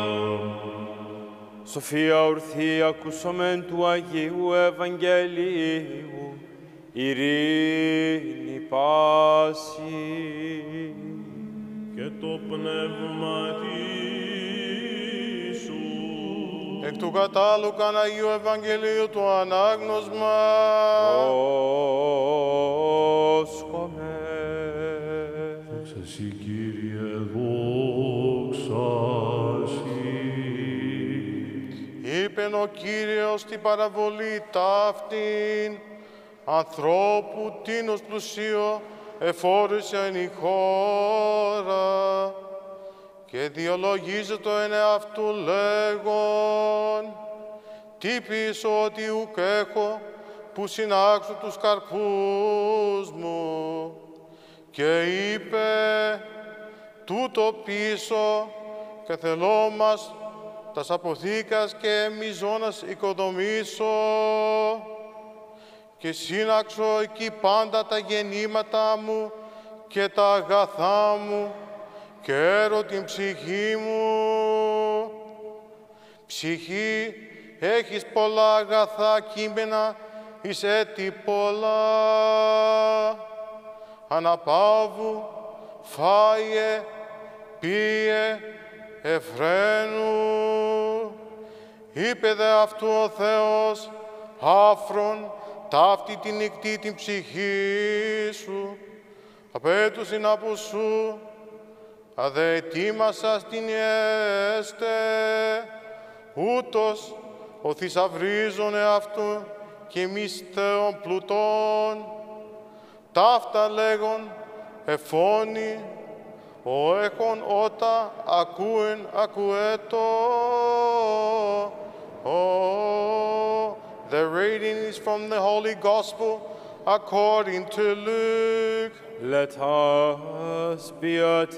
Σοφία ορθή ακούσομεν του Αγίου Ευαγγελίου, ειρήνη πάση. Και το πνεύμα σου. Εκ του κατάλου Αγίου Ευαγγελίου του ανάγνωσμα. Πρόσχομαι. Δόξα σοι, Κύριε, δόξα σοι. Είπεν ο Κύριος στην παραβολή ταύτην, ανθρώπου τίνος πλουσίο εφόρησεν η χώρα και διολογίζεται εν εαυτού λέγον, τι πίσω ότι ουκ έχω που συνάξω τους καρπούς μου. Και είπε, τούτο πίσω και θέλω μας τας αποθήκας και μιζώνας οικοδομήσω και σύναξω εκεί πάντα τα γεννήματα μου και τα αγαθά μου και έρω την ψυχή μου. Ψυχή, έχεις πολλά αγαθά κείμενα, εις έτη πολλά. Αναπαύου, φάιε, πίε, εφραίνου. Είπε δε αυτού ο Θεός, άφρον, ταύτη την νυχτή την ψυχή σου, απέτουσιν από σου, αδε ετοίμασας την ιέστε, ούτως ο θησαυρίζον εαυτού και εμείς Θεόν πλουτών, ταύτα λέγον εφώνει, ο έχων ότα ακούεν ακουέτο. Oh, the reading is from the Holy Gospel according to Luke. Let us be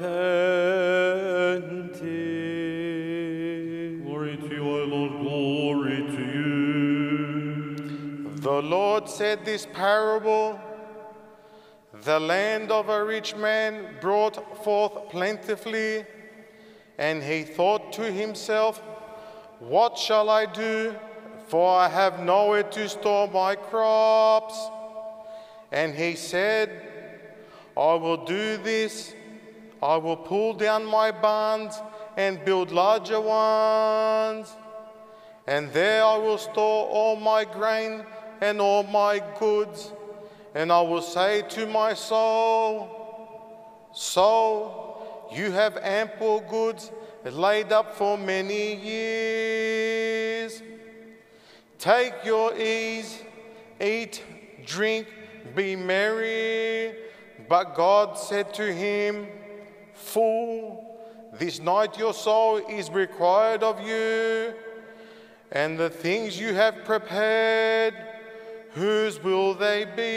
attentive. Glory to you, O Lord, glory to you. The Lord said this parable, the land of a rich man brought forth plentifully, and he thought to himself, what shall I do? For I have nowhere to store my crops. And he said, I will do this. I will pull down my barns and build larger ones. And there I will store all my grain and all my goods. And I will say to my soul, soul, you have ample goods laid up for many years. Take your ease, eat, drink, be merry. But God said to him, fool, this night your soul is required of you, and the things you have prepared, whose will they be?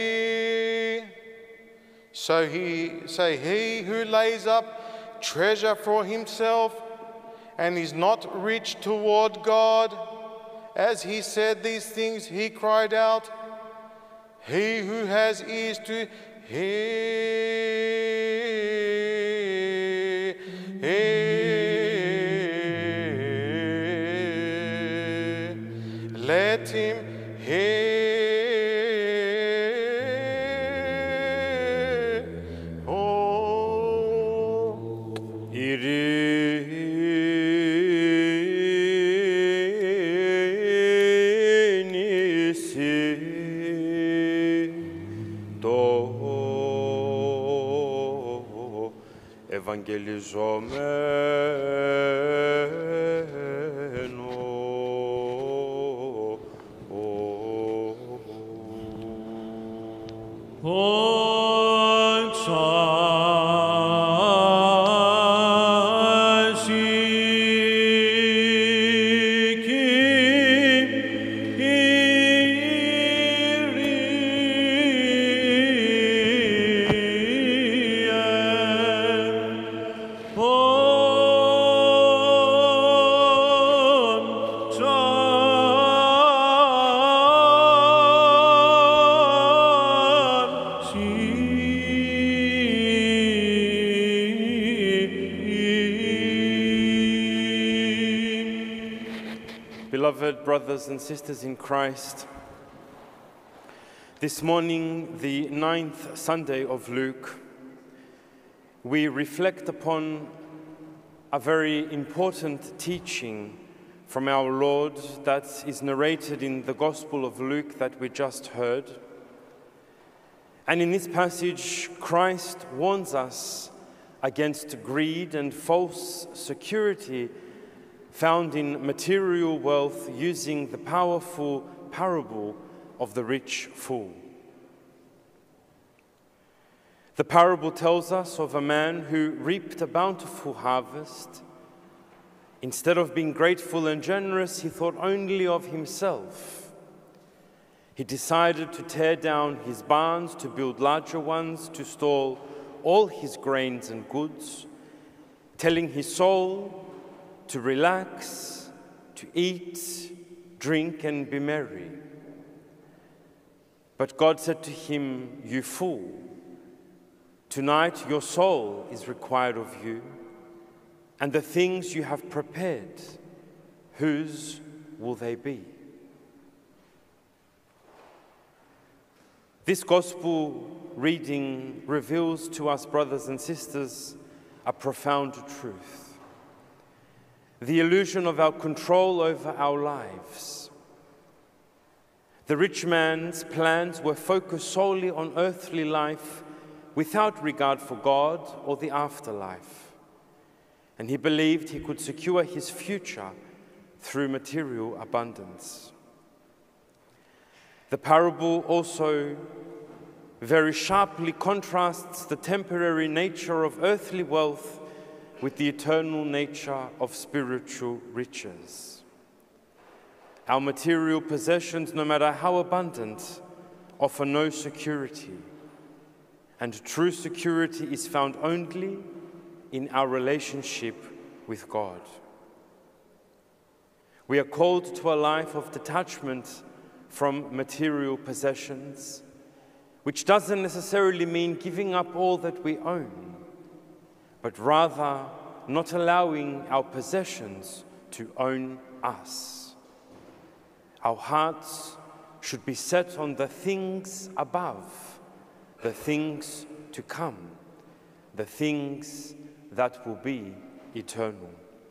So he, say he who lays up treasure for himself and is not rich toward God, as he said these things, he cried out, he who has ears to hear, hear. Let him hear. ευαγγελιζόμενο. Beloved brothers and sisters in Christ, this morning, the ninth Sunday of Luke, we reflect upon a very important teaching from our Lord that is narrated in the Gospel of Luke that we just heard. And in this passage, Christ warns us against greed and false security found in material wealth, using the powerful parable of the rich fool. The parable tells us of a man who reaped a bountiful harvest. Instead of being grateful and generous, he thought only of himself. He decided to tear down his barns, to build larger ones, to store all his grains and goods, telling his soul to relax, to eat, drink, and be merry. But God said to him, "You fool, tonight your soul is required of you, and the things you have prepared, whose will they be?" This gospel reading reveals to us, brothers and sisters, a profound truth. The illusion of our control over our lives. The rich man's plans were focused solely on earthly life without regard for God or the afterlife. And he believed he could secure his future through material abundance. The parable also very sharply contrasts the temporary nature of earthly wealth with the eternal nature of spiritual riches. Our material possessions, no matter how abundant, offer no security, and true security is found only in our relationship with God. We are called to a life of detachment from material possessions, which doesn't necessarily mean giving up all that we own, but rather not allowing our possessions to own us. Our hearts should be set on the things above, the things to come, the things that will be eternal.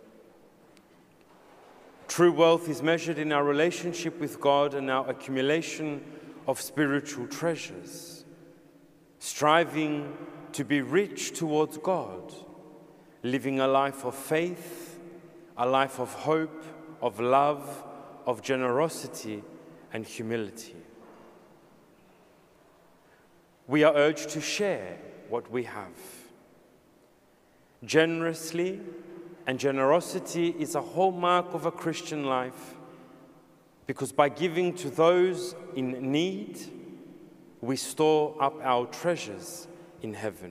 True wealth is measured in our relationship with God and our accumulation of spiritual treasures, striving to be rich towards God, living a life of faith, a life of hope, of love, of generosity and humility. We are urged to share what we have. Generously, and generosity is a hallmark of a Christian life, because by giving to those in need, we store up our treasures in heaven.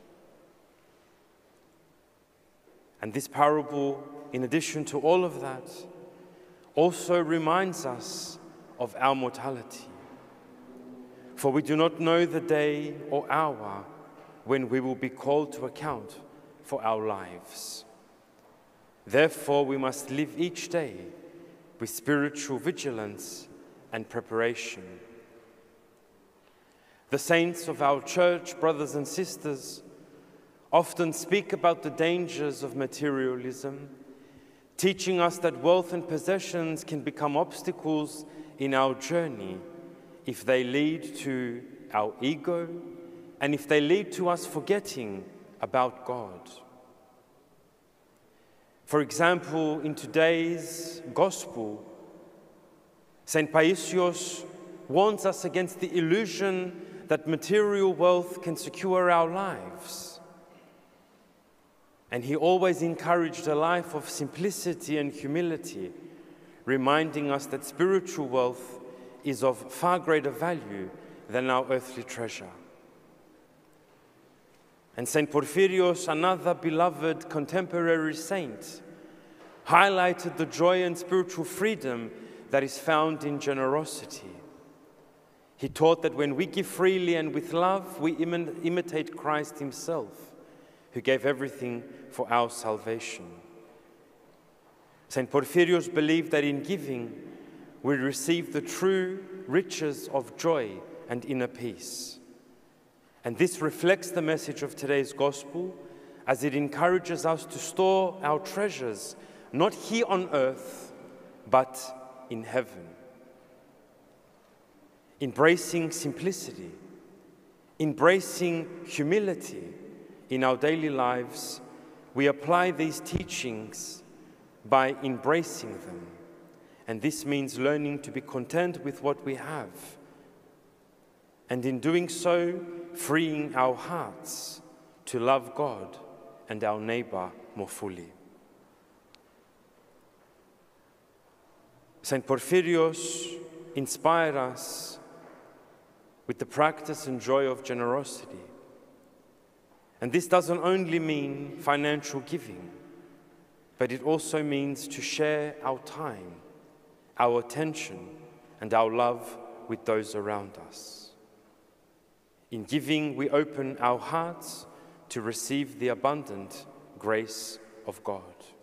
And this parable, in addition to all of that, also reminds us of our mortality. For we do not know the day or hour when we will be called to account for our lives. Therefore, we must live each day with spiritual vigilance and preparation. The saints of our church, brothers and sisters, often speak about the dangers of materialism, teaching us that wealth and possessions can become obstacles in our journey if they lead to our ego and if they lead to us forgetting about God. For example, in today's Gospel, Saint Paisios warns us against the illusion that material wealth can secure our lives. And he always encouraged a life of simplicity and humility, reminding us that spiritual wealth is of far greater value than our earthly treasure. And Saint Porphyrios, another beloved contemporary saint, highlighted the joy and spiritual freedom that is found in generosity. He taught that when we give freely and with love, we imi- imitate Christ himself, who gave everything for our salvation. Saint Porphyrios believed that in giving, we receive the true riches of joy and inner peace. And this reflects the message of today's Gospel, as it encourages us to store our treasures not here on earth, but in heaven. Embracing simplicity, embracing humility in our daily lives, we apply these teachings by embracing them. And this means learning to be content with what we have. And in doing so, freeing our hearts to love God and our neighbor more fully. Saint Porphyrios inspired us with the practice and joy of generosity. And this doesn't only mean financial giving, but it also means to share our time, our attention, and our love with those around us. In giving, we open our hearts to receive the abundant grace of God.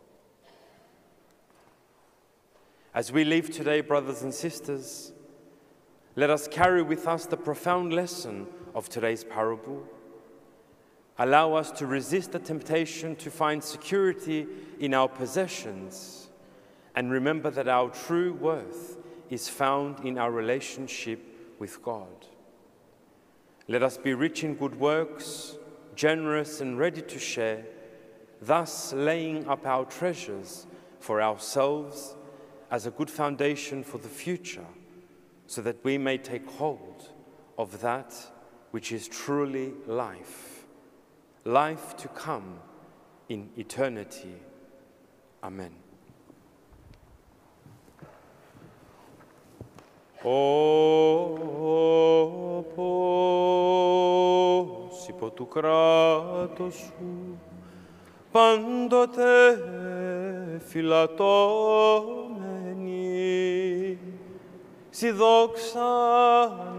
As we leave today, brothers and sisters, let us carry with us the profound lesson of today's parable. Allow us to resist the temptation to find security in our possessions, and remember that our true worth is found in our relationship with God. Let us be rich in good works, generous and ready to share, thus laying up our treasures for ourselves as a good foundation for the future, so that we may take hold of that which is truly life, life to come in eternity. Amen. Όπως υπό του κράτους σου πάντοτε φυλατώμενοι, σοι δόξαν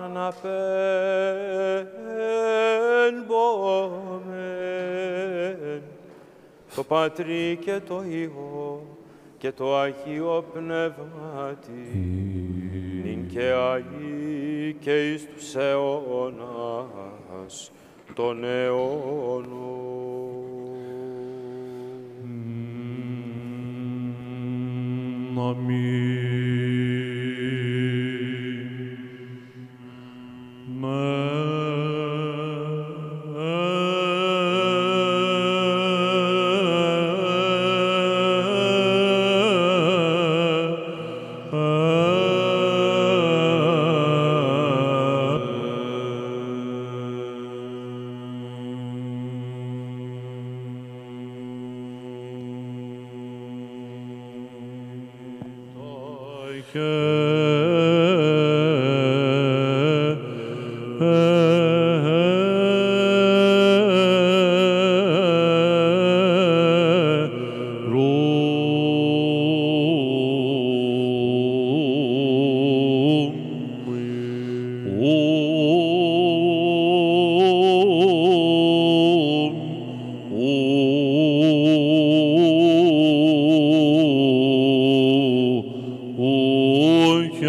αναπέμπομεν, το Πατρί και το Υιό και το Αγίο Πνεύματι, νυν και αεί και εις τους αιώνας των αιώνων. Oi,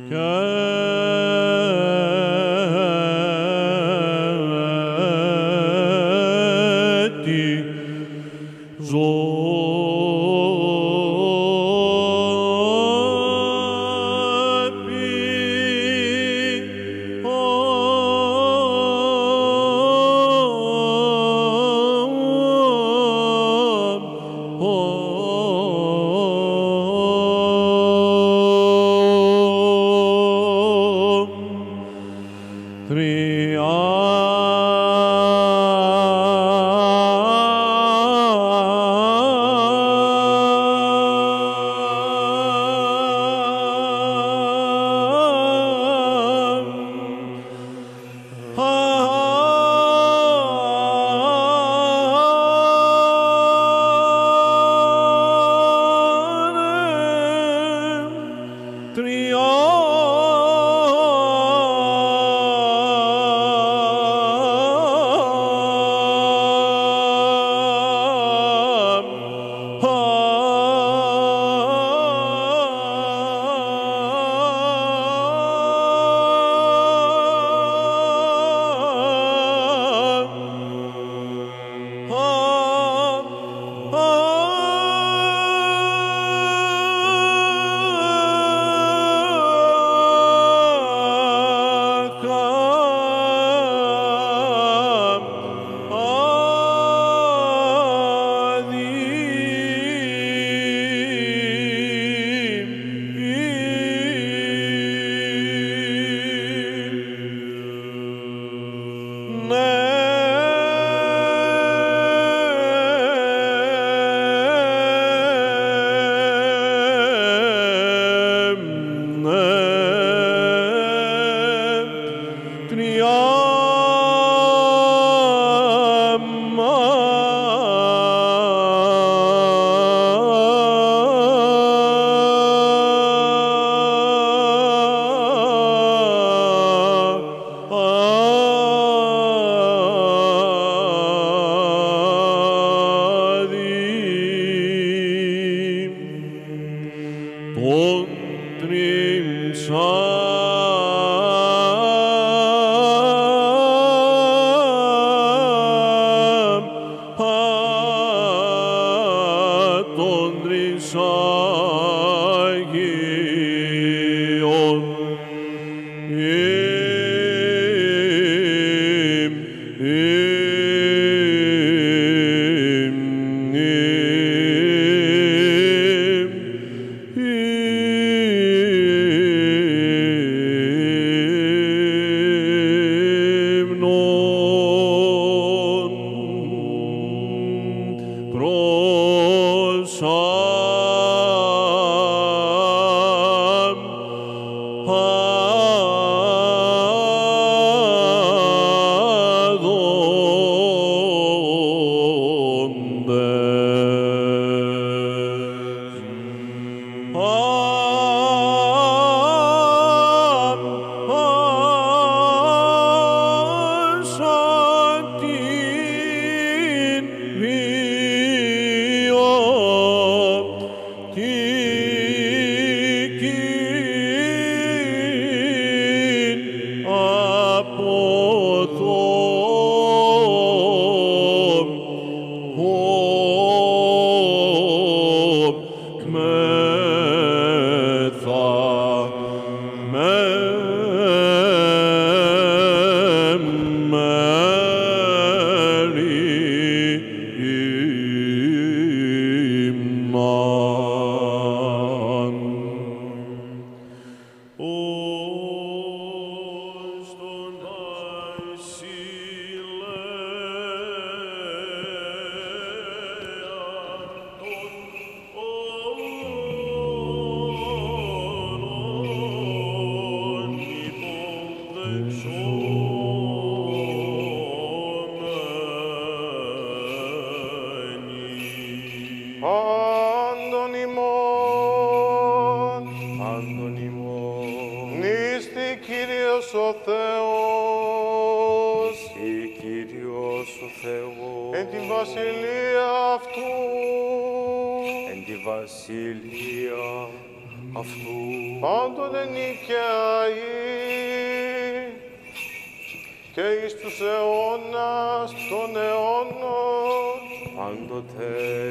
Βασιλεία αυτού. Πάντοτε νικιαεί και εις τους αιώνας των αιώνων. Πάντοτε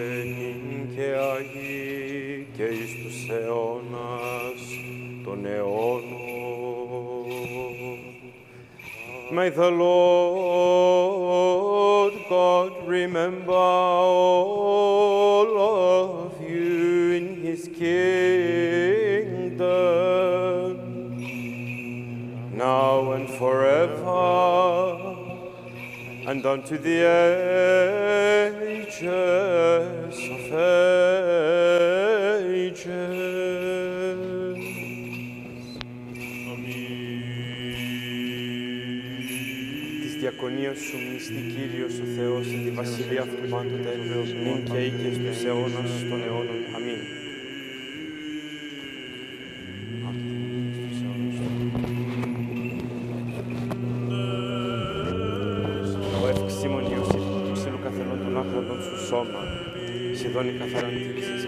νικιαεί και εις τους αιώνας των αιώνων. May the Lord God remember all of you in his kingdom, now and forever, and unto the ages of ages. Διακονία σου μνηστεί Κύριος ο Θεός εν τη βασιλεία αυτού πάντοτε, νυν και ή και στους αιώνας των αιώνων. Αμήν. Ο ευξήμων Ιωσήφ του ξύλου καθενών των άκραντων σου σώμα, σιδώνει καθαράν τήρησης.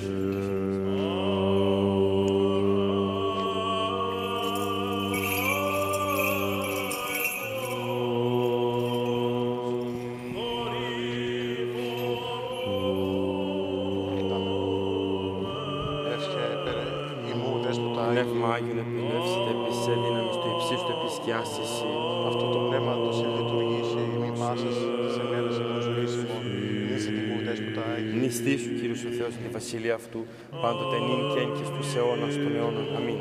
Πνεύμα Άγιον επιλεύσετε επίσης σε δύναμη στο υψίστο επισκιάσιση. Αυτό το πνεύμα το σε λειτουργήσει ημί πάσας σε μέρες ημών ζωής ημών. Νήσε τιμού δέσποτα Άγιον. Νηστή σου Κύριος ο Θεός τη βασιλεία αυτού, πάντοτε νυν και εν και στους αιώνας των αιώνων. Αμήν.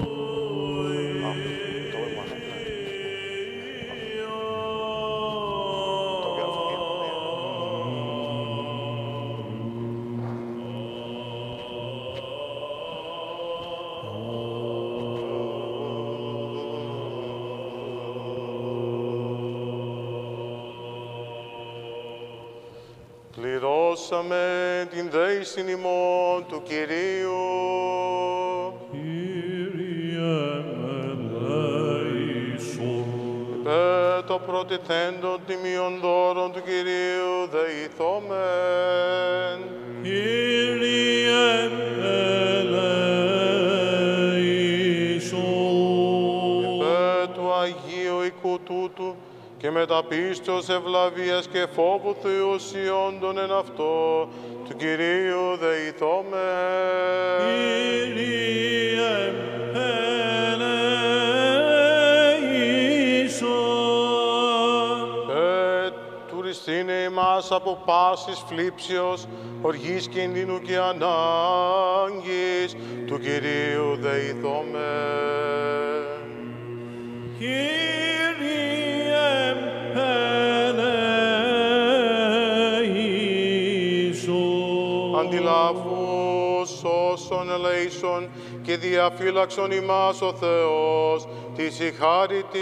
Πληρώσαμε την δέησιν ημών του Κυρίου. Κύριε ελέησον. Επέ το προτιθέντον τιμίων δώρων του Κυρίου δεηθόμεν. Κύριε ελέησον. Επέ του Αγίου οικού τούτου και μεταπίστεως ευλαβίας και φόβου θεοσιόντων εν αυτό του Κυρίου δεηθόμεν. Κύριε ελέησον. Ε, τουριστήνε ημάς από πάσης φλίψεως, οργής κινδύνου και ανάγκης του Κυρίου δεηθόμεν. Αντιλάβου σώσον ελέησον και διαφύλαξον ημάς ο Θεός της η χάριτη.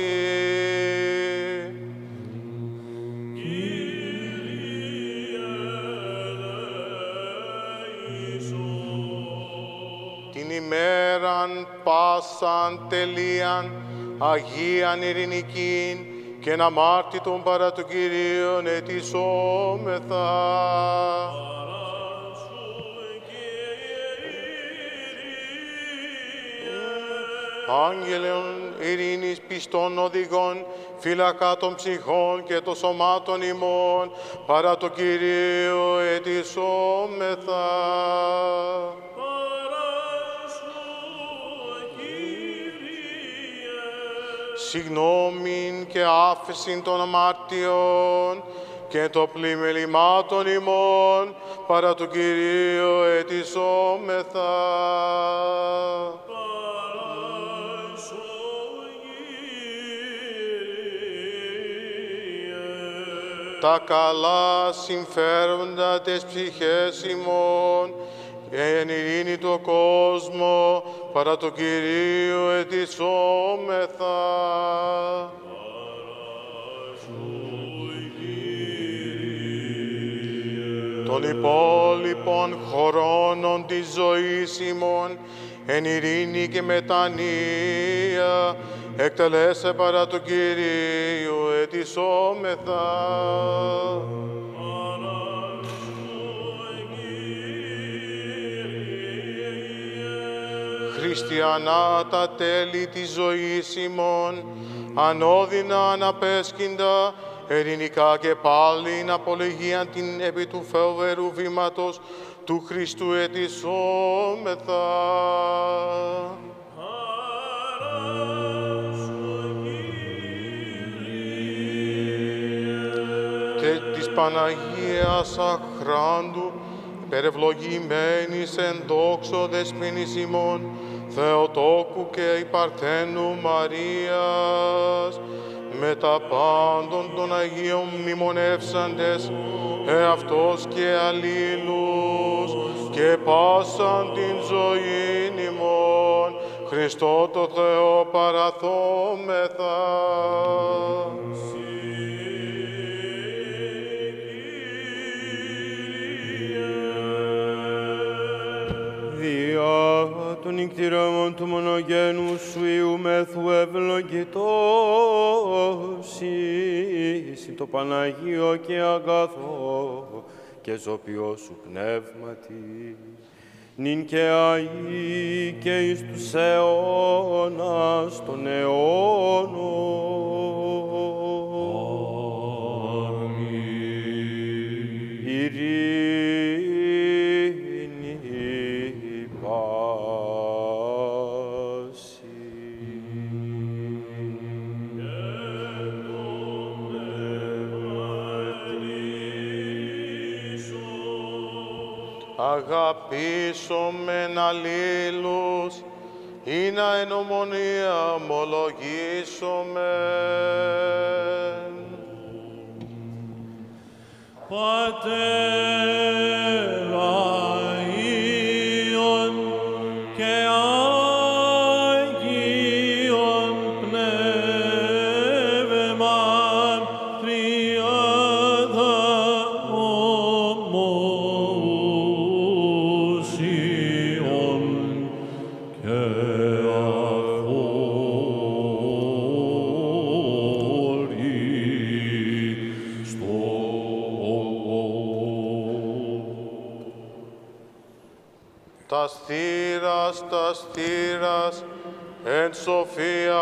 Την ημέραν πάσαν τελείαν Αγίαν ειρηνικήν και ένα μάρτυτον παρά το Κυρίον ετισόμεθα. Άγγελων ειρήνης πιστών οδηγών, φύλακα των ψυχών και των σωμάτων ημών, παρά το Κυρίο ετισόμεθα. Συγγνώμην και άφεσιν των αμάρτιων και το πλημελημάτων ημών, παρά το Κυρίο ετισόμεθα. Τα καλά συμφέροντα τες ψυχές ημών, εν ειρήνη το κόσμο, παρά το Κυρίο ετισόμεθα. Των υπόλοιπων χρόνων της ζωής ημών, εν ειρήνη και μετανία, εκτελέσε παρά το Κυρίο ετισόμεθα. χριστιανά τα τέλη της ζωής ημών, ανώδυνα αναπέσκυντα, ειρηνικά και πάλιν απολογίαν την επί του φεοβερού βήματος του Χριστού ετισόμεθα. Και της Παναγίας αχράντου, υπερευλογημένης εν δόξο δεσποίνης ημών, Θεοτόκου και υπαρθένου Μαρίας, με τα πάντων των Αγίων μνημονεύσαντες, εαυτός και αλλήλους, και πάσαν την ζωήν ημών, Χριστό το Θεό παραθόμεθα. Των νυκτήρων του μονογένου σου Ιουμέθου ευλογητός εις το Παναγίο και αγαθό και ζωπιό σου πνεύματι, νυν και αεί και εις τους αιώνας των αιώνων. Αγαπήσομεν αλλήλους, ή να εν ομονία ομολογήσομεν. Πατέρα Υιών και Αγίων Πνεύμαν, τριάδα ομοούσιον και τας θύρας, τας θύρας, εν σοφία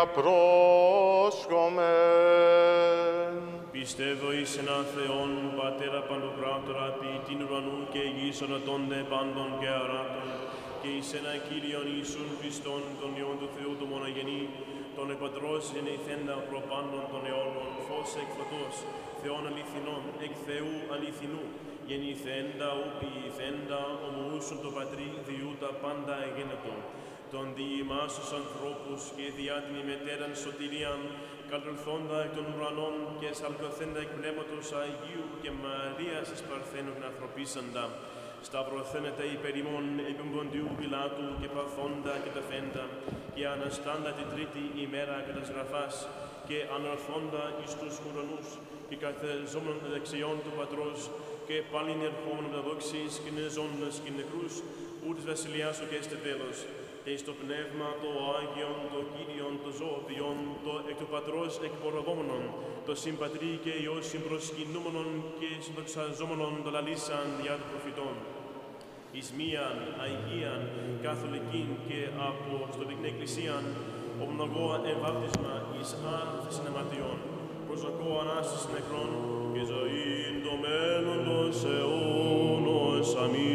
πρόσχομεν. Πιστεύω εις έναν Θεόν, Πατέρα Παντοκράτορα, ποιητήν ουρανού και γης ονατώνται πάντων και αράτων, και εις έναν Κύριον Ιησούν Χριστόν, τον Υιόν του Θεού του μονογενή, τον επατρός γεννηθέντα προπάντων των αιώνων, φως εκ φωτός, Θεόν αληθινών, εκ Θεού αληθινού, γεννηθέντα ου ποιηθέντα, ομοούσουν το Πατρί, διού τα πάντα εγένετον, τον διημάς τους ανθρώπους και διά την ημετέραν σωτηρίαν, κατορθώντα εκ των ουρανών και σαλκωθέντα εκ πνεύματος Αγίου και Μαρίας εις παρθένων ανθρωπίσαντα, σταυρωθένεται υπερ ημών επί Ποντιού Πιλάτου και παθώντα και ταφέντα, και αναστάντα την τρίτη ημέρα κατά γραφάς, και ανορθώντα εις τους ουρανούς, και καθεζόμενον δεξιών του Πατρός, και πάλιν ερχόμενον τα δόξης και νεζώντας και νεκρούς, ου της βασιλιάς σου και έστε τέλος, και εις το πνεύμα το Άγιον, το Κύριον, το ζωοποιόν, το εκ του Πατρός εκπορευόμενον, το συμπατρί και Υιός συμπροσκυνούμενον και συνδοξαζόμενον το λαλήσαν διά των προφητών. Εις μίαν, Αγίαν, Καθολικήν και Αποστολικήν Εκκλησίαν, ομνογώ εμβάπτισμα εις άνθης νεματιών, προσδοκώ ανάσταση νεκρών και ζωήν το μέλλοντος αιώνος.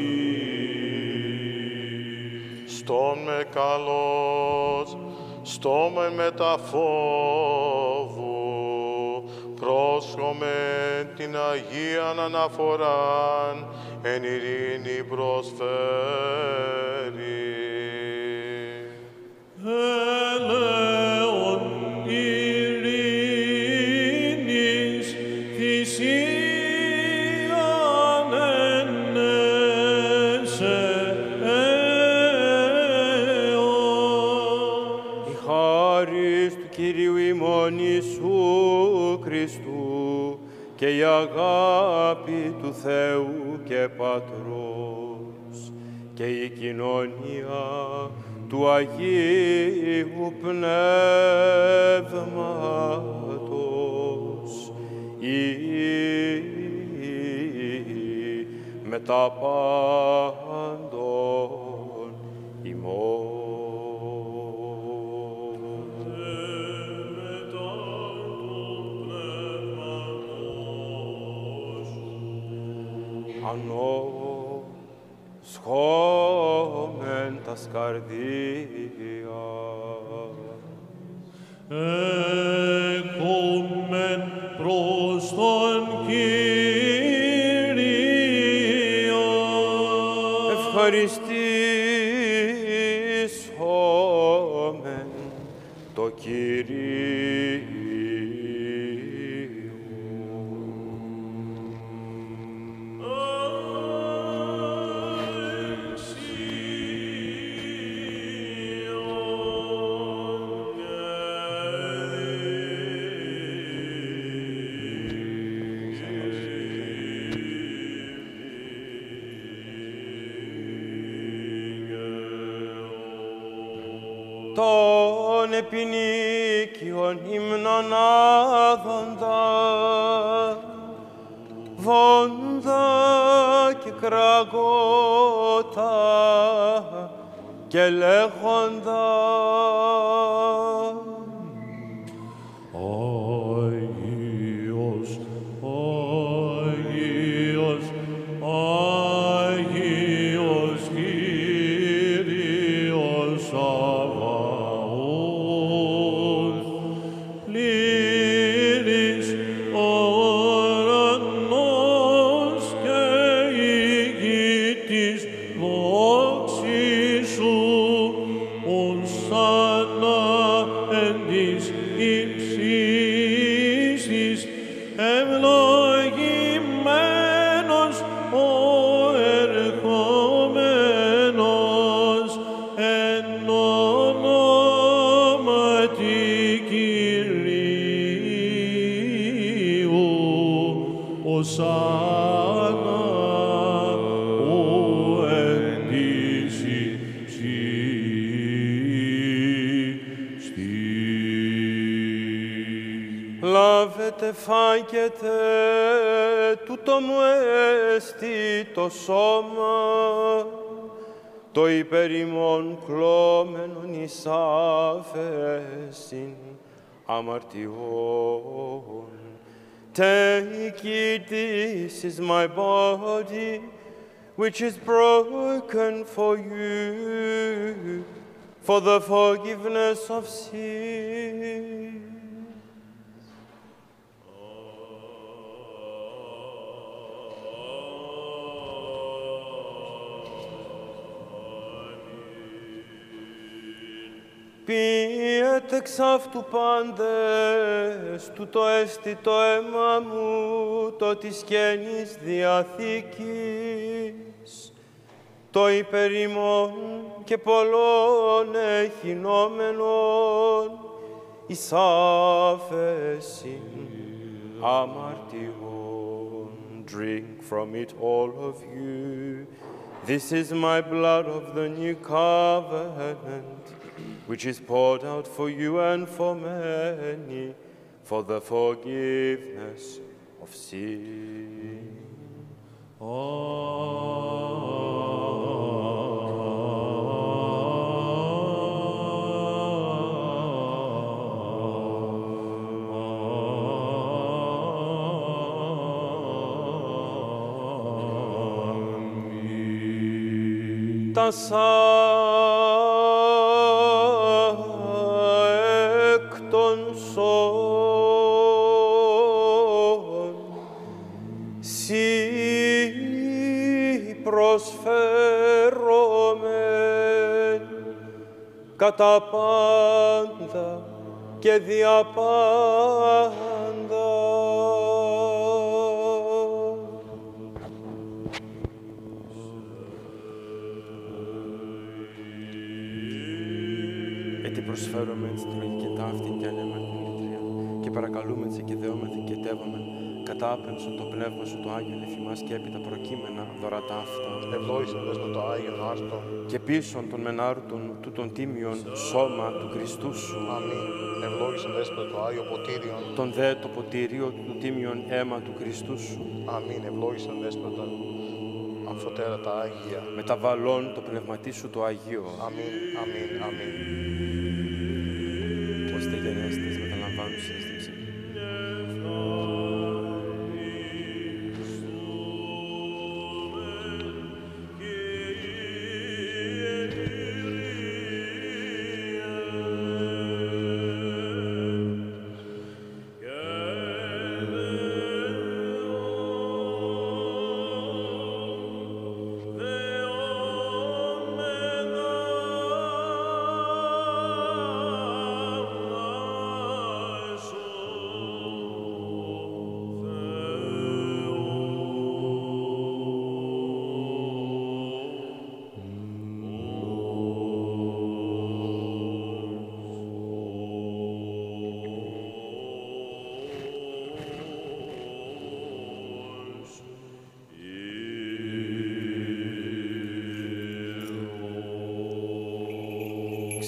Αμήν. Στόν με καλός, στόν με μεταφόβου, πρόσχομαι την Αγίαν αναφοράν, εν ειρήνη προσφέρει. Ελέον ειρήνης θυσίαν ενέσε αιών. Η χάρις του Κυρίου ημών Ιησού Χριστού και η αγάπη του Θεού και Πατρός και η κοινωνία του Αγίου Πνεύματος ή με τα πάντων ημών. ανόσχομεν τας καρδίας. Εκόμεν προς τον Κύριο. Ευχαριστήσομεν το Κύριο. Των επινίκιων ύμνων άδοντα, βόντα και κραγότα και λέγοντα. Άγιος, Άγιος, Άγιος Κύριος Σαβαώθ, πλήρης ο ουρανός και η γη της δόξης σου, οσάννα εν της υψίστης, ευλογημένος ο ερχόμενος εν ονόματι Κυρίου, οσάννα ο εν της υψίστης. Λάβετε, φάγετε, τούτο μου έστι το σώμα, το υπέρ ημών κλώμενον εις άφεσιν αμαρτιών. Take it, this is my body, which is broken for you, for the forgiveness of sin. Πιείτε εξ αυτού πάντες, τούτο έστι το αίμα μου, το της Καινής Διαθήκης, το υπέρ ημών και πολλών εχεινόμενων εις άφεσιν αμαρτιών. Drink from it, all of you. This is my blood of the new covenant, which is poured out for you and for many, for the forgiveness of sin. Τας εκ των σώων σοι προσφέρομεν κατά πάντα και δια πάντα. Έτσι προσφέρομαι την λογική ταύτη και ανέμεν την λυτρία και παρακαλούμε σε και δεόμεθα και τεύομεν κατά άπεμψον το πνεύμα σου το Άγιον εφημάς και έπειτα προκείμενα δωρά ταύτα. Ευλόγησον δες με το Άγιον Άρτον. Και πίσον των μενάρτων του των τίμιων σώμα του Χριστού σου. Αμήν. Ευλόγησον δες με το Άγιο Ποτήριον. Τον δε το ποτήριο του τίμιων αίμα του Χριστού σου. Αμήν. Ευλόγησον δες με το αμφωτέρα τα Άγια. Μεταβαλλών το πνευματί σου το Αγίο. Αμήν. Αμήν. Αμήν. Ώστε γενέστες μεταλαμβάνουσες στην ψυχή.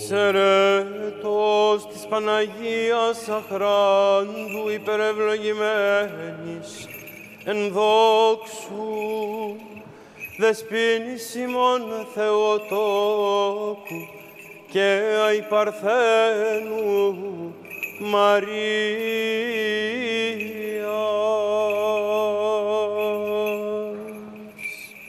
εξαιρέτως της Παναγίας αχράντου υπερευλογημένης, εν δόξου, δεσποίνης ημών Θεοτόκου και αι Παρθένου Μαρίας.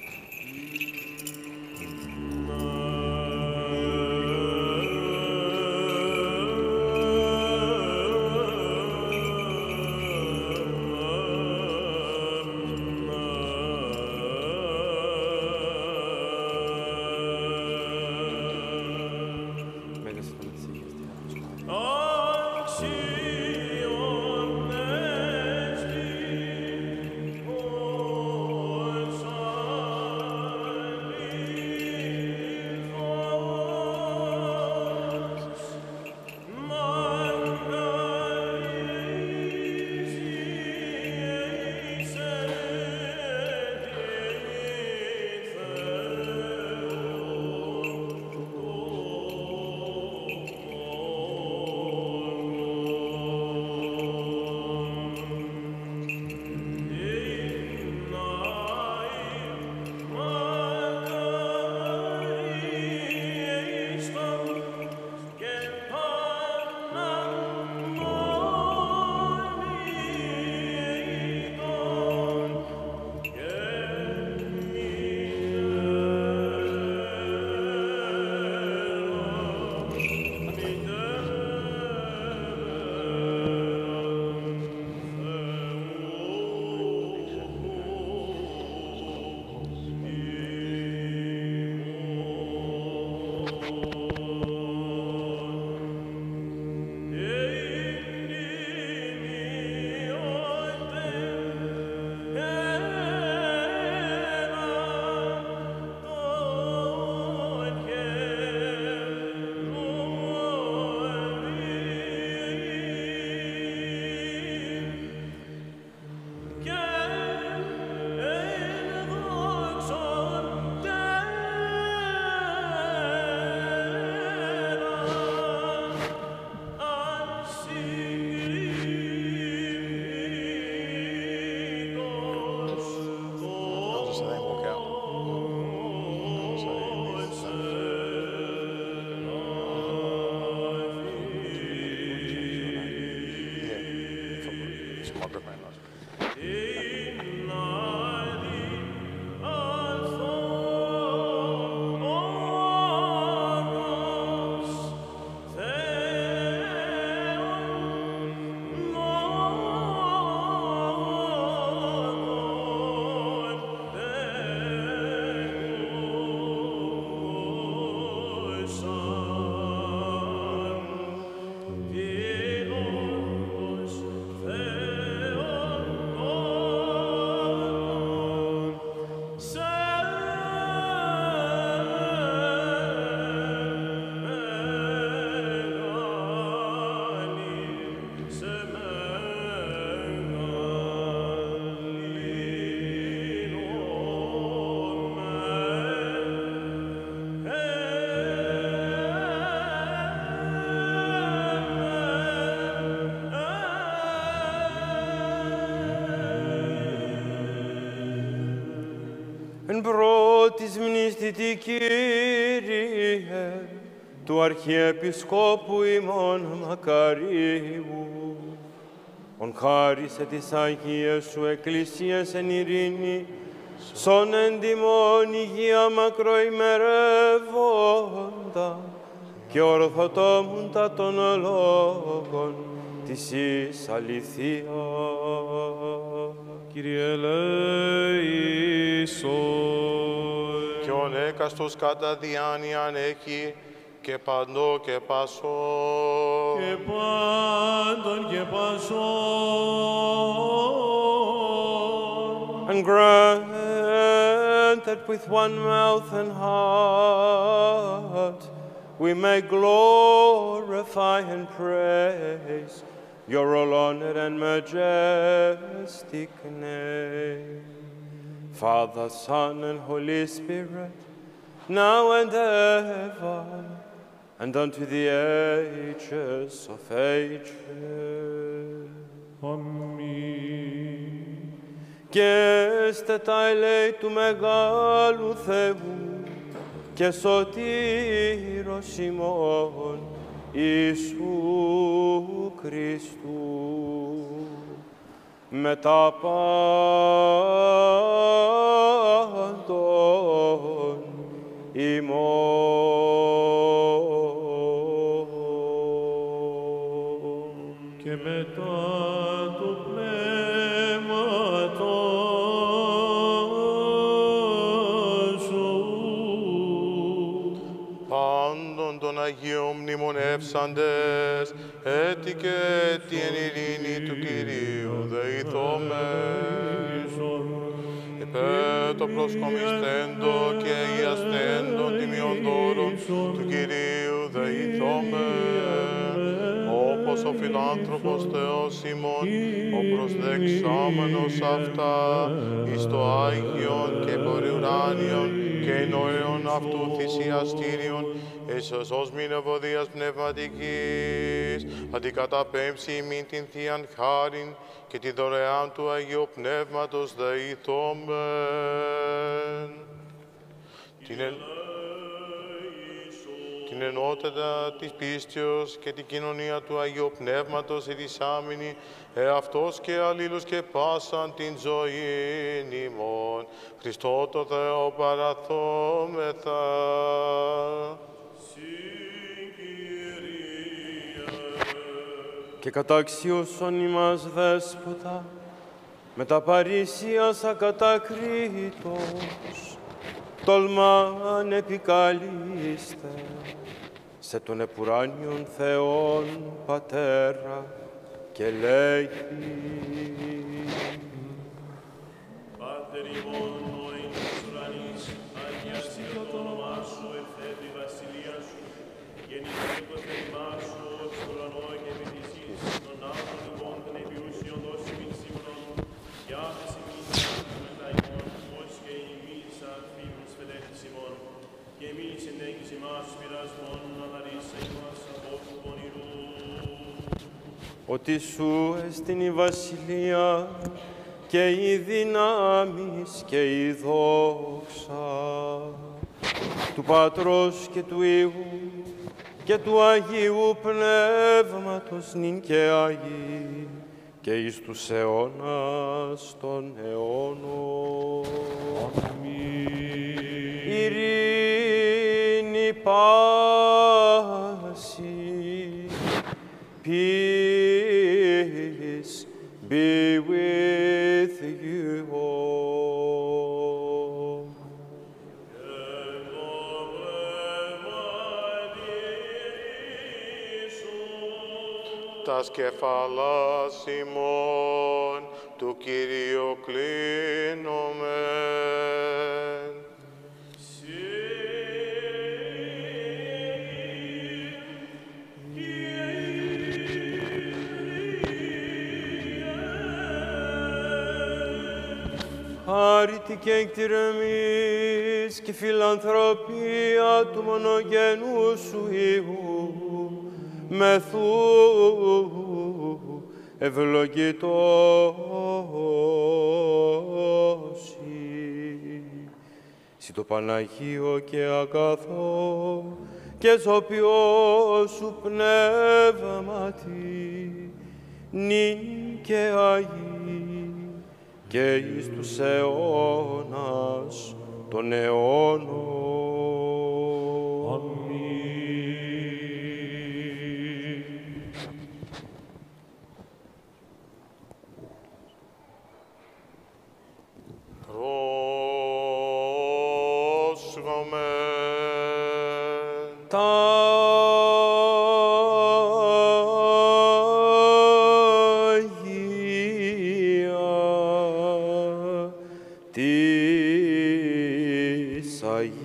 Εν πρώτης μνηστητή, Κύριε, του Αρχιεπισκόπου ημών Μακαρίου, ον χάρισε της Αγίας Σου Εκκλησίας εν ειρήνη, σον εν τιμών υγεία μακροημερεύοντα και ορθοτόμουντα των λόγων της εις αληθείας. Κύριε ελέησον. Κι ον έκαστος κατά διάνοιαν έχει και παντό και πασό. Και πάντων και πασό. And grant that with one mouth and heart we may glorify and praise your all honored and majestic name. Father, Son, and Holy Spirit, now and ever, and unto the ages of ages. Αμήν. Και έστε τα ελέη του μεγάλου Θεού και σωτήρος ημών Ιησού Χριστού, με τα πάντων ημών. Και μετά του πνεύματος σου, πάντων των Αγίων μνημονεύσαντες, έτη και έτη εν ειρήνη του Κυρίου δεηθόμεν. Επέ το προσκομιστέντο και αγιαστέντων τιμιών δώρων του Κυρίου δεηθόμεν. Όπως ο φιλάνθρωπος Θεός ημών, ο προσδεξάμενος αυτά, εις το Άγιον και πορειουράνιον και ενώεων αυτού θυσιαστήριον, ίσως ως μην ευωδίας πνευματικής, αντικαταπέμψει ημίν την Θείαν Χάριν και τη δωρεάν του Αγίου Πνεύματος δεηθόμεν. Την, εν... την ενότητα της πίστεως και την κοινωνία του Αγίου Πνεύματος ειδισάμενη, εαυτός και αλλήλους και πάσαν την ζωήν ημών, Χριστό το Θεό παραθόμεθα. Και καταξιώσον ημάς Δέσποτα, με τα παρήσιας ακατακρίτως, τολμάν επικαλείστε σε τον επουράνιον Θεόν Πατέρα και λέγει: Πάτερ ημών, ο εν της ουρανής, αγιαστείτε το όνομά σου, ελθέτω η βασιλεία σου, γεννηθείτε το θέλημά σου, ως το ουρανό και επί της γης, των άνθρωπον ημών των επιούσιων δώσει μην σύμνων, και άφεση μην με τα ημών, ως και εμείς αφήμουν σφελέτης ημών, και εμείς ενέγγις ημάς πειρασμών, αναρίσα ημάς από του πονηρού. Ότι σου εστιν η βασιλεία και η δύναμις και η δόξα του Πατρός και του Υιού και του Αγίου Πνεύματος νυν και Αγί και εις τους αιώνας των αιώνων. αμήν. Ειρήνη πάση, peace be with you all. Τας κεφαλάς ημών του Κυρίου κλείνομεν. Χάρητη και εκτηρεμής και φιλανθρωπία του μονογενού σου Υιού, μεθού ευλογητός σοι το Παναγίο και αγαθό και ζωπιό σου πνεύματι, νυν και Αγί και εις τους αιώνας των αιώνων. Αμήν. Πρόσγομαι. Τα Αγία της Αγίας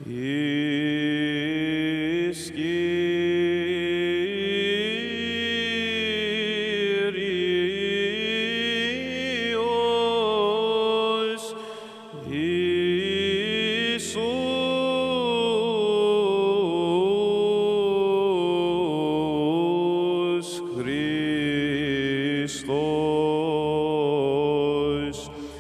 εις Κύριος Ιησούς Χριστός,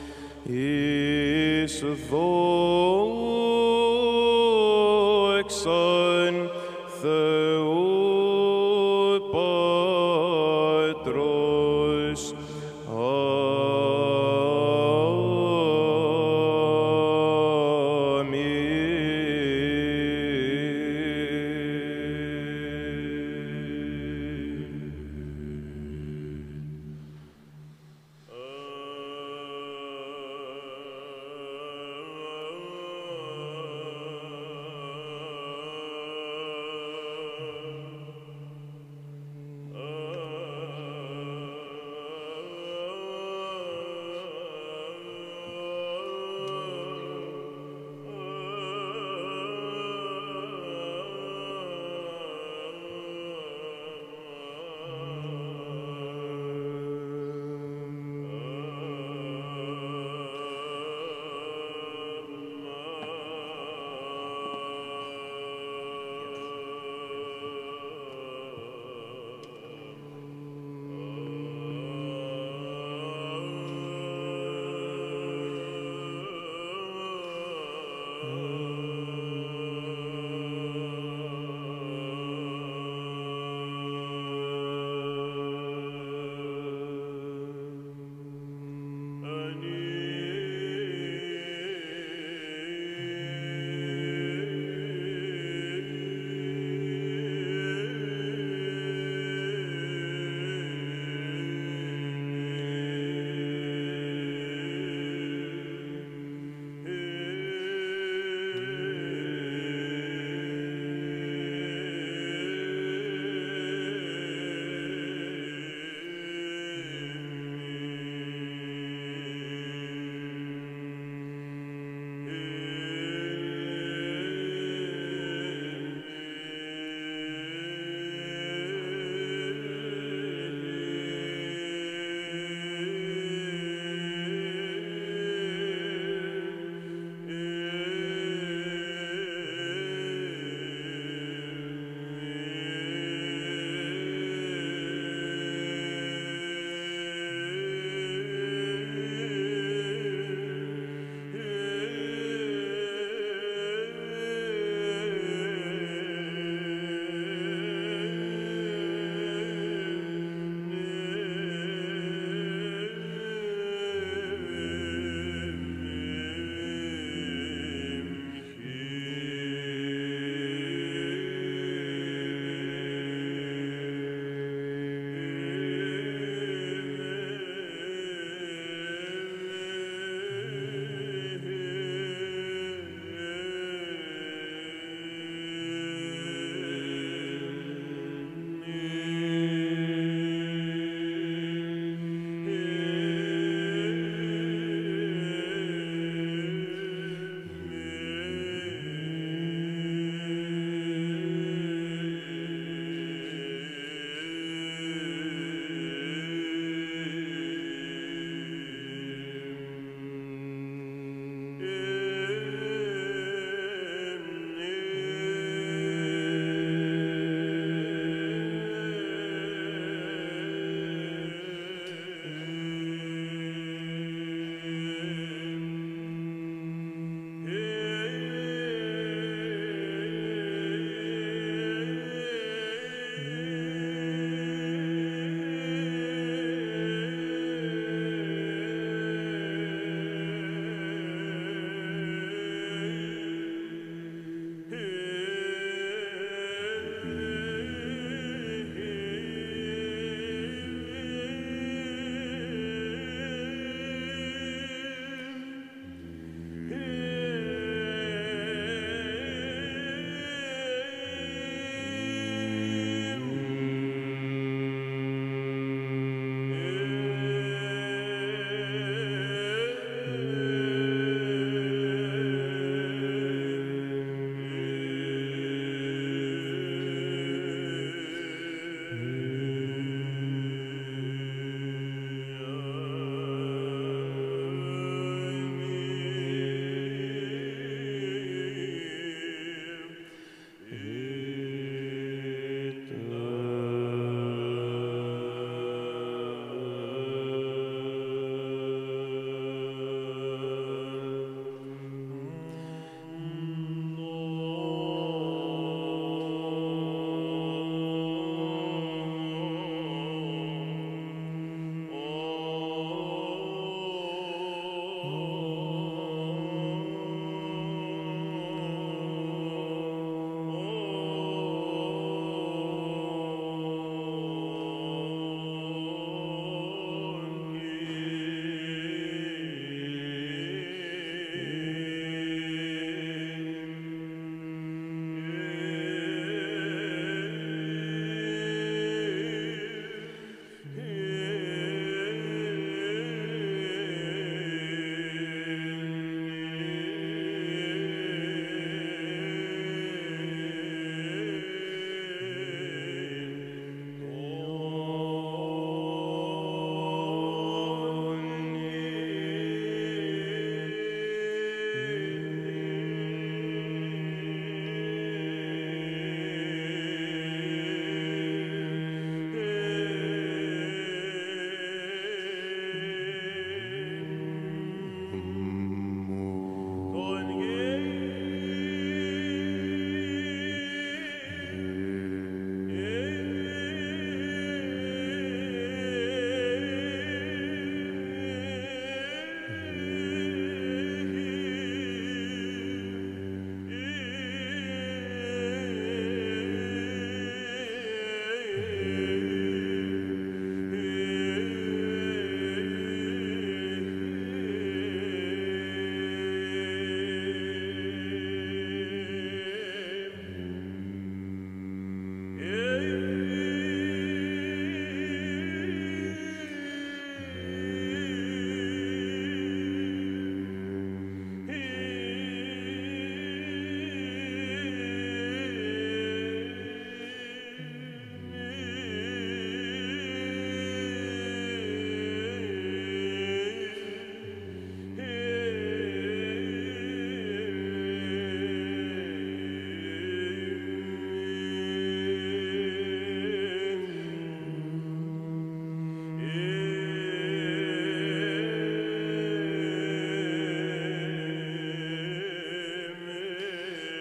εις δόξαν Θεού.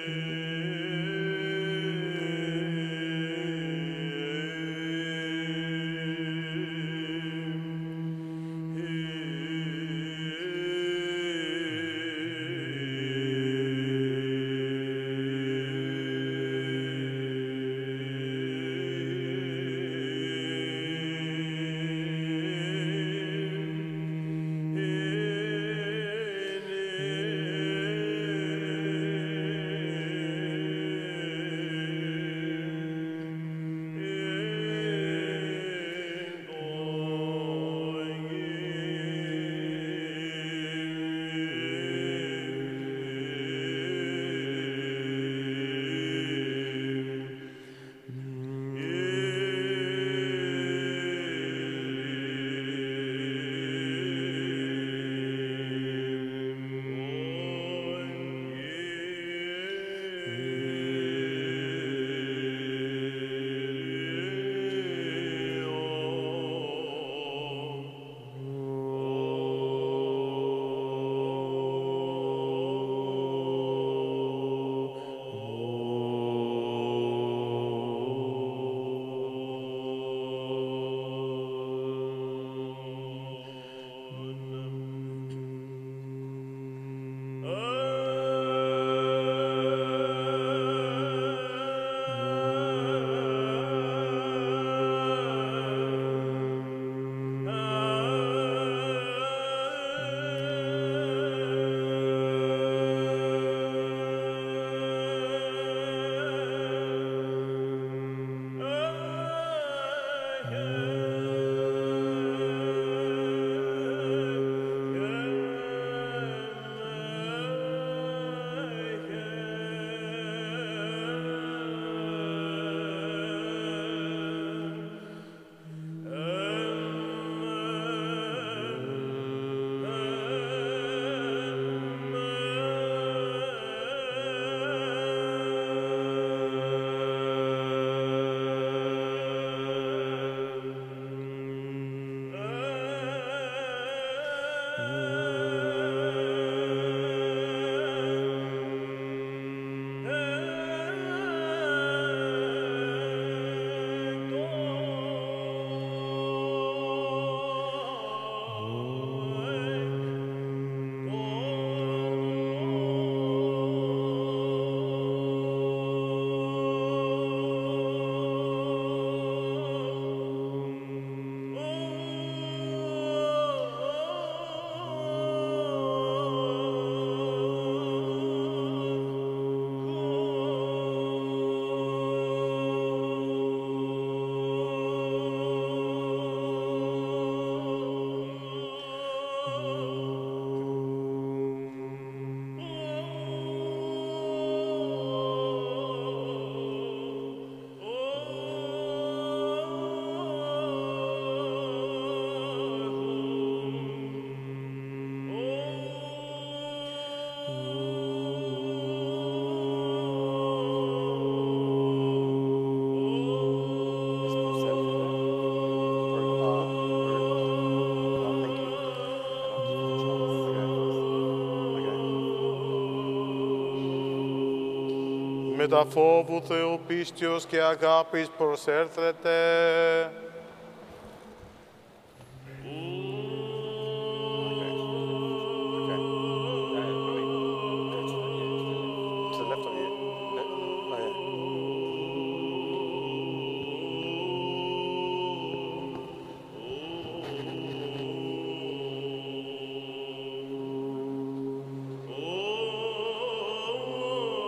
με τα φόβου Θεού πίστεως και αγάπης προσέρθετε.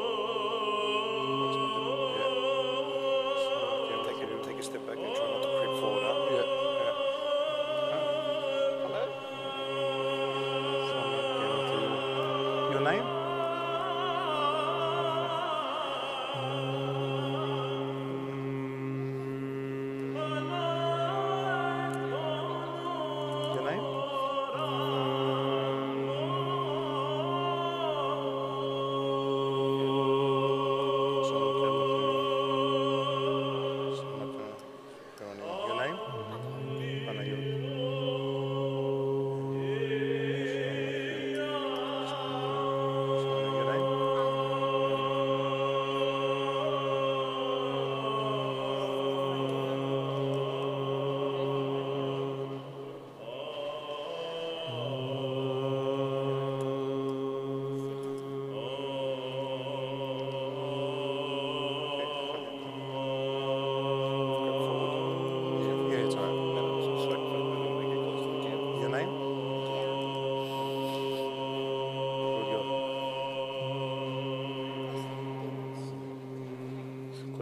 Step back and try not to creep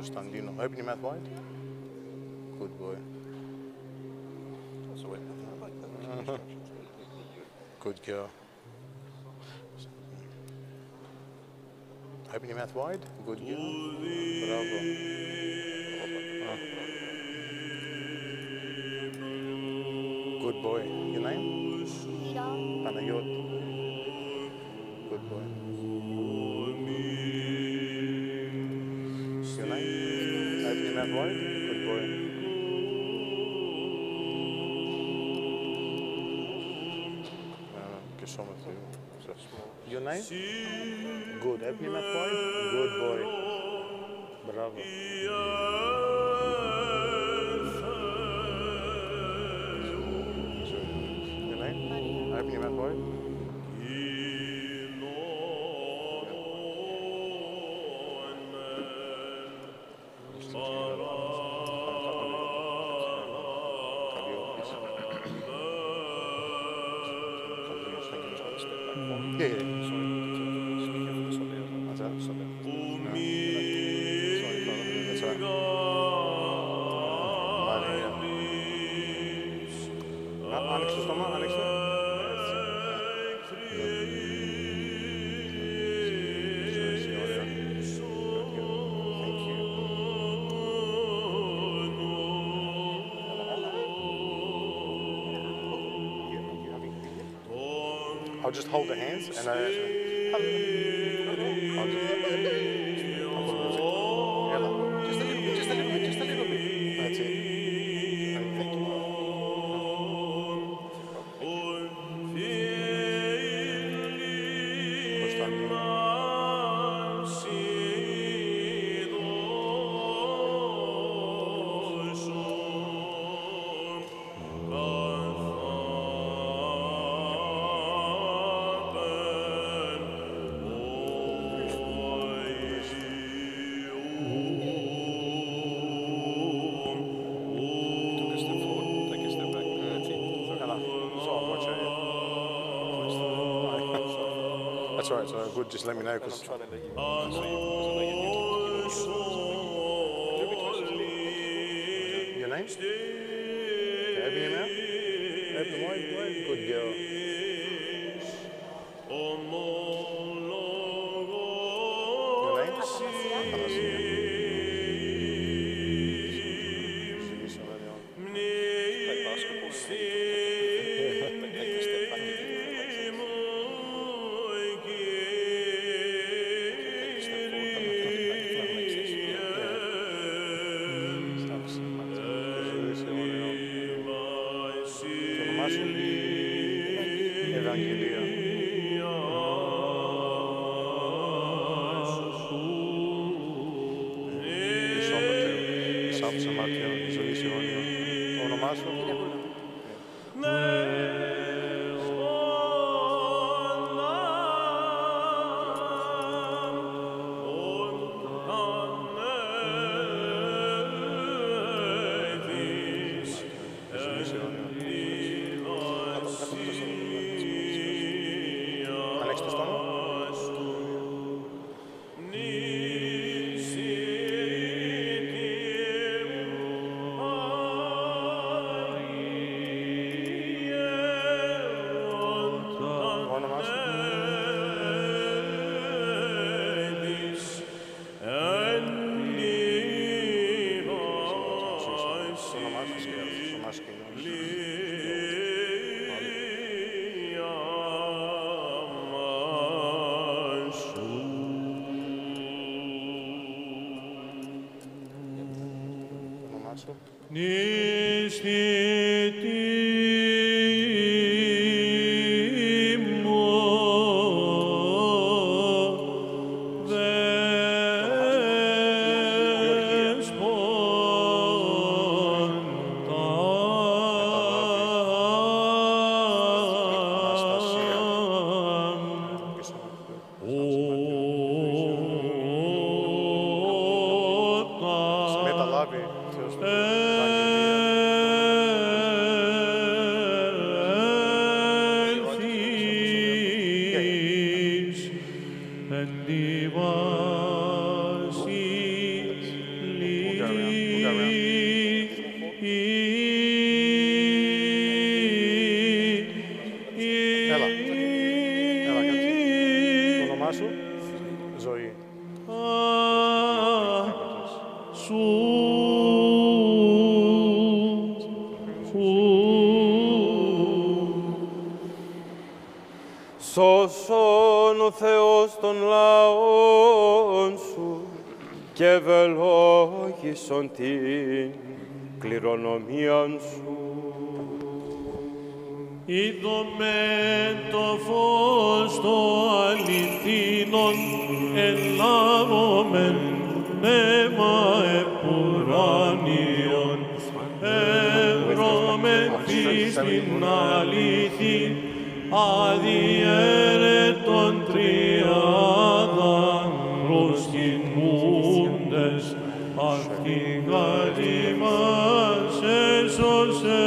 Κωνσταντίνο. Open your mouth wide. Good boy. Good girl. Open your mouth wide. Good girl. Bravo. Ah. Good boy. Your name? Παναγιώτη. Good boy. Your name? Open your mouth wide. Good boy. Και σώμα του. Your name? Good. Open your mouth wide. Good boy. Bravo. Your name? Open your mouth wide. Yeah, yeah. Sorry. That's that. Stop it. No. Sorry, Father. That's all right. Πάλι, yeah. Άνοιξε το στόμα, άνοιξε. I'll just hold the hands and I. I'll just. I'll put music. Ella. Just a little bit, just a little bit, just a little bit. That's it. Thank you. Κωνσταντίνο. That's all right, so good, just let me know because. Your name? Okay, open your mouth. Open wide, wide. Good girl. Your name? Αθανασία. Ευαγγελία. Μισό Ματέο. Σάψε Ματέο. Ζωή αιώνια. Το όνομά σου. Ανοίξτε το στόμα. Όνομά σου. Σώσον ο Θεός των λαών σου και ευελόγησον την κληρονομίαν σου. Είδομαι το φως το αληθινόν, ελάβομεν πνεύμα επουράνιον, ευρώμεν πίστην αληθή, αδιέρετον τριάδαν προσκυνούντες, αυτήν γάρι μας έσωσε.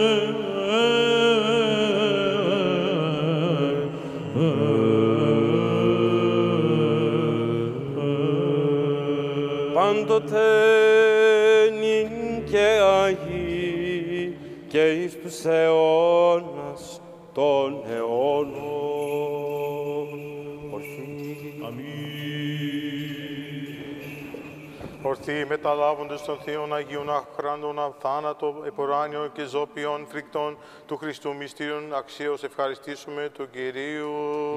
Πάντοτε νυν και αγί και εις τους αιώνας των αιώνων. Ορθοί μεταλάβοντες των Θείων Αγίων Αχράντων αθάνατο εποράνιο και ζώπιον φρικτών του Χριστού μυστήριον αξίως ευχαριστήσουμε τον Κυρίου.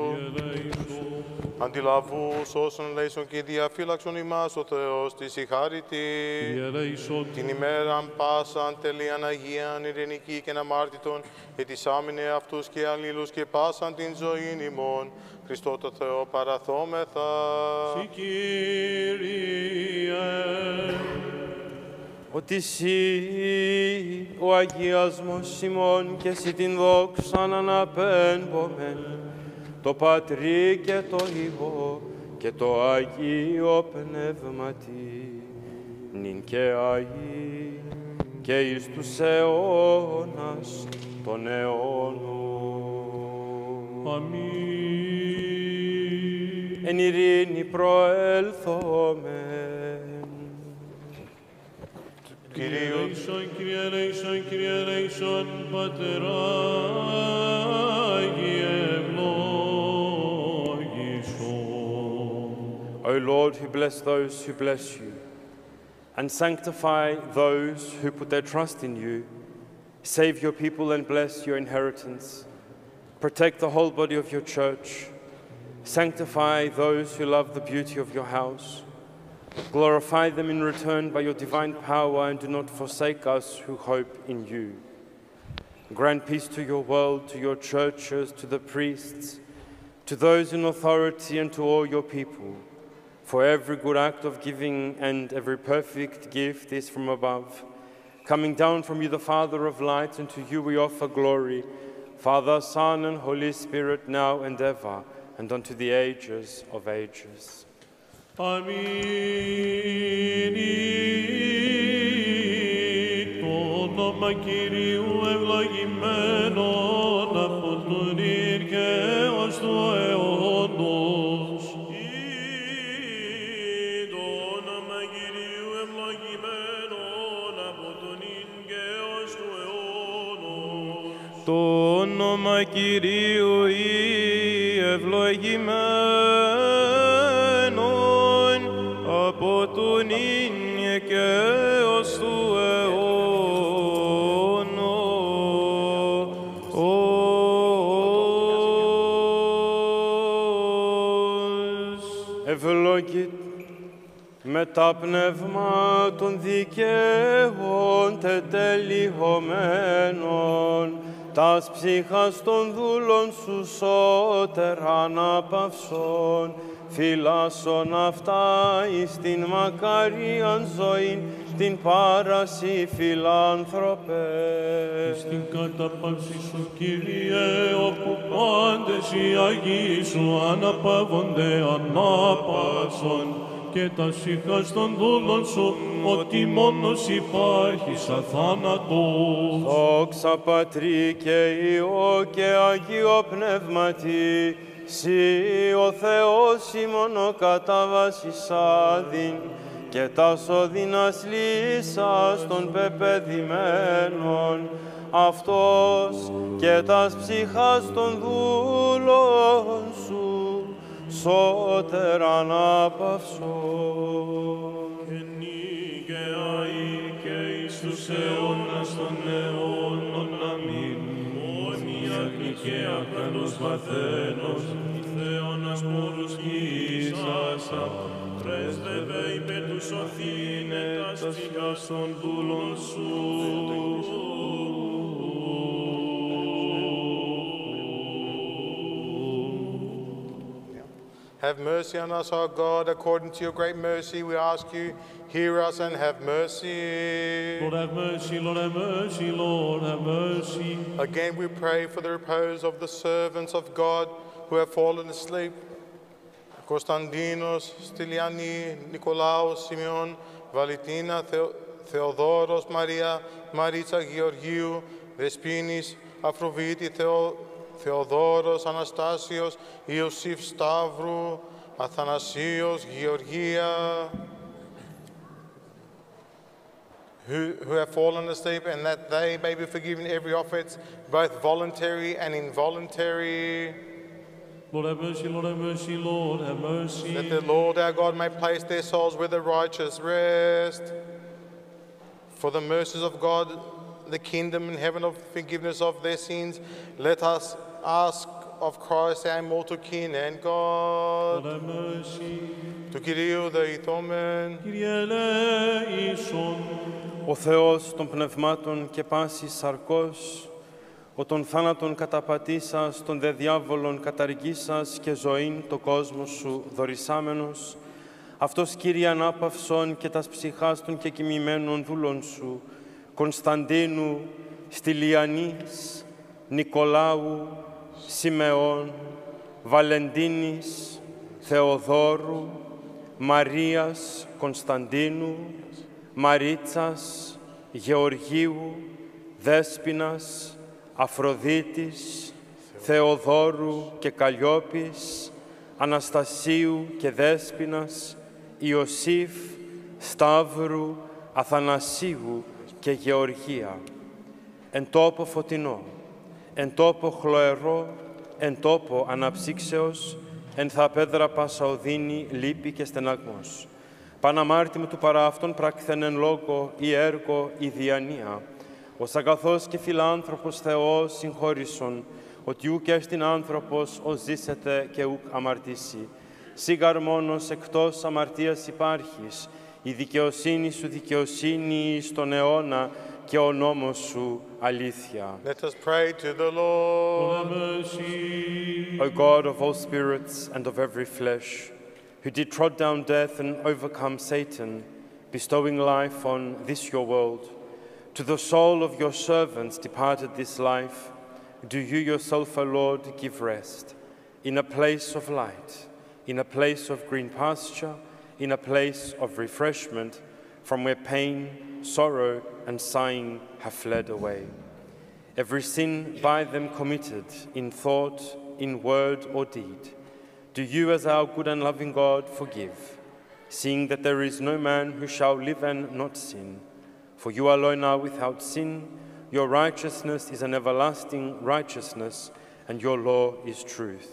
Αντιλαβού όσων λέησον και διαφύλαξον ημάς ο Θεός της η χάριτη. Την ημέραν πάσαν τελείαν Αγίαν ειρηνική και αμάρτητον ετισάμινε αυτούς και αλλήλους και πάσαν την ζωήν ημών. Χριστό το Θεό παραθόμεθα. Συ Κύριε. Ότι εσύ ο αγιασμός ημών και εσύ την δόξαν αναπέμπομεν, το Πατρί και το Υιό και το Αγίο Πνεύματι, νυν και αεί και εις τους αιώνας των αιώνων. Αμήν. Εν ειρήνη προέλθομεν. Κύριε ελέησον, Κύριε ελέησον, Κύριε ελέησον, Πατερά Άγιε ευλόγησον. O Lord, who bless those who bless you, and sanctify those who put their trust in you, save your people and bless your inheritance. Protect the whole body of your church. Sanctify those who love the beauty of your house. Glorify them in return by your divine power, and do not forsake us who hope in you. Grant peace to your world, to your churches, to the priests, to those in authority, and to all your people. For every good act of giving and every perfect gift is from above, coming down from you, the Father of lights, and to you we offer glory, Father, Son, and Holy Spirit, now and ever, and unto the ages of ages. Αμήν. Το όνομα Κυρίου ευλογημένον από τον ήρ και ως του αιώνος. Το όνομα Κυρίου ευλογημένον από τον ήρ και ως του αιώνος. Το όνομα Κυρίου ευλογημένον από τον ίνιε και ως του αιώνος. Ευλογεί με τα πνεύμα των δικαίων τετελειωμένων, τας ψύχας των δούλων σου σώτερα αναπαυσών, φυλάσσον αυτά εις την μακαρίαν ζωήν, την πάραση φιλάνθρωπε. Στην κατάπαυση σου, Κύριε, όπου πάντες οι Αγίοι σου αναπαύονται ανάπαυσον, και τα σύχας των δούλων σου, ότι μόνος υπάρχεις αθάνατος. Δόξα Πατρί και Υιό και Αγίο Πνεύματι, Συ ο Θεός ημών ο κατάβασης άδειν, και τας οδύνας λύσας των πεπαιδημένων, αυτός και τας ψυχάς των δούλων σου, σώτερα ανάπαυσον. Και νη και εις τους αιώνας των αιώνων. Αμήν. Μόνη αγνικαία καλός βαθένος, Θεώνας μόρους γησάσα, πρέσβευε υπέρ του σωθήνε τας ψυχάς των δούλων σου. Have mercy on us, our God, according to your great mercy. We ask you, hear us and have mercy. Lord, have mercy, Lord, have mercy, Lord, have mercy. Again, we pray for the repose of the servants of God who have fallen asleep. Κωνσταντίνος, Στυλιανή, Νικολάος, Σημειών, Βαλιτίνα, Θεο, Θεοδόρος, Μαρία, Μαρίτσα, Γεωργίου, Δεσποίνης, Αφροβίτη, Θεο, Θεοδόρος, Αναστάσιος, Ιωσήφ Σταύρου, Αθανασίος, Γεωργία, who, who have fallen asleep, and that they may be forgiven every offense, both voluntary and involuntary. Lord, have mercy, Lord, have mercy, Lord, have mercy. That the Lord our God may place their souls where the righteous rest. For the mercies of God, the kingdom and heaven of forgiveness of their sins, let us ask of Christ our immortal King and God. Lord, have mercy. Του Κυρίου δεηθόμεν. Kyrie eleison. Ο Θεός των πνευμάτων και πάσης σαρκός, ο των θάνατον καταπατήσας, των δε διάβολων καταργήσας και ζωήν το κόσμο σου δωρησάμενος, αυτός Κύριε ανάπαυσον και τας ψυχάς των και κοιμημένων δούλων σου, Κωνσταντίνου, Στυλιανής, Νικολάου, Σιμεών, Βαλεντίνης, Θεοδόρου, Μαρίας, Κωνσταντίνου, Μαρίτσας, Γεωργίου, Δέσποινας, Αφροδίτης, Θεοδόρου και Καλλιόπης, Αναστασίου και Δέσποινας, Ιωσήφ, Σταύρου, Αθανασίου και Γεωργία, εν τόπο φωτεινό, εν τόπο χλωερό, εν τόπο αναψύξεως, εν θα πέδρα πάσα οδύνη, λύπη και στεναγμός. Παναμάρτημα του παρά αυτόν πράκθεν εν λόγω ή έργο ή διανία, ως αγαθός και φιλάνθρωπος Θεός συγχώρησον, ότι ούκ έστιν άνθρωπος ως ζήσεται και ούκ αμαρτήσει. Σίγαρ μόνος εκτός αμαρτίας υπάρχεις, η δικαιοσύνη σου δικαιοσύνη στον αιώνα και ο νόμος σου αλήθεια. Let us pray to the Lord. O God of all spirits and of every flesh, who did trod down death and overcome Satan, bestowing life on this your world, to the soul of your servants departed this life, do you yourself, O Lord, give rest, in a place of light, in a place of green pasture, in a place of refreshment, from where pain, sorrow, and sighing have fled away. Every sin by them committed, in thought, in word, or deed, do you, as our good and loving God, forgive, seeing that there is no man who shall live and not sin. For you alone are without sin, your righteousness is an everlasting righteousness, and your law is truth.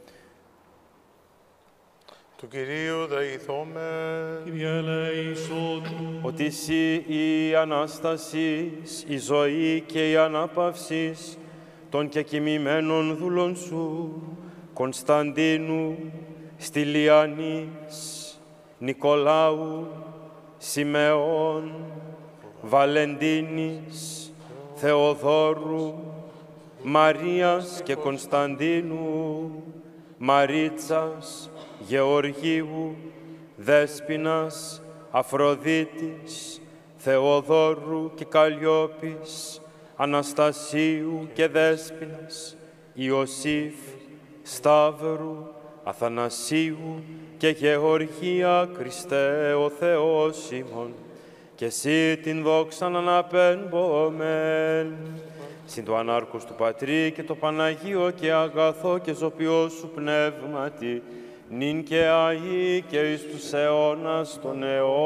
Του Κυρίου δεηθόμεν. Kyrie eleison. Ότι εσύ η Ανάστασης, η ζωή και η ανάπαυσης των και κοιμημένων δούλων σου, Κωνσταντίνου, Στυλιανής, Νικολάου, Σιμεών, Βαλεντίνης, Θεοδόρου, Μαρίας και Κωνσταντίνου, Μαρίτσας, Γεωργίου, Δέσποινας, Αφροδίτης, Θεοδόρου και Καλλιόπης, Αναστασίου και Δέσποινας, Ιωσήφ, Σταύρου, Αθανασίου και Γεωργία, Χριστέ ο Θεός ημών, και εσύ την δόξαν αναπέμπομεν. Συν το ανάρκος του Πατρί και το Παναγίο και αγαθό και ζωπιό σου πνεύματι, νυν και αεί και εις τους αιώνας των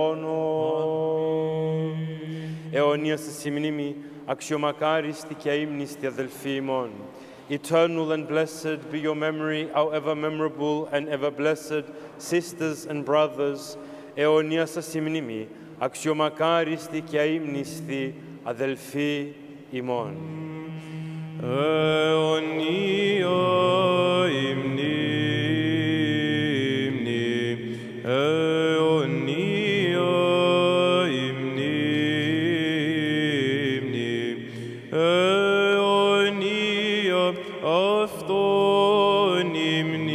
αιώνων. Αιωνία σε μνήμη, αξιομακάριστη και αείμνηστη αδελφοί ημών. Eternal and blessed be your memory, our ever memorable and ever blessed sisters and brothers. Αιωνία σας η μνήμη, αξιομακάριστη και αείμνηστη αδελφοί ημών. αιωνία υμνήμνη, αιωνία υμνήμνη, αιωνία αυτόν υμνήμνη.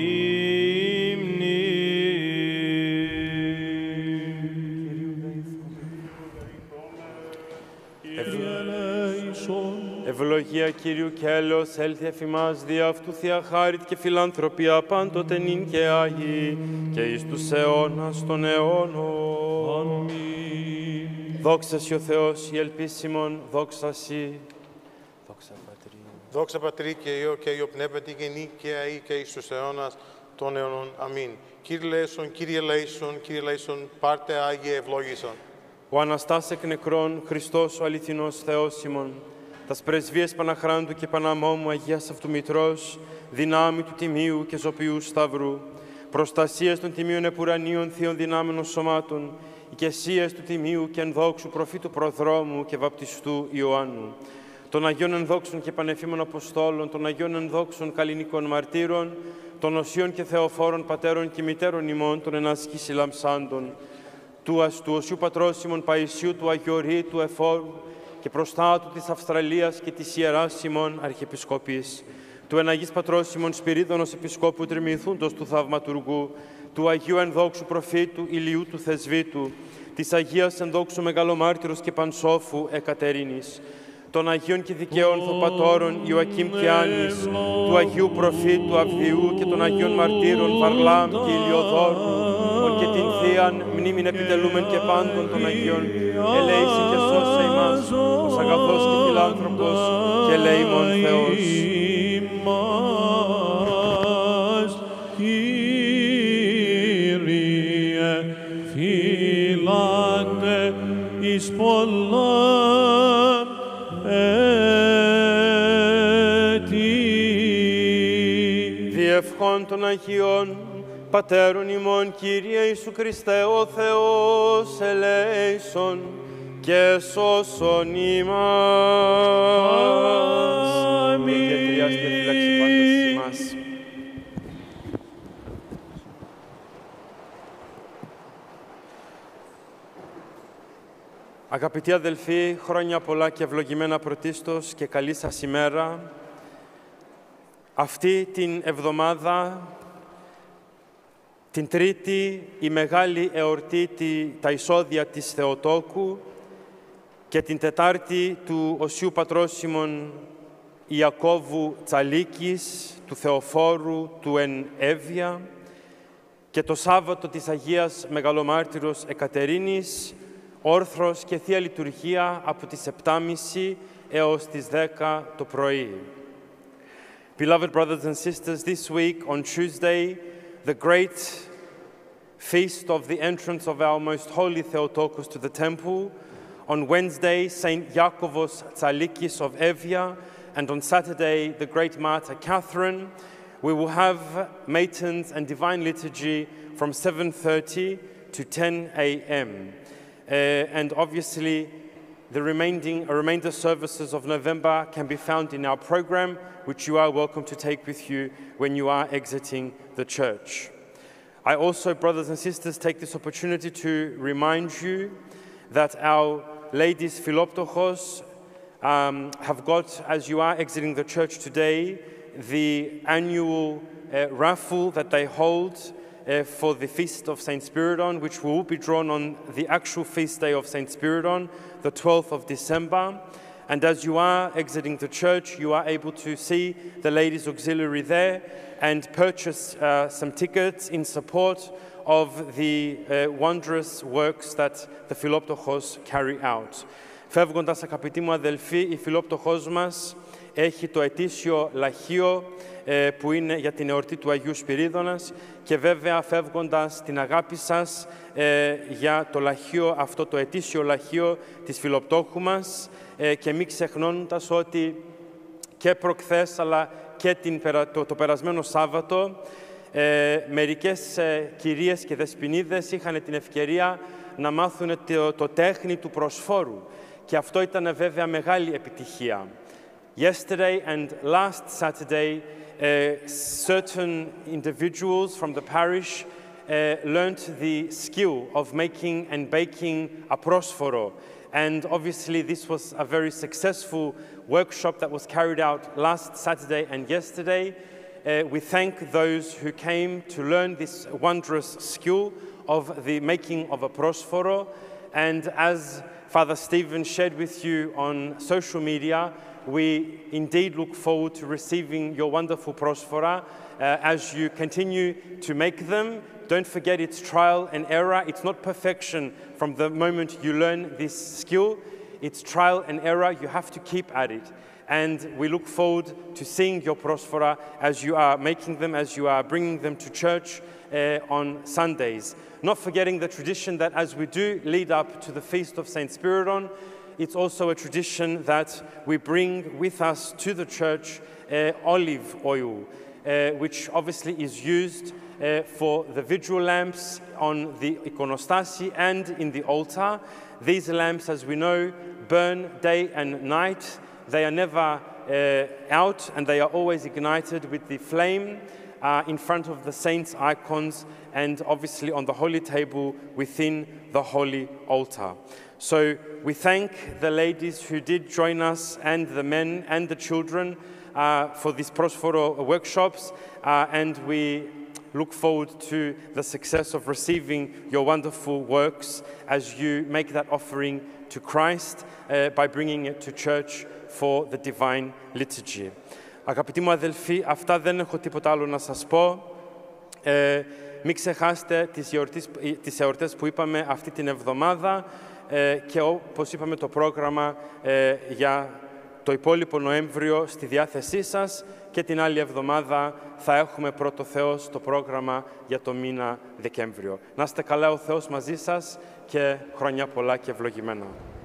Ευλογία Κύριου και έλεος έλθει εφ' ημάς δια αυτού Θεία χάριτ και φιλανθρωπία πάντοτε νυν και άγιοι και εις τους αιώνας των αιώνων. Αμήν. Δόξα σοι ο Θεός, η ελπίσιμον, δόξα σοι. Δόξα Πατρί. Δόξα Πατρί και Υιό και Υιό Πνεύματι και νίκαια ή και εις τους αιώνας των αιώνων. Αμήν. Κύριε Λέησον, Κύριε Λέησον, Κύριε Λέησον, πάρτε Άγιε ευλόγησον. Ο Αναστάς εκ νεκρών, Χριστός ο αληθινός Θεός ημών, τας πρεσβείες Παναχράντου και Παναμόμου Αγίας Αυτού Μητρός, δυνάμει του Τιμίου και Ζωπιού Σταυρού, προστασίες των Τιμίων Επουρανίων Θείων Δυνάμενων Σωμάτων, οικεσίες του Τιμίου και ενδόξου προφήτου Προδρόμου και Βαπτιστού Ιωάννου, των Αγίων Ενδόξων και Πανεφήμων Αποστόλων, των Αγίων Ενδόξων Καλλινικών Μαρτύρων, των Οσίων και Θεοφόρων Πατέρων και Μητέρων ημών, των ενάσχης λαμψάντων, του, του Οσίου Πατρός ημών Παϊσίου, του Αγιορείου, του Εφόρου και προστάτου της Αυστραλίας και της Ιεράς ημών Αρχιεπισκοπής, του Εναγής Πατρός ημών Σπυρίδωνος Επισκόπου Τριμηθούντος του Θαυματουργού, του Αγίου Ενδόξου Προφήτου Ηλιού του Θεσβήτου, της Αγίας Ενδόξου Μεγαλομάρτυρος και Πανσόφου Εκατερίνης, των Αγίων και Δικαίων Θοπατώρων Ιωακήμ και Άννης, του Αγίου Προφήτου Αυδιού και των Αγίων Μαρτύρων Βαρλάμ και Ηλιοδόρου, και την Θείαν μνήμην επιτελούμεν και πάντων των Αγίων, ελέησε και σώσε ημάς, ως αγαθός και φιλάνθρωπος και ελέημον Θεός. Κύριε, φυλάτε εις πολλά έτη. Διευχών των Αγίων Πατέρων ημών, Κύριε Ιησού Χριστέ, ο Θεός ελέησον και σώσον ημάς. Αμήν. Και τριάστε φύλαξη πάντας ημάς. Αγαπητοί αδελφοί, χρόνια πολλά και ευλογημένα πρωτίστως και καλή σας ημέρα. Αυτή την εβδομάδα, την Τρίτη, η μεγάλη εορτή, τα εισόδια της Θεοτόκου, και την Τετάρτη του Οσίου Πατρός ημών Ιακώβου Τσαλίκης, του Θεοφόρου, του εν Εύβοια, και το Σάββατο της Αγίας Μεγαλομάρτυρος Εκατερίνης, όρθρος και Θεία Λειτουργία από τις επτά και μισή έως τις δέκα το πρωί. Beloved brothers and sisters, this week on Tuesday, the great feast of the entrance of our most holy Theotokos to the temple. On Wednesday, Saint Iakovos Tsalikis of Evia, and on Saturday, the great martyr Catherine. We will have matins and divine liturgy from seven thirty to ten a m Uh, and obviously, the remaining, remainder services of November can be found in our program, which you are welcome to take with you when you are exiting the church. I also, brothers and sisters, take this opportunity to remind you that our ladies Philoptochos um, have got, as you are exiting the church today, the annual uh, raffle that they hold uh, for the feast of Saint Spiridon, which will be drawn on the actual feast day of Saint Spiridon, the twelfth of December. And as you are exiting the church, you are able to see the ladies' auxiliary there and purchase uh, some tickets in support of the uh, wondrous works that the Philoptochos carry out. Φεύγοντας, αγαπητοί μου αδελφοί, η Philoptochos μας έχει το ετήσιο λαχείο ε, που είναι για την εορτή του Αγίου Σπυρίδωνας και βέβαια φεύγοντας την αγάπη σας ε, για το λαχείο, αυτό το ετήσιο λαχείο της Φιλοπτόχου μας ε, και μην ξεχνώντας ότι και προχθές αλλά και την, το, το περασμένο Σάββατο ε, μερικές ε, κυρίες και δεσποινίδες είχαν την ευκαιρία να μάθουν το, το τέχνη του προσφόρου. Και αυτό ήταν βέβαια μεγάλη επιτυχία. Yesterday and last Saturday, uh, certain individuals from the parish uh, learned the skill of making and baking a prosforo. And obviously this was a very successful workshop that was carried out last Saturday and yesterday. Uh, we thank those who came to learn this wondrous skill of the making of a prosforo. And as Father Stephen shared with you on social media, we indeed look forward to receiving your wonderful prosfora uh, as you continue to make them. Don't forget it's trial and error. It's not perfection from the moment you learn this skill. It's trial and error. You have to keep at it. And we look forward to seeing your prosfora as you are making them, as you are bringing them to church uh, on Sundays. Not forgetting the tradition that as we do lead up to the feast of Saint Spiridon, it's also a tradition that we bring with us to the church uh, olive oil, uh, which obviously is used uh, for the vigil lamps on the ikonostasi and in the altar. These lamps, as we know, burn day and night. They are never uh, out, and they are always ignited with the flame uh, in front of the saints' icons and obviously on the holy table within the holy altar. So we thank the ladies who did join us and the men and the children uh, for these prosforo workshops, uh, and we look forward to the success of receiving your wonderful works as you make that offering to Christ uh, by bringing it to church for the divine liturgy. Αγαπητοί μου αδελφοί, αυτά δεν έχω τίποτα άλλο να σας πω. Ε, μην ξεχάσετε τις, γιορτές, τις εορτές που είπαμε αυτή την εβδομάδα ε, και όπως είπαμε το πρόγραμμα ε, για το υπόλοιπο Νοέμβριο στη διάθεσή σας και την άλλη εβδομάδα θα έχουμε πρώτο Θεός το πρόγραμμα για το μήνα Δεκέμβριο. Να είστε καλά, ο Θεός μαζί σας και χρόνια πολλά και ευλογημένα.